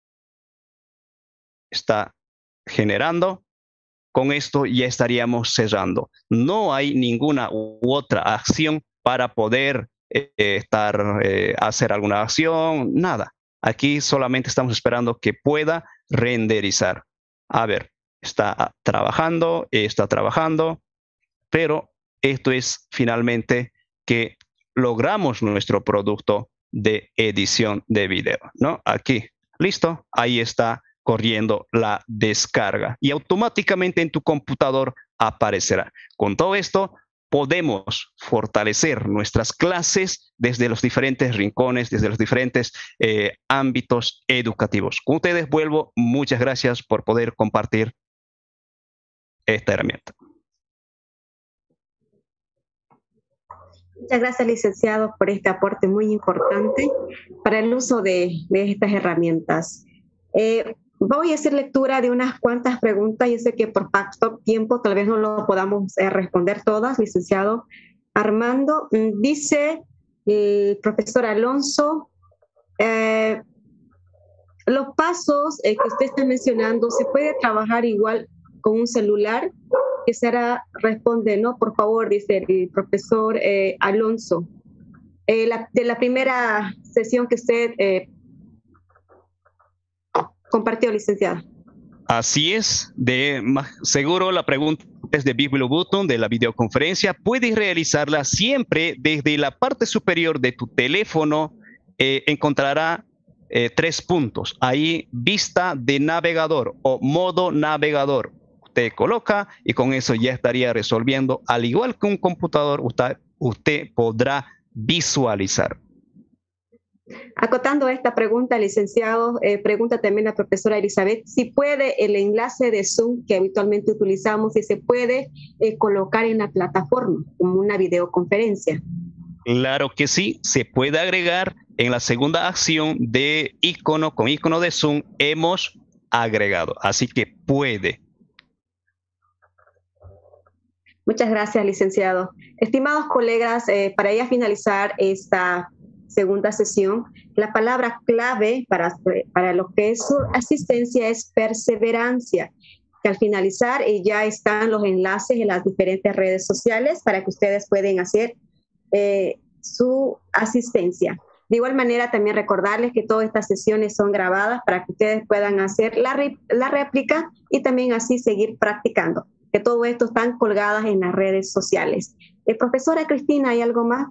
está generando. Con esto ya estaríamos cerrando. No hay ninguna u otra acción para poder hacer alguna acción, nada. Aquí solamente estamos esperando que pueda renderizar. A ver, está trabajando, pero esto es finalmente que logramos nuestro producto de edición de video, ¿no? Aquí, listo, ahí está corriendo la descarga y automáticamente en tu computador aparecerá. Con todo esto, podemos fortalecer nuestras clases desde los diferentes rincones, desde los diferentes ámbitos educativos. Con ustedes vuelvo, muchas gracias por poder compartir esta herramienta. Muchas gracias, licenciado, por este aporte muy importante para el uso de estas herramientas. Voy a hacer lectura de unas cuantas preguntas. Yo sé que por factor tiempo tal vez no lo podamos responder todas, licenciado Armando. Dice el profesor Alonso, los pasos que usted está mencionando, ¿se puede trabajar igual con un celular? Que será, responde, ¿no? Por favor, dice el profesor Alonso. De la primera sesión que usted compartió, licenciado. Así es, seguro la pregunta es de Bibliobutton, de la videoconferencia. Puedes realizarla siempre desde la parte superior de tu teléfono. Encontrará 3 puntos. Ahí, vista de navegador o modo navegador. Usted coloca y con eso ya estaría resolviendo. Al igual que un computador, usted podrá visualizar. Acotando esta pregunta, licenciado, pregunta también la profesora Elizabeth, si puede el enlace de Zoom que habitualmente utilizamos, si se puede colocar en la plataforma como una videoconferencia. Claro que sí, se puede agregar en la segunda acción de icono, con icono de Zoom, hemos agregado, así que puede. Muchas gracias, licenciado. Estimados colegas, para ya finalizar esta segunda sesión, la palabra clave para lo que es su asistencia es perseverancia, que al finalizar ya están los enlaces en las diferentes redes sociales para que ustedes puedan hacer su asistencia. De igual manera, también recordarles que todas estas sesiones son grabadas para que ustedes puedan hacer la réplica y también así seguir practicando, que todo esto están colgadas en las redes sociales. Profesora Cristina, ¿hay algo más?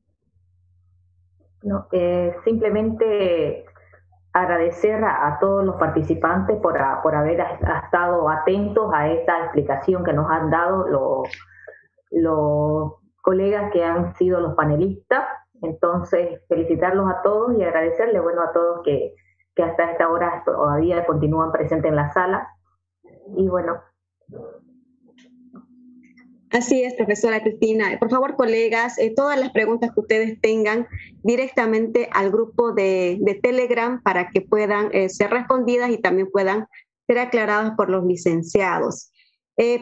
No, simplemente agradecer a todos los participantes por haber estado atentos a esta explicación que nos han dado los colegas que han sido los panelistas. Entonces, felicitarlos a todos y agradecerles, bueno, a todos que hasta esta hora todavía continúan presentes en la sala. Y bueno. Así es, profesora Cristina. Por favor, colegas, todas las preguntas que ustedes tengan directamente al grupo de Telegram para que puedan ser respondidas y también puedan ser aclaradas por los licenciados. Para culminar, licenciado Armando.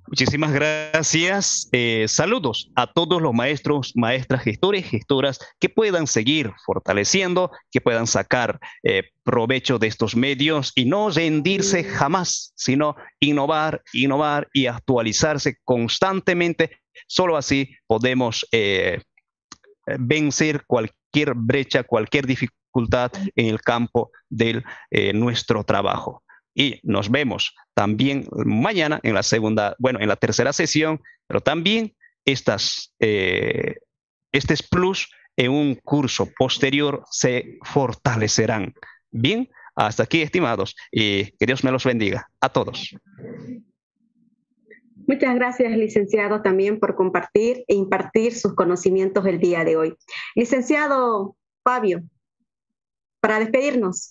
Muchísimas gracias. Saludos a todos los maestros, maestras, gestores, gestoras que puedan seguir fortaleciendo, que puedan sacar provecho de estos medios y no rendirse jamás, sino innovar, innovar y actualizarse constantemente. Solo así podemos vencer cualquier brecha, cualquier dificultad en el campo de nuestro trabajo. Y nos vemos también mañana en la segunda, bueno, en la tercera sesión, pero también este plus en un curso posterior se fortalecerán. Bien, hasta aquí, estimados, y que Dios me los bendiga a todos. Muchas gracias, licenciado, también por compartir e impartir sus conocimientos el día de hoy. Licenciado Fabio, para despedirnos.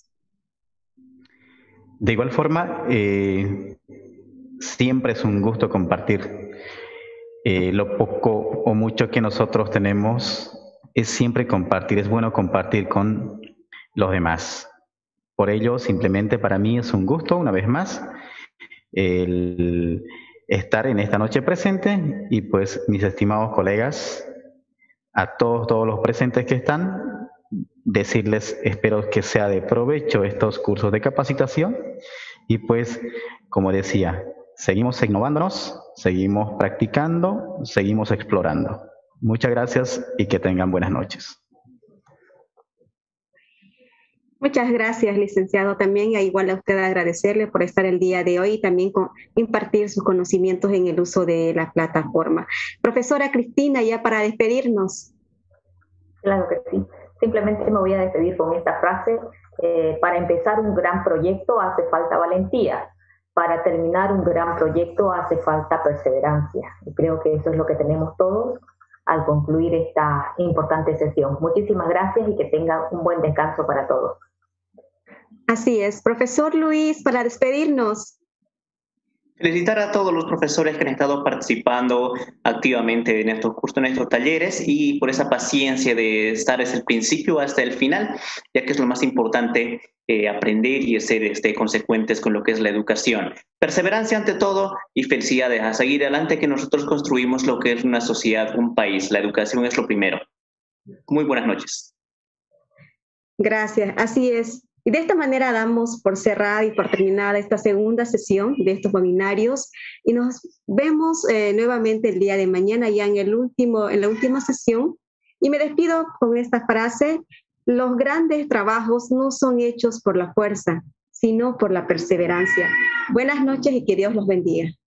De igual forma, siempre es un gusto compartir. Lo poco o mucho que nosotros tenemos es siempre compartir, es bueno compartir con los demás. Por ello, simplemente para mí es un gusto, una vez más, el estar en esta noche presente y pues mis estimados colegas, a todos los presentes que están, decirles, espero que sea de provecho estos cursos de capacitación y pues, como decía, seguimos innovándonos, seguimos practicando, seguimos explorando. Muchas gracias y que tengan buenas noches. Muchas gracias, licenciado. También igual a usted agradecerle por estar el día de hoy y también impartir sus conocimientos en el uso de la plataforma. Profesora Cristina, ya para despedirnos. Claro que sí. Simplemente me voy a despedir con esta frase. Para empezar un gran proyecto hace falta valentía. Para terminar un gran proyecto hace falta perseverancia. Y creo que eso es lo que tenemos todos al concluir esta importante sesión. Muchísimas gracias y que tengan un buen descanso para todos. Así es. Profesor Luis, para despedirnos. Felicitar a todos los profesores que han estado participando activamente en estos cursos, en estos talleres, y por esa paciencia de estar desde el principio hasta el final, ya que es lo más importante, aprender y ser consecuentes con lo que es la educación. Perseverancia ante todo y felicidades a seguir adelante, que nosotros construimos lo que es una sociedad, un país. La educación es lo primero. Muy buenas noches. Gracias, así es. Y de esta manera damos por cerrada y por terminada esta segunda sesión de estos webinarios y nos vemos nuevamente el día de mañana ya en la última sesión. Y me despido con esta frase: los grandes trabajos no son hechos por la fuerza, sino por la perseverancia. Buenas noches y que Dios los bendiga.